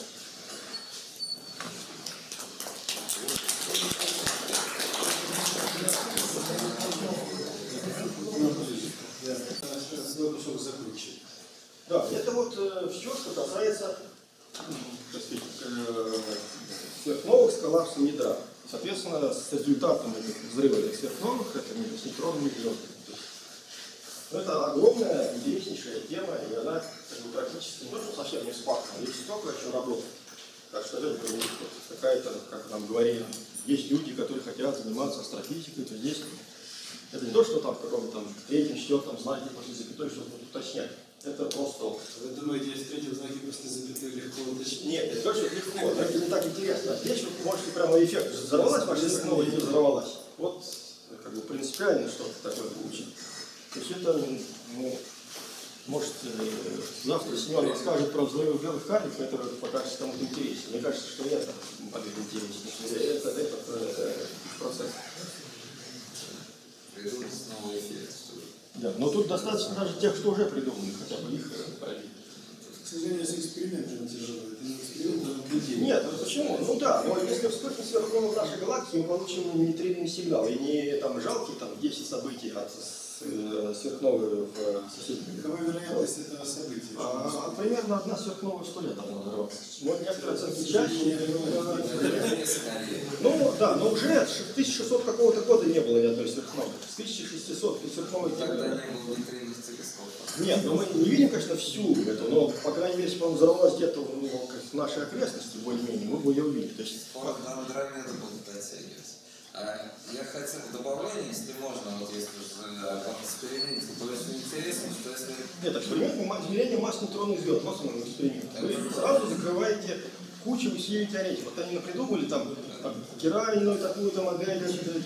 Свой кусок закончить. Да, это вот все, что касается, так сказать, сверхновых с коллапсом ядра. Соответственно, с результатом этих взрывов сверхновых это нейтронные звезды. Но это огромная, интереснейшая тема, и она как бы, практически не то, что совсем не спахана, а есть столько еще работы. Так что это какая-то, как нам говорили, есть люди, которые хотят заниматься астрофизикой, то здесь это не то, что там в каком-то там третьем, четвертом знаке после запятой что-то уточнять. Это просто... Вы думаете, если в третьем знаке после запятой легко уточнить? Нет, это очень легко, но это не так интересно. Здесь вы можете прямо эффект, взорвалась ваша сверхновая или не взорвалась. Вот как бы принципиально что-то такое получить. То есть это, ну, может, завтра Семен расскажет про взрывы белых карликов, это покажется кому-то интереснее. Мне кажется, что это будет интереснее. Это процесс. Придумать новый эффект. Да, но тут достаточно даже тех, что уже придумали, хотя бы их проверить. К сожалению, с экспериментом тяжело. Это не эксперимент, а наблюдение. Нет, ну почему? Ну да, но если вспыхнет сверхновая в нашей галактике, мы получим нейтринный сигнал. И не там жалкие там 10 событий от сверхновой в соседнем. Какова вероятность этого события? Примерно одна сверхновая в 100 лет должна взорваться. Вот некоторые оценки чаще. Ну да, но уже с 1600 какого-то года не было ни одной сверхновой. С 1600 сверхновой Тогда не было нейтринных телескопов. Нет, ну мы не видим, конечно, всю эту, но, по крайней мере, если бы он взорвалась где-то в нашей окрестности, более-менее, мы бы ее увидели. То есть, Он до Андромеды будет дотягиваться. Я хотел добавление, если можно, вот если уже об эксперименте, то очень интересно, что если... нет, эксперимент измерения масс нейтронных звезд, вот он эксперимент. Вы сразу закрываете кучу усилий теоретиков. Вот они напридумывали там Киральную такую-то модель,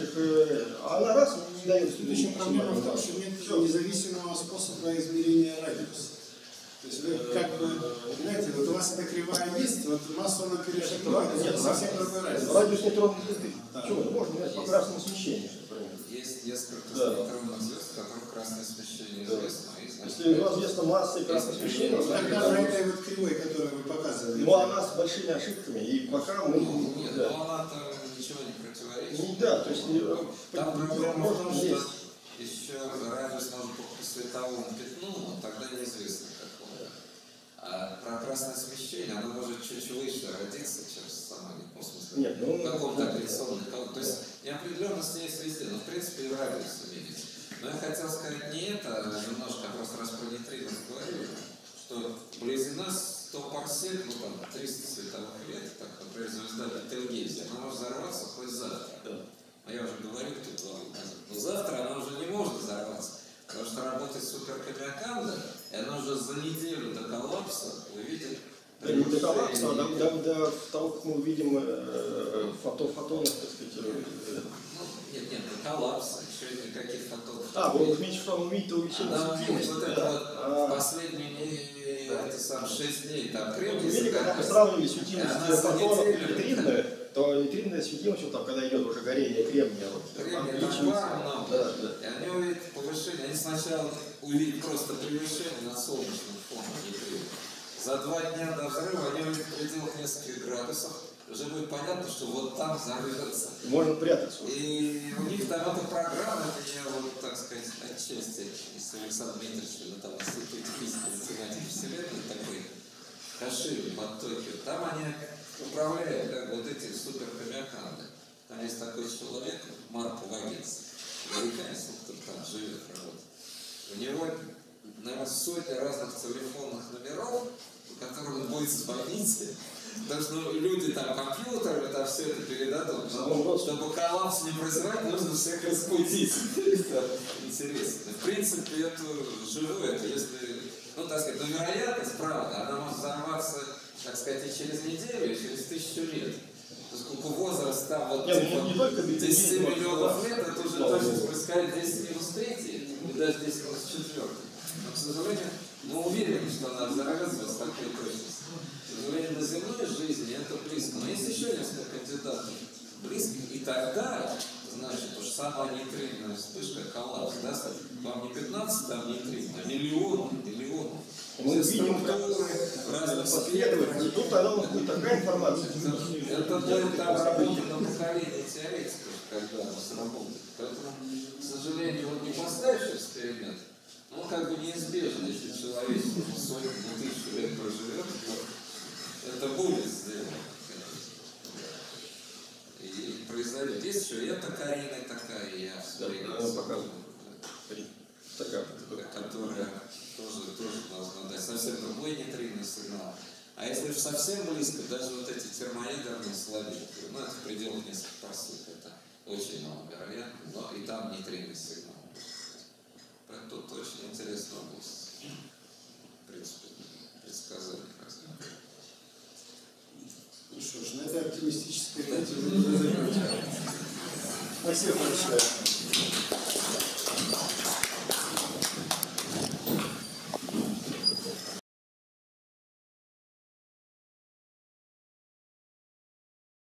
а она раз не дает. Следующая проблема в том, что нет независимого способа измерения радиуса. То есть вы как бы, знаете, вот у вас эта кривая есть, вот массу она перешагнула, это совсем другой радиус. Радиус нейтронной звезды. Почему? Можно мерить по красному смещению, например. Есть несколько нейтронных звезд, у которых красное смещение известно. Если у вас известна масса и красное смещение, Тогда на этой вот кривой, которую вы показывали. но она с большими ошибками, и пока мы... Нет, но она там ничего не противоречит. Да, то есть... Там проблема в том, что есть. еще радиус может быть по световому пятну, но тогда неизвестно какого. А про красное смещение, оно может чуть выше родиться, чем сама, в смысле, нет, ну, в каком-то операционном. То есть неопределенность есть везде, но в принципе и в радиусе видите. Но я хотел сказать не это, а немножко просто раз про нейтрино говорили, что вблизи нас 100 парсек, ну там 300 световых лет, так, например, звезда Бетельгейзе, она может взорваться хоть завтра. А я уже говорил тут 2 года назад. Но завтра она уже не может взорваться, потому что работает суперкамиоканда, и она уже за неделю до коллапса увидит. Да не до коллапса, а до того, как мы увидим фотонов, так сказать. Нет, до коллапса, еще никаких фотонов. Вы меньше что он увидит, увеличение светимости. Вот это вот последние 6 дней там кремний. Видите, когда мы сравнивали светимость фотонов и нейтринную, то нейтринная светимость, вот там, когда идет уже горение кремния, и они увидят повышение, они сначала увидят просто превышение на солнечном фоне нейтрина. За 2 дня до взрыва они увидят в пределах нескольких градусов, уже будет понятно, что вот там взорвется. Можно прятаться. И у них там эта программа, это я вот, так сказать, отчасти с Александром Дмитриевичем на том институте физики математики вселенной такой Кашири под Токио. Там они управляют как вот эти суперкамиоканды. Там есть такой человек, Марк Вагинс, американец, который там живет, работает. У него, наверное, сотни разных телефонных номеров, по которым он будет звонить. Потому что люди там компьютеры, там все это передадут. Но чтобы коллапс не прозевать, нужно всех разбудить. Интересно. В принципе, это живое, это если, ну так сказать, вероятность, правда, она может взорваться, так сказать, и через неделю, и через 1000 лет. Поскольку возраст там вот типа 10 миллионов лет, это уже точно происходит 10 минус 3, и даже 10 минус 4. Но, к сожалению, мы уверен, что она взорвется с такой точностью. К сожалению, на земной жизни это близко. Но есть еще несколько кандидатов близко. И тогда, значит, уж самая нейтринная вспышка, коллапс, да, вам не 15 там нейтрино, а миллионы. Мы видим, как последовательно. Тут тогда будет такая информация. Это будет обработано поколение теоретиков, когда оно сработает. Поэтому, к сожалению, вот не поставишь эксперимент, но он как бы неизбежно, если человечество сотни, тысячу лет проживет, то это будет сделано. И произойдет. Есть еще и эта Карина такая, и я в своей которая тоже должна дать совсем другой нейтринный сигнал. А если уж совсем близко, даже вот эти термоядерные слабинки, ну это в пределах нескольких парсек, это очень маловероятно, но и там нейтринный сигнал. Поэтому тут очень интересная область, в принципе, предсказания. Ну что ж, на этой оптимистической ноте мы будем завершать. Спасибо большое.